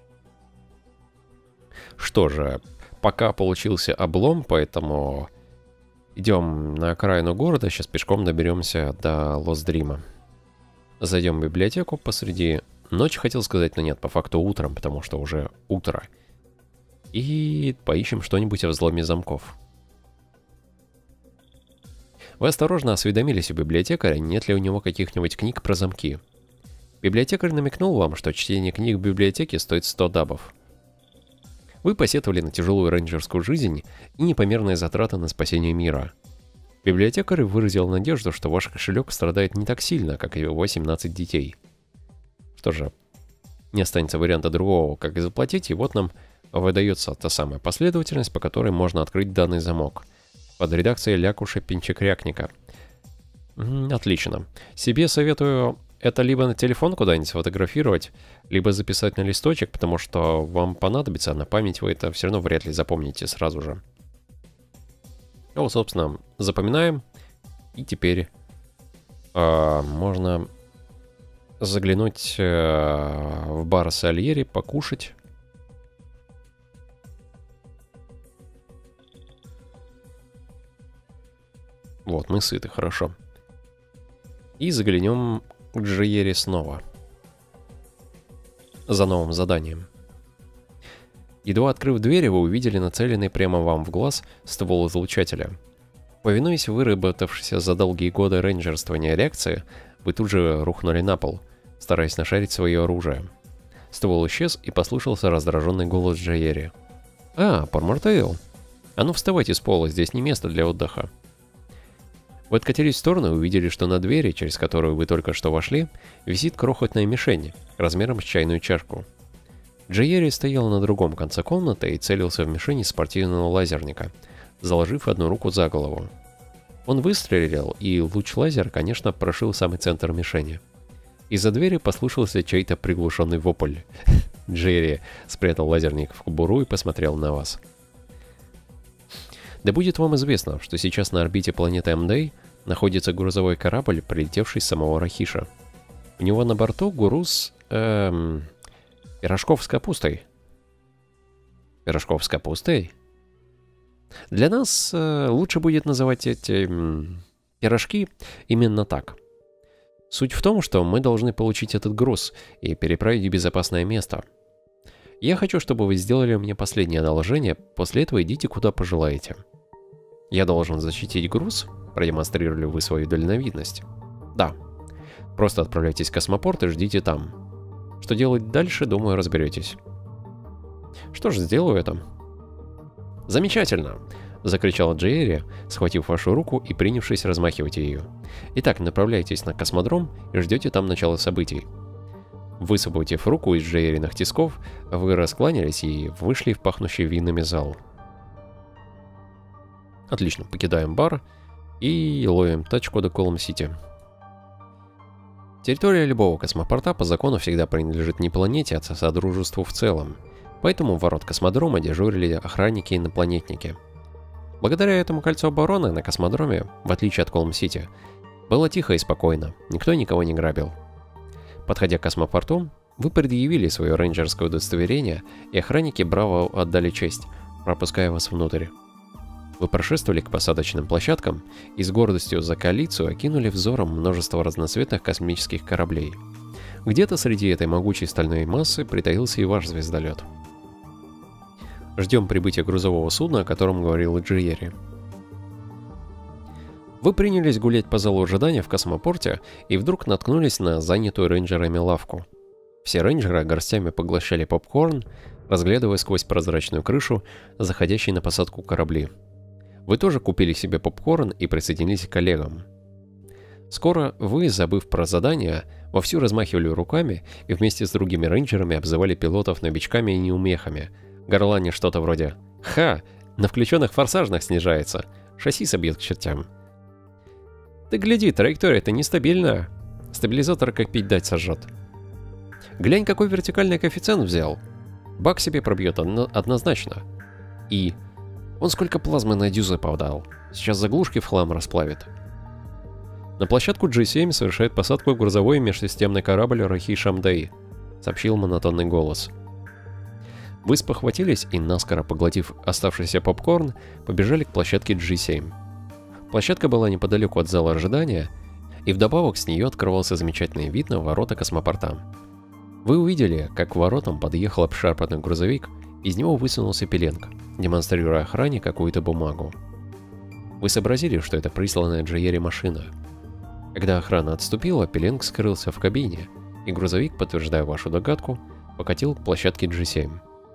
Что же, пока получился облом, поэтому идем на окраину города, сейчас пешком доберемся до Lost Dream. Зайдем в библиотеку посреди ночи, хотел сказать, но нет, по факту утром, потому что уже утро. И поищем что-нибудь о взломе замков. Вы осторожно осведомились у библиотекаря, нет ли у него каких-нибудь книг про замки. Библиотекарь намекнул вам, что чтение книг в библиотеке стоит 100 дабов. Вы посетовали на тяжелую рейнджерскую жизнь и непомерные затраты на спасение мира. Библиотекарь выразил надежду, что ваш кошелек страдает не так сильно, как и его 17 детей. Что же, не останется варианта другого, как и заплатить, и вот нам выдается та самая последовательность, по которой можно открыть данный замок. Под редакцией Лякуша Пинчекрякника. Отлично. Себе советую это либо на телефон куда-нибудь сфотографировать, либо записать на листочек, потому что вам понадобится, а на память вы это все равно вряд ли запомните сразу же. Ну, собственно, запоминаем. И теперь можно заглянуть в бар Сальери, покушать. Вот, мы сыты, хорошо. И заглянем к Джиере снова. За новым заданием. Едва открыв дверь, вы увидели нацеленный прямо вам в глаз ствол излучателя. Повинуясь выработавшейся за долгие годы рейнджерствования реакции, Вы тут же рухнули на пол, стараясь нашарить свое оружие. Ствол исчез, и послышался раздраженный голос Джаери. «А, Пормортейл! А ну вставайте с пола, здесь не место для отдыха». Вы откатились в сторону и увидели, что на двери, через которую вы только что вошли, висит крохотная мишень размером с чайную чашку. Джаери стоял на другом конце комнаты и целился в мишень из спортивного лазерника, заложив одну руку за голову. Он выстрелил, и луч лазера, конечно, прошил самый центр мишени. Из-за двери послышался чей-то приглушенный вопль. Джерри спрятал лазерник в кобуру и посмотрел на вас. Да будет вам известно, что сейчас на орбите планеты Мдей находится грузовой корабль, прилетевший с самого Рахиша. У него на борту груз... пирожков с капустой. Пирожков с капустой? Для нас лучше будет называть эти пирожки именно так. Суть в том, что мы должны получить этот груз и переправить в безопасное место. Я хочу, чтобы вы сделали мне последнее одолжение, после этого идите куда пожелаете. Я должен защитить груз? Продемонстрировали вы свою дальновидность? Да. Просто отправляйтесь в космопорт и ждите там. Что делать дальше, думаю, разберетесь. Что ж, сделаю это. Замечательно! Закричала Джаери, схватив вашу руку и принявшись размахивать ее. Итак, направляйтесь на космодром и ждете там начала событий. Высвободив руку из Джаериных тисков, вы раскланялись и вышли в пахнущий винами зал. Отлично, покидаем бар и ловим тачку до Колум-Сити. Территория любого космопорта по закону всегда принадлежит не планете, а Содружеству в целом. Поэтому у ворот космодрома дежурили охранники и инопланетники. Благодаря этому кольцу обороны на космодроме, в отличие от Колум-Сити, было тихо и спокойно, никто никого не грабил. Подходя к космопорту, вы предъявили свое рейнджерское удостоверение, и охранники браво отдали честь, пропуская вас внутрь. Вы прошествовали к посадочным площадкам и с гордостью за коалицию окинули взором множество разноцветных космических кораблей. Где-то среди этой могучей стальной массы притаился и ваш звездолет. Ждем прибытия грузового судна, о котором говорил Джаери. Вы принялись гулять по залу ожидания в космопорте и вдруг наткнулись на занятую рейнджерами лавку. Все рейнджеры горстями поглощали попкорн, разглядывая сквозь прозрачную крышу заходящие на посадку корабли. Вы тоже купили себе попкорн и присоединились к коллегам. Скоро вы, забыв про задание, вовсю размахивали руками и вместе с другими рейнджерами обзывали пилотов новичками и неумехами, горланя что-то вроде «Ха! На включенных форсажных снижается! Шасси собьет к чертям!» «Ты гляди, траектория-то нестабильная! Стабилизатор как пить дать сожжет!» «Глянь, какой вертикальный коэффициент взял! Бак себе пробьет однозначно!» И «Он сколько плазмы на дюзы подал! Сейчас заглушки в хлам расплавит!» На площадку G7 совершает посадку грузовой межсистемный корабль Рахиш Мдей, сообщил монотонный голос. Вы спохватились и, наскоро поглотив оставшийся попкорн, побежали к площадке G7. Площадка была неподалеку от зала ожидания, и вдобавок с нее открывался замечательный вид на ворота космопорта. Вы увидели, как к воротам подъехал обшарпанный грузовик, из него высунулся Пеленг, демонстрируя охране какую-то бумагу. Вы сообразили, что это присланная Джаери машина. Когда охрана отступила, Пеленг скрылся в кабине, и грузовик, подтверждая вашу догадку, покатил к площадке G7.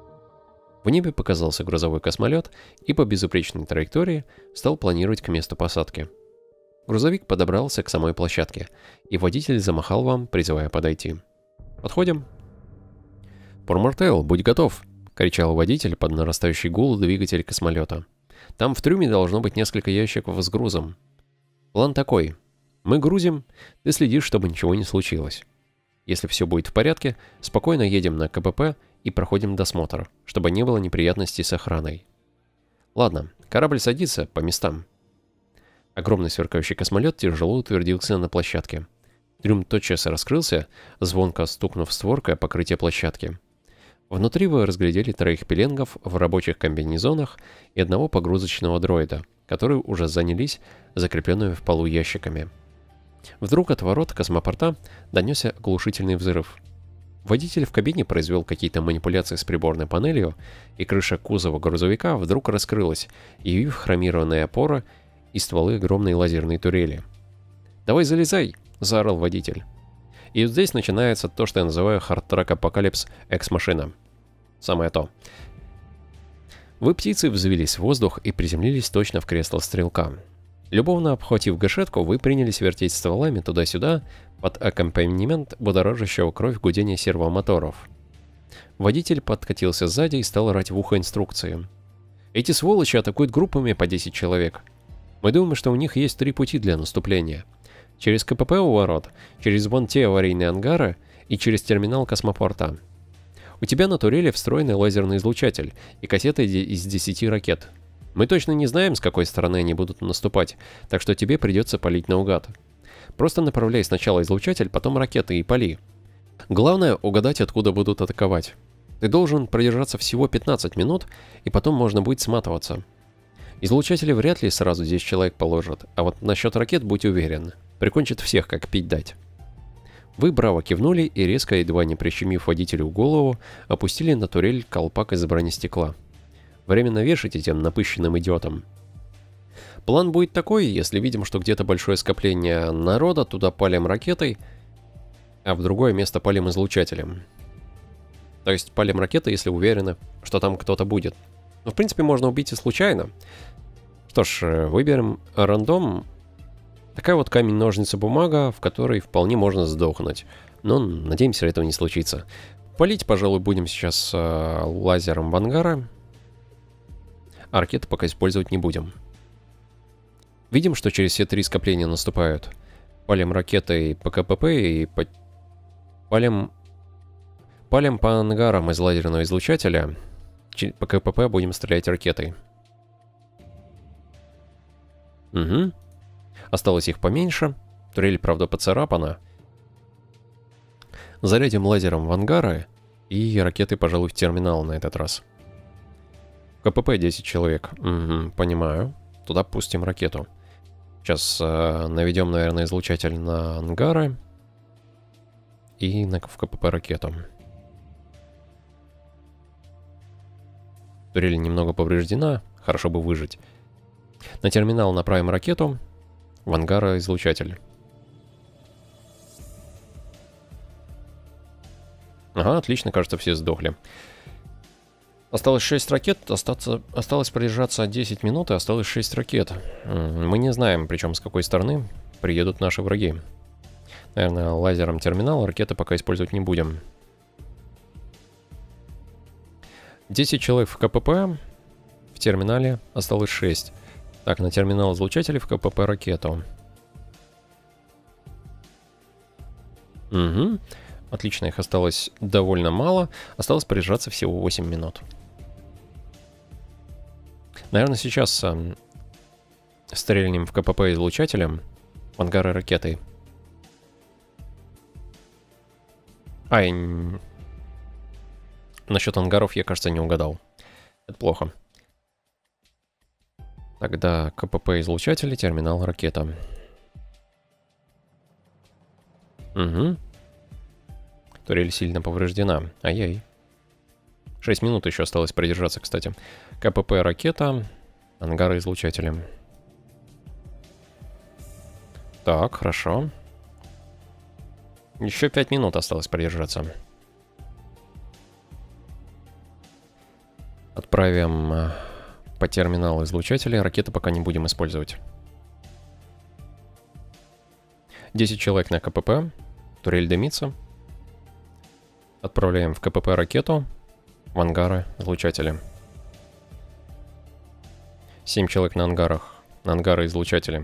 В небе показался грузовой космолет и по безупречной траектории стал планировать к месту посадки. Грузовик подобрался к самой площадке, и водитель замахал вам, призывая подойти. «Подходим». «Пормортейл, будь готов!» — кричал водитель под нарастающий гул двигателя космолета. «Там в трюме должно быть несколько ящиков с грузом. План такой. Мы грузим, ты следишь, чтобы ничего не случилось. Если все будет в порядке, спокойно едем на КПП и проходим досмотр, чтобы не было неприятностей с охраной. Ладно, корабль садится по местам». Огромный сверкающий космолет тяжело утвердился на площадке. Трюм тотчас раскрылся, звонко стукнув створкой о покрытие площадки. Внутри вы разглядели троих пеленгов в рабочих комбинезонах и одного погрузочного дроида, которые уже занялись закрепленными в полу ящиками. Вдруг от ворот космопорта донесся оглушительный взрыв. Водитель в кабине произвел какие-то манипуляции с приборной панелью, и крыша кузова грузовика вдруг раскрылась, явив хромированные опоры и стволы огромной лазерной турели. «Давай залезай!» заорал водитель. И вот здесь начинается то, что я называю Hard Truck Apocalypse Ex Machina. Самое то. Вы, птицы, взвились в воздух и приземлились точно в кресло стрелка. Любовно обхватив гашетку, вы принялись вертеть стволами туда-сюда под аккомпанемент будоражащего кровь гудения сервомоторов. Водитель подкатился сзади и стал орать в ухо инструкции. Эти сволочи атакуют группами по 10 человек. Мы думаем, что у них есть 3 пути для наступления. Через КПП у ворот, через вон те аварийные ангары и через терминал космопорта. У тебя на турели встроенный лазерный излучатель и кассеты из 10 ракет. Мы точно не знаем, с какой стороны они будут наступать, так что тебе придется палить наугад. Просто направляй сначала излучатель, потом ракеты и пали. Главное угадать, откуда будут атаковать. Ты должен продержаться всего 15 минут, и потом можно будет сматываться. Излучатели вряд ли сразу 10 человек положат, а вот насчет ракет будь уверен. Прикончит всех, как пить дать. Вы браво кивнули и резко, едва не прищемив водителю голову, опустили на турель колпак из бронестекла. Временно вешать этим напыщенным идиотам. План будет такой: если видим, что где-то большое скопление народа, туда палим ракетой, а в другое место палим излучателем. То есть палим ракетой, если уверены, что там кто-то будет. Но в принципе можно убить и случайно. Что ж, выберем рандом. Такая вот камень-ножницы-бумага, в которой вполне можно сдохнуть. Но надеемся, этого не случится. Палить, пожалуй, будем сейчас лазером в ангары. А ракеты пока использовать не будем. Видим, что через все 3 скопления наступают. Палим ракетой по КПП и палим по ангарам из лазерного излучателя. По КПП будем стрелять ракетой. Угу. Осталось их поменьше. Турель, правда, поцарапана. Зарядим лазером в ангары. И ракеты, пожалуй, в терминал на этот раз. КПП 10 человек. Угу, понимаю. Туда пустим ракету. Сейчас наведем, наверное, излучатель на ангары. И в КПП ракету. Турель немного повреждена. Хорошо бы выжить. На терминал направим ракету. В ангары излучатель. Ага, отлично, кажется, все сдохли. Осталось 6 ракет, осталось продержаться 10 минут, и осталось 6 ракет. Мы не знаем, причем с какой стороны приедут наши враги. Наверное, лазером терминал ракеты пока использовать не будем. 10 человек в КПП, в терминале осталось 6. Так, на терминал излучателей в КПП ракету. Угу. Отлично, их осталось довольно мало. Осталось продержаться всего 8 минут. Наверное, сейчас стрельнем в КПП излучателем, в ангары ракетой. Ай, насчет ангаров я, кажется, не угадал. Это плохо. Тогда КПП излучатели, терминал ракета. Угу. Турель сильно повреждена. Ай-яй. 6 минут еще осталось продержаться, кстати. КПП ракета, ангары излучатели. Так, хорошо. Еще 5 минут осталось продержаться. Отправим по терминалу излучателя. Ракеты пока не будем использовать. 10 человек на КПП. Турель дымится. Отправляем в КПП ракету. В ангары излучатели. 7 человек на ангарах. На ангары излучатели.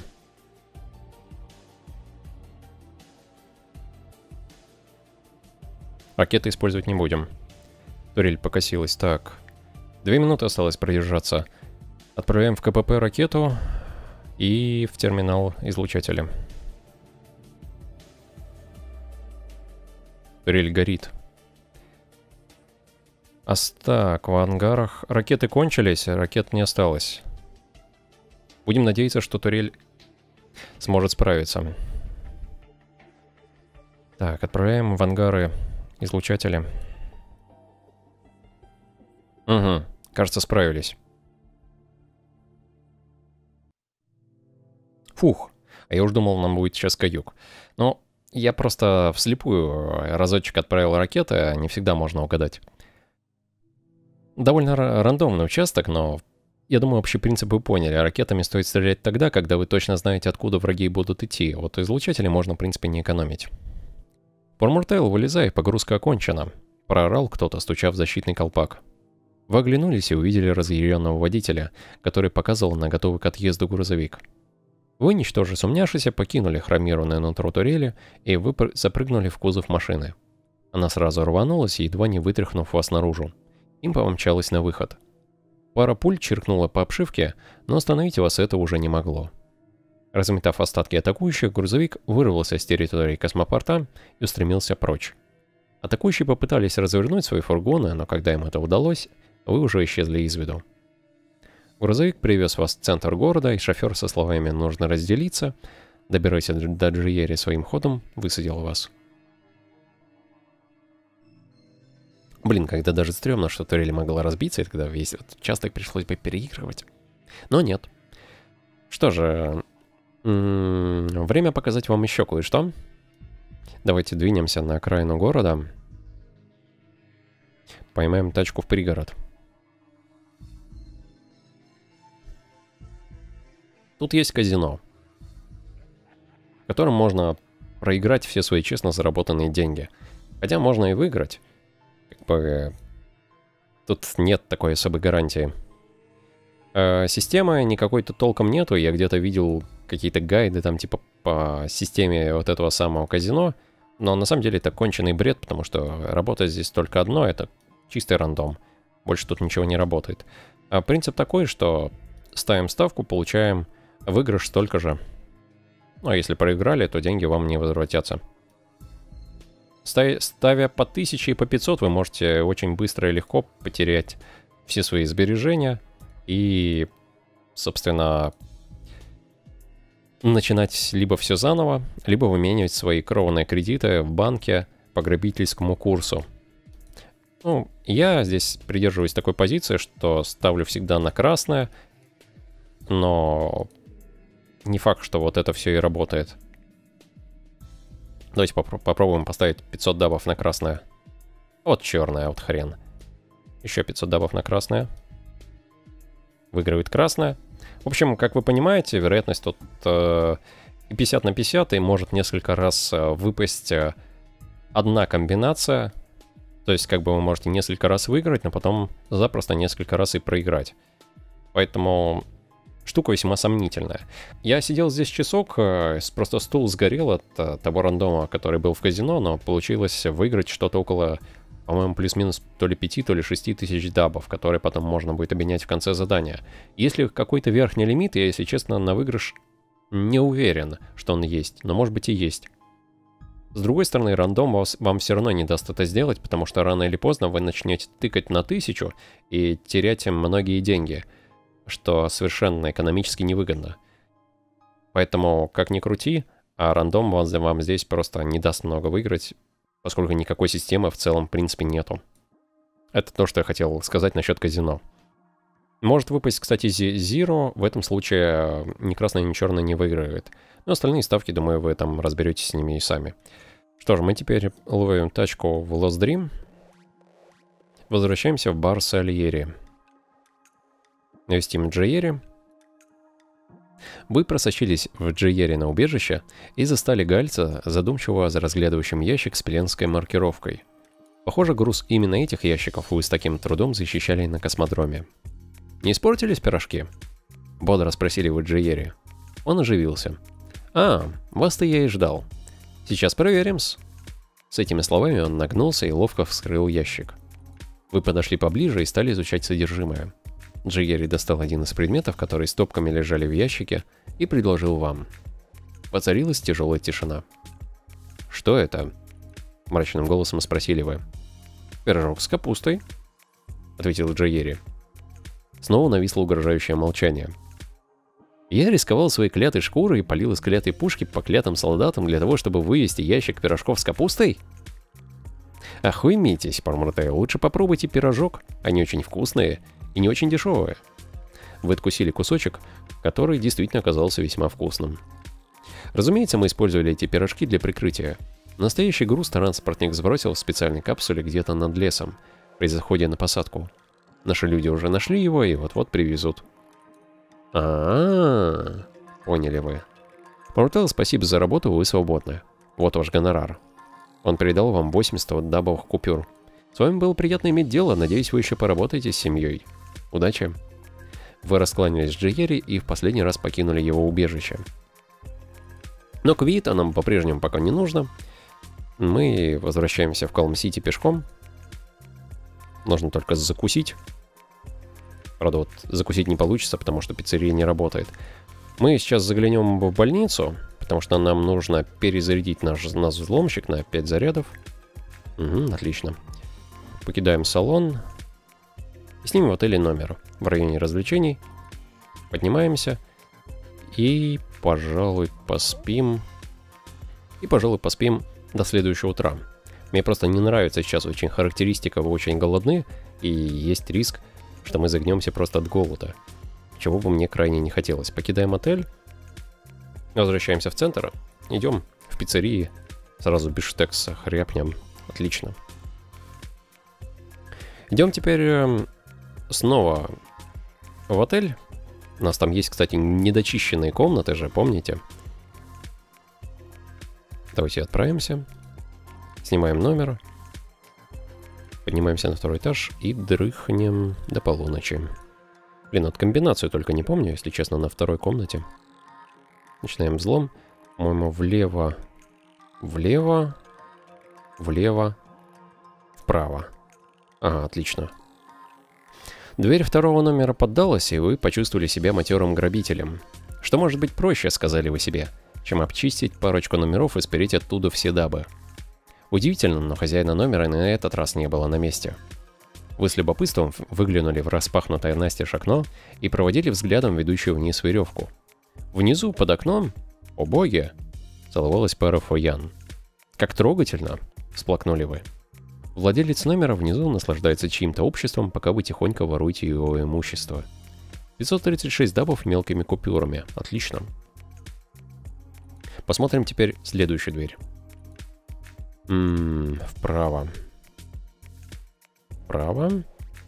Ракеты использовать не будем. Турель покосилась. Так. 2 минуты осталось продержаться. Отправляем в КПП ракету и в терминал излучателя. Турель горит. Так, в ангарах ракеты кончились, ракет не осталось. Будем надеяться, что турель сможет справиться. Так, отправляем в ангары излучатели. Угу, кажется, справились. Фух, А я уж думал, нам будет сейчас каюк. Но я просто вслепую разочек отправил ракеты, а не всегда можно угадать. Довольно рандомный участок, но я думаю, общий принцип вы поняли. Ракетами стоит стрелять тогда, когда вы точно знаете, откуда враги будут идти. Вот излучатели можно, в принципе, не экономить. Пормуртейл, вылезай, погрузка окончена. Проорал кто-то, стуча в защитный колпак. Вы оглянулись и увидели разъяренного водителя, который показывал на готовый к отъезду грузовик. Вы, ничтоже сумняшися, покинули хромированное нутро турели и запрыгнули в кузов машины. Она сразу рванулась, едва не вытряхнув вас наружу. Им помчалась на выход. Пара пуль чиркнула по обшивке, но остановить вас это уже не могло. Разметав остатки атакующих, грузовик вырвался с территории космопорта и устремился прочь. Атакующие попытались развернуть свои фургоны, но когда им это удалось, вы уже исчезли из виду. Грузовик привез вас в центр города, и шофер со словами «нужно разделиться», добираясь до Джиери своим ходом, высадил вас. Блин, когда даже стрёмно, что турель могла разбиться, и тогда весь этот участок пришлось бы переигрывать. Но нет. Что же, время показать вам еще кое-что. Давайте двинемся на окраину города. Поймаем тачку в пригород. Тут есть казино, в котором можно проиграть все свои честно заработанные деньги. Хотя можно и выиграть. Тут нет такой особой гарантии. Системы никакой-то толком нету. Я где-то видел какие-то гайды там типа по системе вот этого самого казино. Но на самом деле это конченый бред, потому что работает здесь только одно. Это чистый рандом. Больше тут ничего не работает. А принцип такой, что ставим ставку, получаем выигрыш столько же. Ну а если проиграли, то деньги вам не возвратятся. Ставя по 1000 и по 500, вы можете очень быстро и легко потерять все свои сбережения и, собственно, начинать либо все заново, либо выменивать свои кровные кредиты в банке по грабительскому курсу. Ну, я здесь придерживаюсь такой позиции, что ставлю всегда на красное, но не факт, что вот это все и работает. Давайте попробуем поставить 500 дабов на красное. Вот черное, вот хрен. Еще 500 дабов на красное. Выигрывает красное. В общем, как вы понимаете, вероятность тут 50 на 50, и может несколько раз выпасть одна комбинация. То есть, как бы вы можете несколько раз выиграть, но потом запросто несколько раз и проиграть. Поэтому штука весьма сомнительная. Я сидел здесь часок, просто стул сгорел от того рандома, который был в казино, но получилось выиграть что-то около, по-моему, плюс-минус то ли 5, то ли 6 тысяч дабов, которые потом можно будет обменять в конце задания. Если какой-то верхний лимит, я, если честно, на выигрыш не уверен, что он есть, но может быть и есть. С другой стороны, рандом вам все равно не даст это сделать, потому что рано или поздно вы начнете тыкать на 1000 и терять многие деньги, что совершенно экономически невыгодно. Поэтому, как ни крути, а рандом вам здесь просто не даст много выиграть, поскольку никакой системы в целом, в принципе, нету. Это то, что я хотел сказать насчет казино. Может выпасть, кстати, Zero, в этом случае ни красный, ни черный не выигрывает. Но остальные ставки, думаю, вы там разберетесь с ними и сами. Что же, мы теперь ловим тачку в Lost Dream. Возвращаемся в бар Сальери. Навестим Джиери. Вы просочились в Джиери на убежище и застали Гальца, задумчиво разглядывающим ящик с пеленской маркировкой. Похоже, груз именно этих ящиков вы с таким трудом защищали на космодроме. «Не испортились пирожки?» — бодро спросили вы Джиери. Он оживился. «А, вас-то я и ждал. Сейчас проверим-с». С этими словами он нагнулся и ловко вскрыл ящик. Вы подошли поближе и стали изучать содержимое. Джиери достал один из предметов, которые стопками лежали в ящике, и предложил вам. Воцарилась тяжелая тишина. «Что это?» — мрачным голосом спросили вы. «Пирожок с капустой», — ответил Джиери. Снова нависло угрожающее молчание. «Я рисковал своей клятой шкурой и палил из клятой пушки по клятым солдатам для того, чтобы вывести ящик пирожков с капустой?» «Ах, уймитесь, Пормуртейл, лучше попробуйте пирожок, они очень вкусные и не очень дешевые». Вы откусили кусочек, который действительно оказался весьма вкусным. Разумеется, мы использовали эти пирожки для прикрытия. Настоящий груз транспортник сбросил в специальной капсуле где-то над лесом, при заходе на посадку. Наши люди уже нашли его и вот-вот привезут. Поняли вы. Портал, спасибо за работу, вы свободны. Вот ваш гонорар. Он передал вам 80 дабовых купюр. С вами было приятно иметь дело, надеюсь, вы еще поработаете с семьей. Удачи. Вы раскланялись с Джиери и в последний раз покинули его убежище. Но Квита нам по-прежнему пока не нужно. Мы возвращаемся в Калм-Сити пешком. Нужно только закусить. Правда, вот закусить не получится, потому что пиццерия не работает. Мы сейчас заглянем в больницу, потому что нам нужно перезарядить наш взломщик на 5 зарядов. Отлично. Покидаем салон. И снимем в отеле номер в районе развлечений. Поднимаемся. И, пожалуй, поспим. До следующего утра. Мне просто не нравится сейчас очень характеристика, вы очень голодны, и есть риск, что мы загнемся просто от голода. Чего бы мне крайне не хотелось. Покидаем отель. Возвращаемся в центр. Идем в пиццерии. Сразу бифштекса хряпнем. Отлично. Идем теперь снова в отель. У нас там есть, кстати, недочищенные комнаты же, помните? Давайте отправимся. Снимаем номер. Поднимаемся на 2-й этаж и дрыхнем до полуночи. Блин, вот комбинацию только не помню, если честно, на 2-й комнате. Начинаем взлом. По-моему, влево, вправо. Ага, отлично. Дверь 2-го номера поддалась, и вы почувствовали себя матерым грабителем. Что может быть проще, сказали вы себе, чем обчистить парочку номеров и спереть оттуда все дабы. Удивительно, но хозяина номера на этот раз не было на месте. Вы с любопытством выглянули в распахнутое настежь окно и проводили взглядом ведущую вниз веревку. Внизу, под окном, о боги, целовалась пара Фоян. «Как трогательно!» — всплакнули вы. Владелец номера внизу наслаждается чьим-то обществом, пока вы тихонько воруете его имущество. 536 дабов мелкими купюрами. Отлично. Посмотрим теперь следующую дверь. Вправо. Вправо.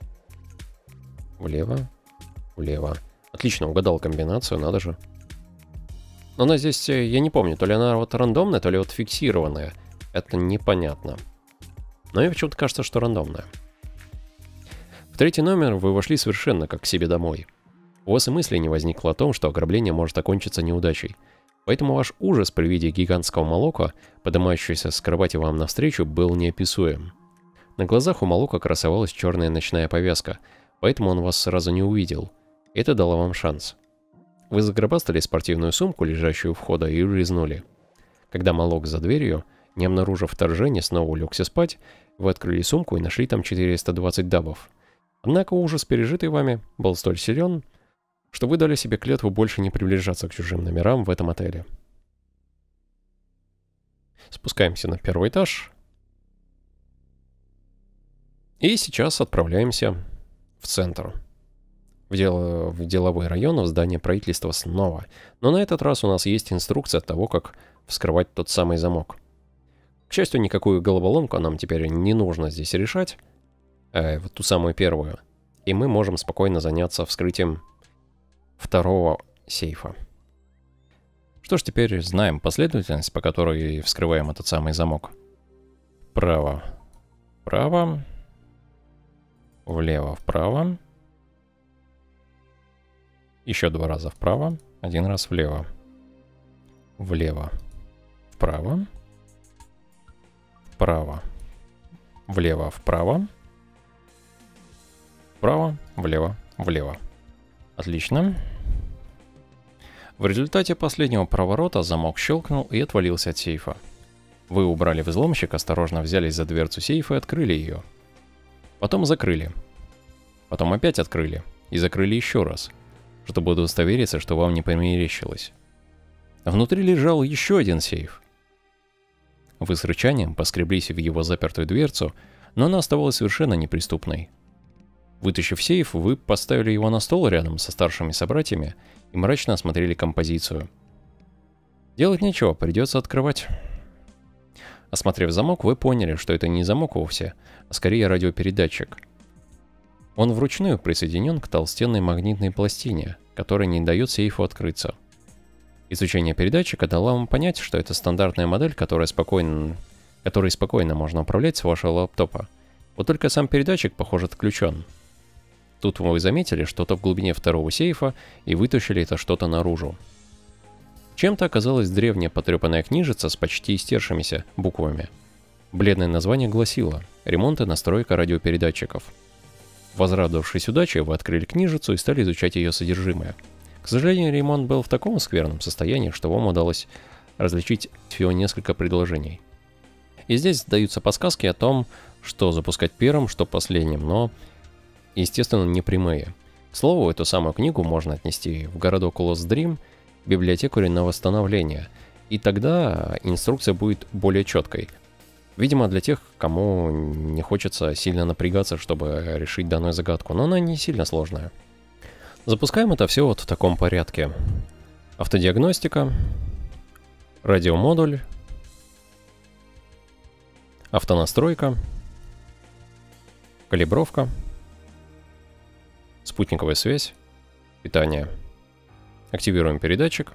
Влево. Отлично, угадал комбинацию, надо же. Но она здесь, я не помню, то ли она вот рандомная, то ли вот фиксированная. Это непонятно. Но мне почему-то кажется, что рандомная. В 3-й номер вы вошли совершенно как к себе домой. У вас и мысли не возникло о том, что ограбление может окончиться неудачей. Поэтому ваш ужас при виде гигантского молока, поднимающегося с кровати вам навстречу, был неописуем. На глазах у молока красовалась черная ночная повязка, поэтому он вас сразу не увидел. Это дало вам шанс. Вы загробастали спортивную сумку, лежащую у входа, и улизнули. Когда молок за дверью, не обнаружив вторжения, снова улегся спать, вы открыли сумку и нашли там 420 дабов. Однако ужас, пережитый вами, был столь силен, что вы дали себе клятву больше не приближаться к чужим номерам в этом отеле. Спускаемся на 1-й этаж. И сейчас отправляемся в центр. В деловой район, в здание правительства снова. Но на этот раз у нас есть инструкция того, как вскрывать тот самый замок. К счастью, никакую головоломку нам теперь не нужно здесь решать. Вот ту самую первую. И мы можем спокойно заняться вскрытием 2-го сейфа. Что ж, теперь знаем последовательность, по которой вскрываем этот самый замок. Вправо. Влево. Еще 2 раза вправо, 1 раз влево. Влево. Вправо. Влево. Вправо. Влево. Отлично. В результате последнего проворота замок щелкнул и отвалился от сейфа. Вы убрали взломщик, осторожно взялись за дверцу сейфа и открыли ее. Потом закрыли. Потом опять открыли. И закрыли еще раз, чтобы удостовериться, что вам не померещилось. Внутри лежал еще один сейф. Вы с рычанием поскреблись в его запертую дверцу, но она оставалась совершенно неприступной. Вытащив сейф, вы поставили его на стол рядом со старшими собратьями и мрачно осмотрели композицию. Делать нечего, придется открывать. Осмотрев замок, вы поняли, что это не замок вовсе, а скорее радиопередатчик. Он вручную присоединен к толстенной магнитной пластине, которая не дает сейфу открыться. Изучение передатчика дало вам понять, что это стандартная модель, которой спокойно можно управлять с вашего лаптопа. Вот только сам передатчик, похоже, отключен. Тут вы заметили что-то в глубине второго сейфа и вытащили это что-то наружу. Чем-то оказалась древняя потрепанная книжица с почти истершимися буквами. Бледное название гласило «Ремонт и настройка радиопередатчиков». Возрадовавшись удачей, вы открыли книжицу и стали изучать ее содержимое. К сожалению, ремонт был в таком скверном состоянии, что вам удалось различить всего несколько предложений. И здесь даются подсказки о том, что запускать первым, что последним, но, естественно, не прямые. К слову, эту самую книгу можно отнести в городок Lost Dream, библиотекарю на восстановление, и тогда инструкция будет более четкой. Видимо, для тех, кому не хочется сильно напрягаться, чтобы решить данную загадку, но она не сильно сложная. Запускаем это все вот в таком порядке. Автодиагностика, радиомодуль, автонастройка, калибровка, спутниковая связь, питание. Активируем передатчик.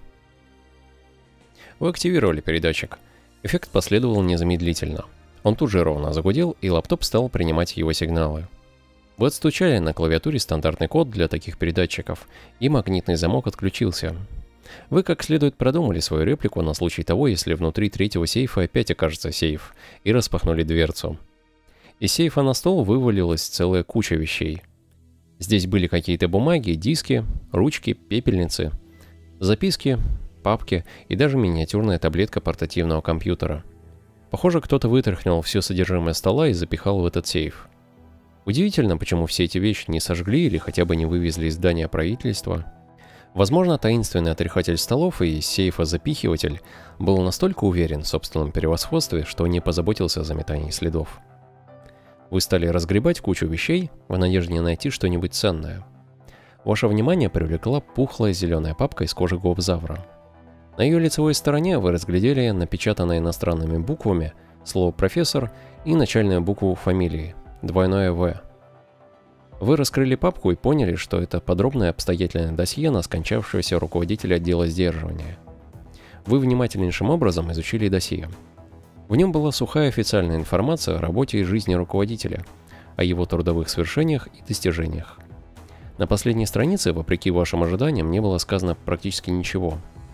Вы активировали передатчик. Эффект последовал незамедлительно. Он тут же ровно загудел, и лаптоп стал принимать его сигналы. Вы отстучали на клавиатуре стандартный код для таких передатчиков, и магнитный замок отключился. Вы как следует продумали свою реплику на случай того, если внутри третьего сейфа опять окажется сейф, и распахнули дверцу. Из сейфа на стол вывалилась целая куча вещей. Здесь были какие-то бумаги, диски, ручки, пепельницы, записки, папки и даже миниатюрная таблетка портативного компьютера. Похоже, кто-то вытряхнул все содержимое стола и запихал в этот сейф. Удивительно, почему все эти вещи не сожгли или хотя бы не вывезли из здания правительства. Возможно, таинственный отряхатель столов и сейфозапихиватель был настолько уверен в собственном превосходстве, что не позаботился о заметании следов. Вы стали разгребать кучу вещей в надежде найти что-нибудь ценное. Ваше внимание привлекла пухлая зеленая папка из кожи гобзавра. На ее лицевой стороне вы разглядели напечатанное иностранными буквами слово «профессор» и начальную букву фамилии, двойное «В». Вы раскрыли папку и поняли, что это подробное и обстоятельное досье на скончавшегося руководителя отдела сдерживания. Вы внимательнейшим образом изучили досье. В нем была сухая официальная информация о работе и жизни руководителя, о его трудовых свершениях и достижениях. На последней странице, вопреки вашим ожиданиям, не было сказано практически ничего.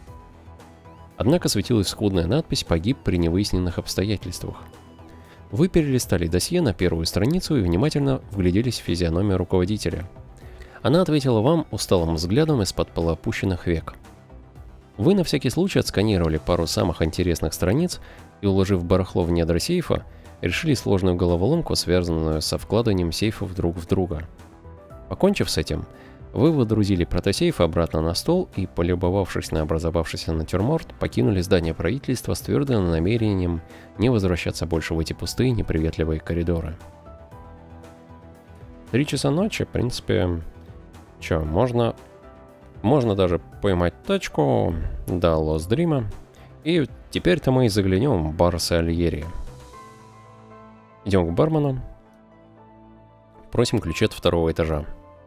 Однако светилась скудная надпись «Погиб при невыясненных обстоятельствах». Вы перелистали досье на первую страницу и внимательно вгляделись в физиономию руководителя. Она ответила вам усталым взглядом из-под полуопущенных век. Вы на всякий случай отсканировали пару самых интересных страниц и, уложив барахло в недра сейфа, решили сложную головоломку, связанную со вкладыванием сейфов друг в друга. Покончив с этим, вы водрузили протосейф обратно на стол и, полюбовавшись на образовавшийся натюрморт, покинули здание правительства с твердым намерением не возвращаться больше в эти пустые, неприветливые коридоры. 3 часа ночи, в принципе, можно даже поймать тачку до Lost Dream. И теперь-то мы и заглянем в бар Сальери. Идем к бармену. Просим ключи от 2-го этажа.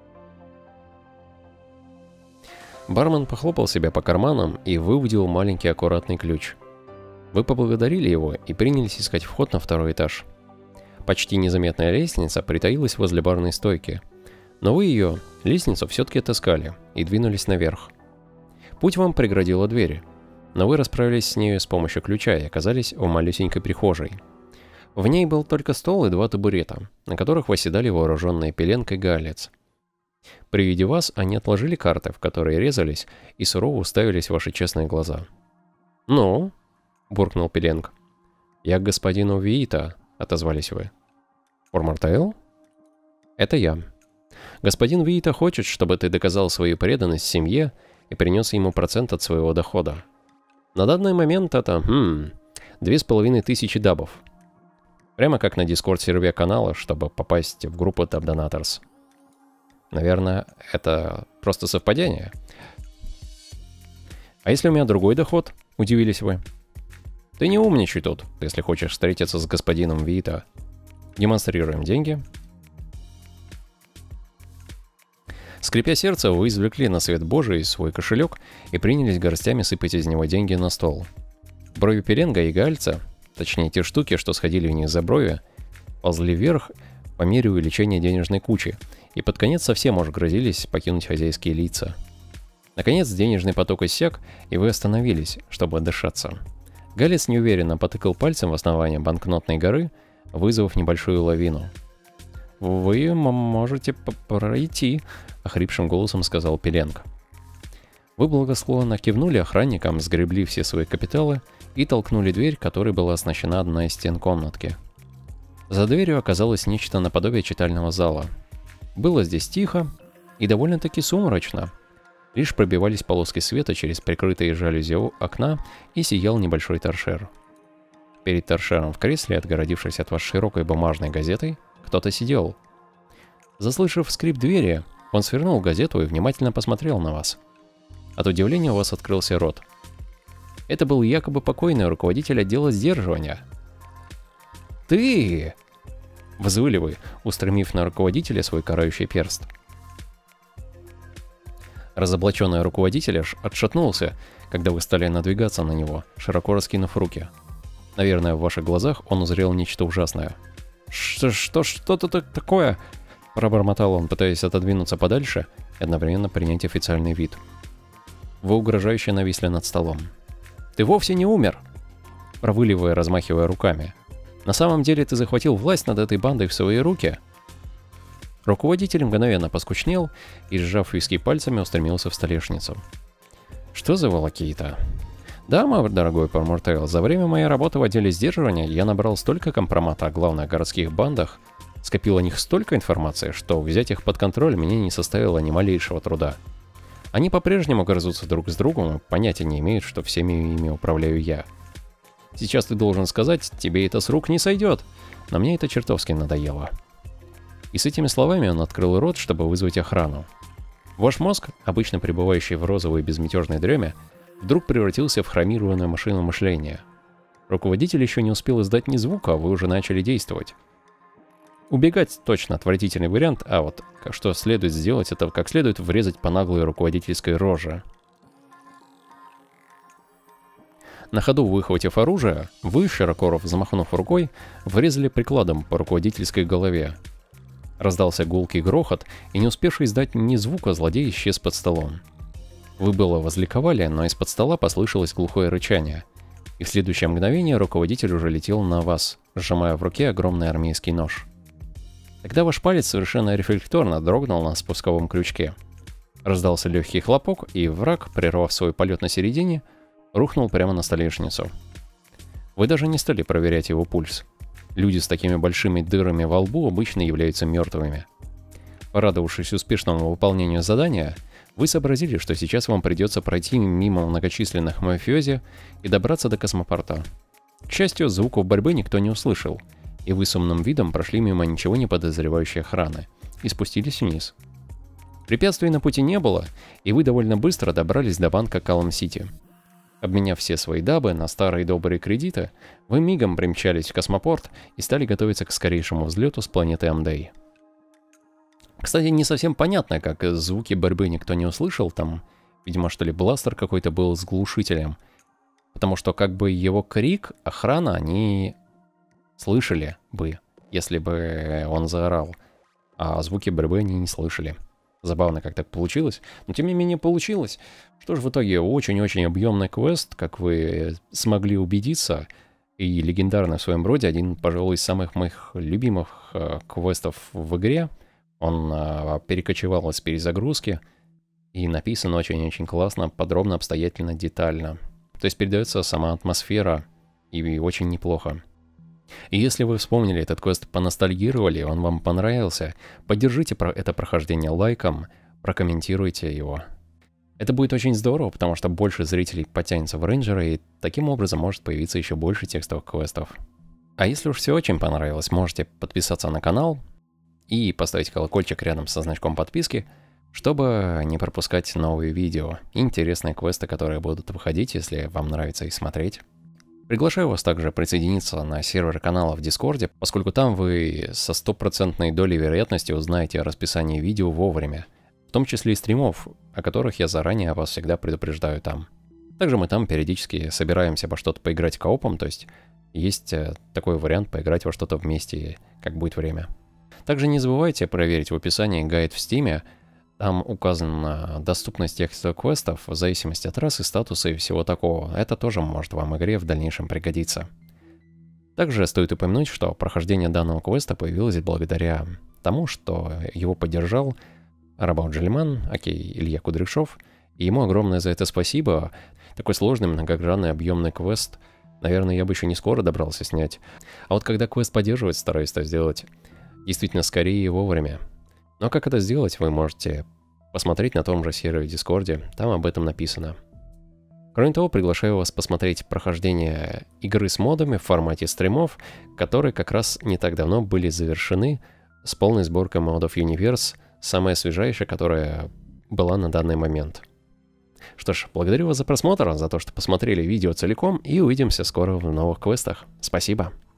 Бармен похлопал себя по карманам и выудил маленький аккуратный ключ. Вы поблагодарили его и принялись искать вход на 2-й этаж. Почти незаметная лестница притаилась возле барной стойки, но вы ее, лестницу, все-таки отыскали и двинулись наверх. Путь вам преградила дверь, но вы расправились с нею с помощью ключа и оказались в малюсенькой прихожей. В ней был только стол и 2 табурета, на которых восседали вооруженные пеленкой галец. При виде вас они отложили карты, в которые резались, и сурово уставились в ваши честные глаза. «Ну?» — буркнул Пеленг. «Я к господину Виита», — отозвались вы. «Ормартейл?» «Это я. Господин Виита хочет, чтобы ты доказал свою преданность семье и принес ему процент от своего дохода. На данный момент это, 2500 дабов. Прямо как на дискорд-сервере канала, чтобы попасть в группу Tab Donators. Наверное, это просто совпадение. А если у меня другой доход? Удивились вы. Ты не умничай тут, если хочешь встретиться с господином Вита. Демонстрируем деньги. Скрипя сердце, вы извлекли на свет Божий свой кошелек и принялись горстями сыпать из него деньги на стол. Брови Перенга и Гальца, точнее те штуки, что сходили вниз за брови, ползли вверх по мере увеличения денежной кучи, и под конец совсем уж грозились покинуть хозяйские лица. Наконец денежный поток иссяк, и вы остановились, чтобы отдышаться. Галец неуверенно потыкал пальцем в основание банкнотной горы, вызвав небольшую лавину. «Вы можете пройти», — охрипшим голосом сказал Перенг. Вы благосклонно кивнули охранникам, сгребли все свои капиталы и толкнули дверь, которой была оснащена одна из стен комнатки. За дверью оказалось нечто наподобие читального зала. Было здесь тихо и довольно-таки сумрачно. Лишь пробивались полоски света через прикрытые жалюзи окна, и сиял небольшой торшер. Перед торшером в кресле, отгородившись от вас широкой бумажной газетой, кто-то сидел. Заслышав скрип двери, он свернул газету и внимательно посмотрел на вас. От удивления у вас открылся рот. Это был якобы покойный руководитель отдела сдерживания. «Ты!» — взвыли вы, устремив на руководителя свой карающий перст. Разоблаченный руководитель аж отшатнулся, когда вы стали надвигаться на него, широко раскинув руки. Наверное, в ваших глазах он узрел нечто ужасное. «Что-то такое?» — пробормотал он, пытаясь отодвинуться подальше и одновременно принять официальный вид. Вы угрожающе нависли над столом. «Ты вовсе не умер!» — провыливая, размахивая руками. «На самом деле ты захватил власть над этой бандой в свои руки!» Руководитель мгновенно поскучнел и, сжав виски пальцами, устремился в столешницу. «Что за волокита?» «Да, мой дорогой Пормортейл, за время моей работы в отделе сдерживания я набрал столько компромата о главных городских бандах, скопил о них столько информации, что взять их под контроль мне не составило ни малейшего труда. Они по-прежнему грызутся друг с другом и понятия не имеют, что всеми ими управляю я. Сейчас ты должен сказать, тебе это с рук не сойдет, но мне это чертовски надоело». И с этими словами он открыл рот, чтобы вызвать охрану. Ваш мозг, обычно пребывающий в розовой безмятежной дреме, вдруг превратился в хромированную машину мышления. Руководитель еще не успел издать ни звука, а вы уже начали действовать. Убегать точно отвратительный вариант, а вот что следует сделать, это как следует врезать по наглой руководительской роже. На ходу выхватив оружие, вы, широко взмахнув рукой, врезали прикладом по руководительской голове. Раздался гулкий грохот, и не успевший издать ни звука, злодей исчез под столом. Вы было возликовали, но из-под стола послышалось глухое рычание, и в следующее мгновение руководитель уже летел на вас, сжимая в руке огромный армейский нож. Тогда ваш палец совершенно рефлекторно дрогнул на спусковом крючке. Раздался легкий хлопок, и враг, прервав свой полет на середине, рухнул прямо на столешницу. Вы даже не стали проверять его пульс. Люди с такими большими дырами во лбу обычно являются мертвыми. Порадовавшись успешному выполнению задания, вы сообразили, что сейчас вам придется пройти мимо многочисленных мафиози и добраться до космопорта. К счастью, звуков борьбы никто не услышал, и вы с умным видом прошли мимо ничего не подозревающей охраны и спустились вниз. Препятствий на пути не было, и вы довольно быстро добрались до банка Калм-Сити. Обменяв все свои дабы на старые добрые кредиты, вы мигом примчались в космопорт и стали готовиться к скорейшему взлету с планеты Амдей. Кстати, не совсем понятно, как звуки борьбы никто не услышал, там, видимо, что ли, бластер какой-то был с глушителем, потому что как бы его крик, охрана, они слышали бы, если бы он заорал, а звуки борьбы они не слышали. Забавно, как так получилось, но тем не менее получилось. Что ж, в итоге очень-очень объемный квест, как вы смогли убедиться, и легендарный в своем роде, один, пожалуй, из самых моих любимых квестов в игре. Он перекочевал из перезагрузки и написан очень-очень классно, подробно, обстоятельно, детально. То есть передается сама атмосфера, и очень неплохо. И если вы вспомнили этот квест, поностальгировали, он вам понравился, поддержите это прохождение лайком, прокомментируйте его. Это будет очень здорово, потому что больше зрителей потянется в рейнджеры, и таким образом может появиться еще больше текстовых квестов. А если уж все очень понравилось, можете подписаться на канал и поставить колокольчик рядом со значком подписки, чтобы не пропускать новые видео и интересные квесты, которые будут выходить, если вам нравится их смотреть. Приглашаю вас также присоединиться на сервер канала в Дискорде, поскольку там вы со стопроцентной долей вероятности узнаете о расписании видео вовремя, в том числе и стримов, о которых я заранее вас всегда предупреждаю там. Также мы там периодически собираемся во что-то поиграть коопом, то есть такой вариант поиграть во что-то вместе, как будет время. Также не забывайте проверить в описании гайд в Стиме. Там указана доступность текстовых квестов в зависимости от расы, статуса и всего такого. Это тоже может вам в игре в дальнейшем пригодиться. Также стоит упомянуть, что прохождение данного квеста появилось благодаря тому, что его поддержал Рабау Джельман, Илья Кудряшов, и ему огромное за это спасибо. Такой сложный, многогранный, объемный квест, наверное, я бы еще не скоро добрался снять. А вот когда квест поддерживает, стараюсь это сделать действительно скорее и вовремя. Но как это сделать, вы можете посмотреть на том же сервере в Дискорде, там об этом написано. Кроме того, приглашаю вас посмотреть прохождение игры с модами в формате стримов, которые как раз не так давно были завершены с полной сборкой модов Universe, самая свежайшая, которая была на данный момент. Что ж, благодарю вас за просмотр, за то, что посмотрели видео целиком, и увидимся скоро в новых квестах. Спасибо!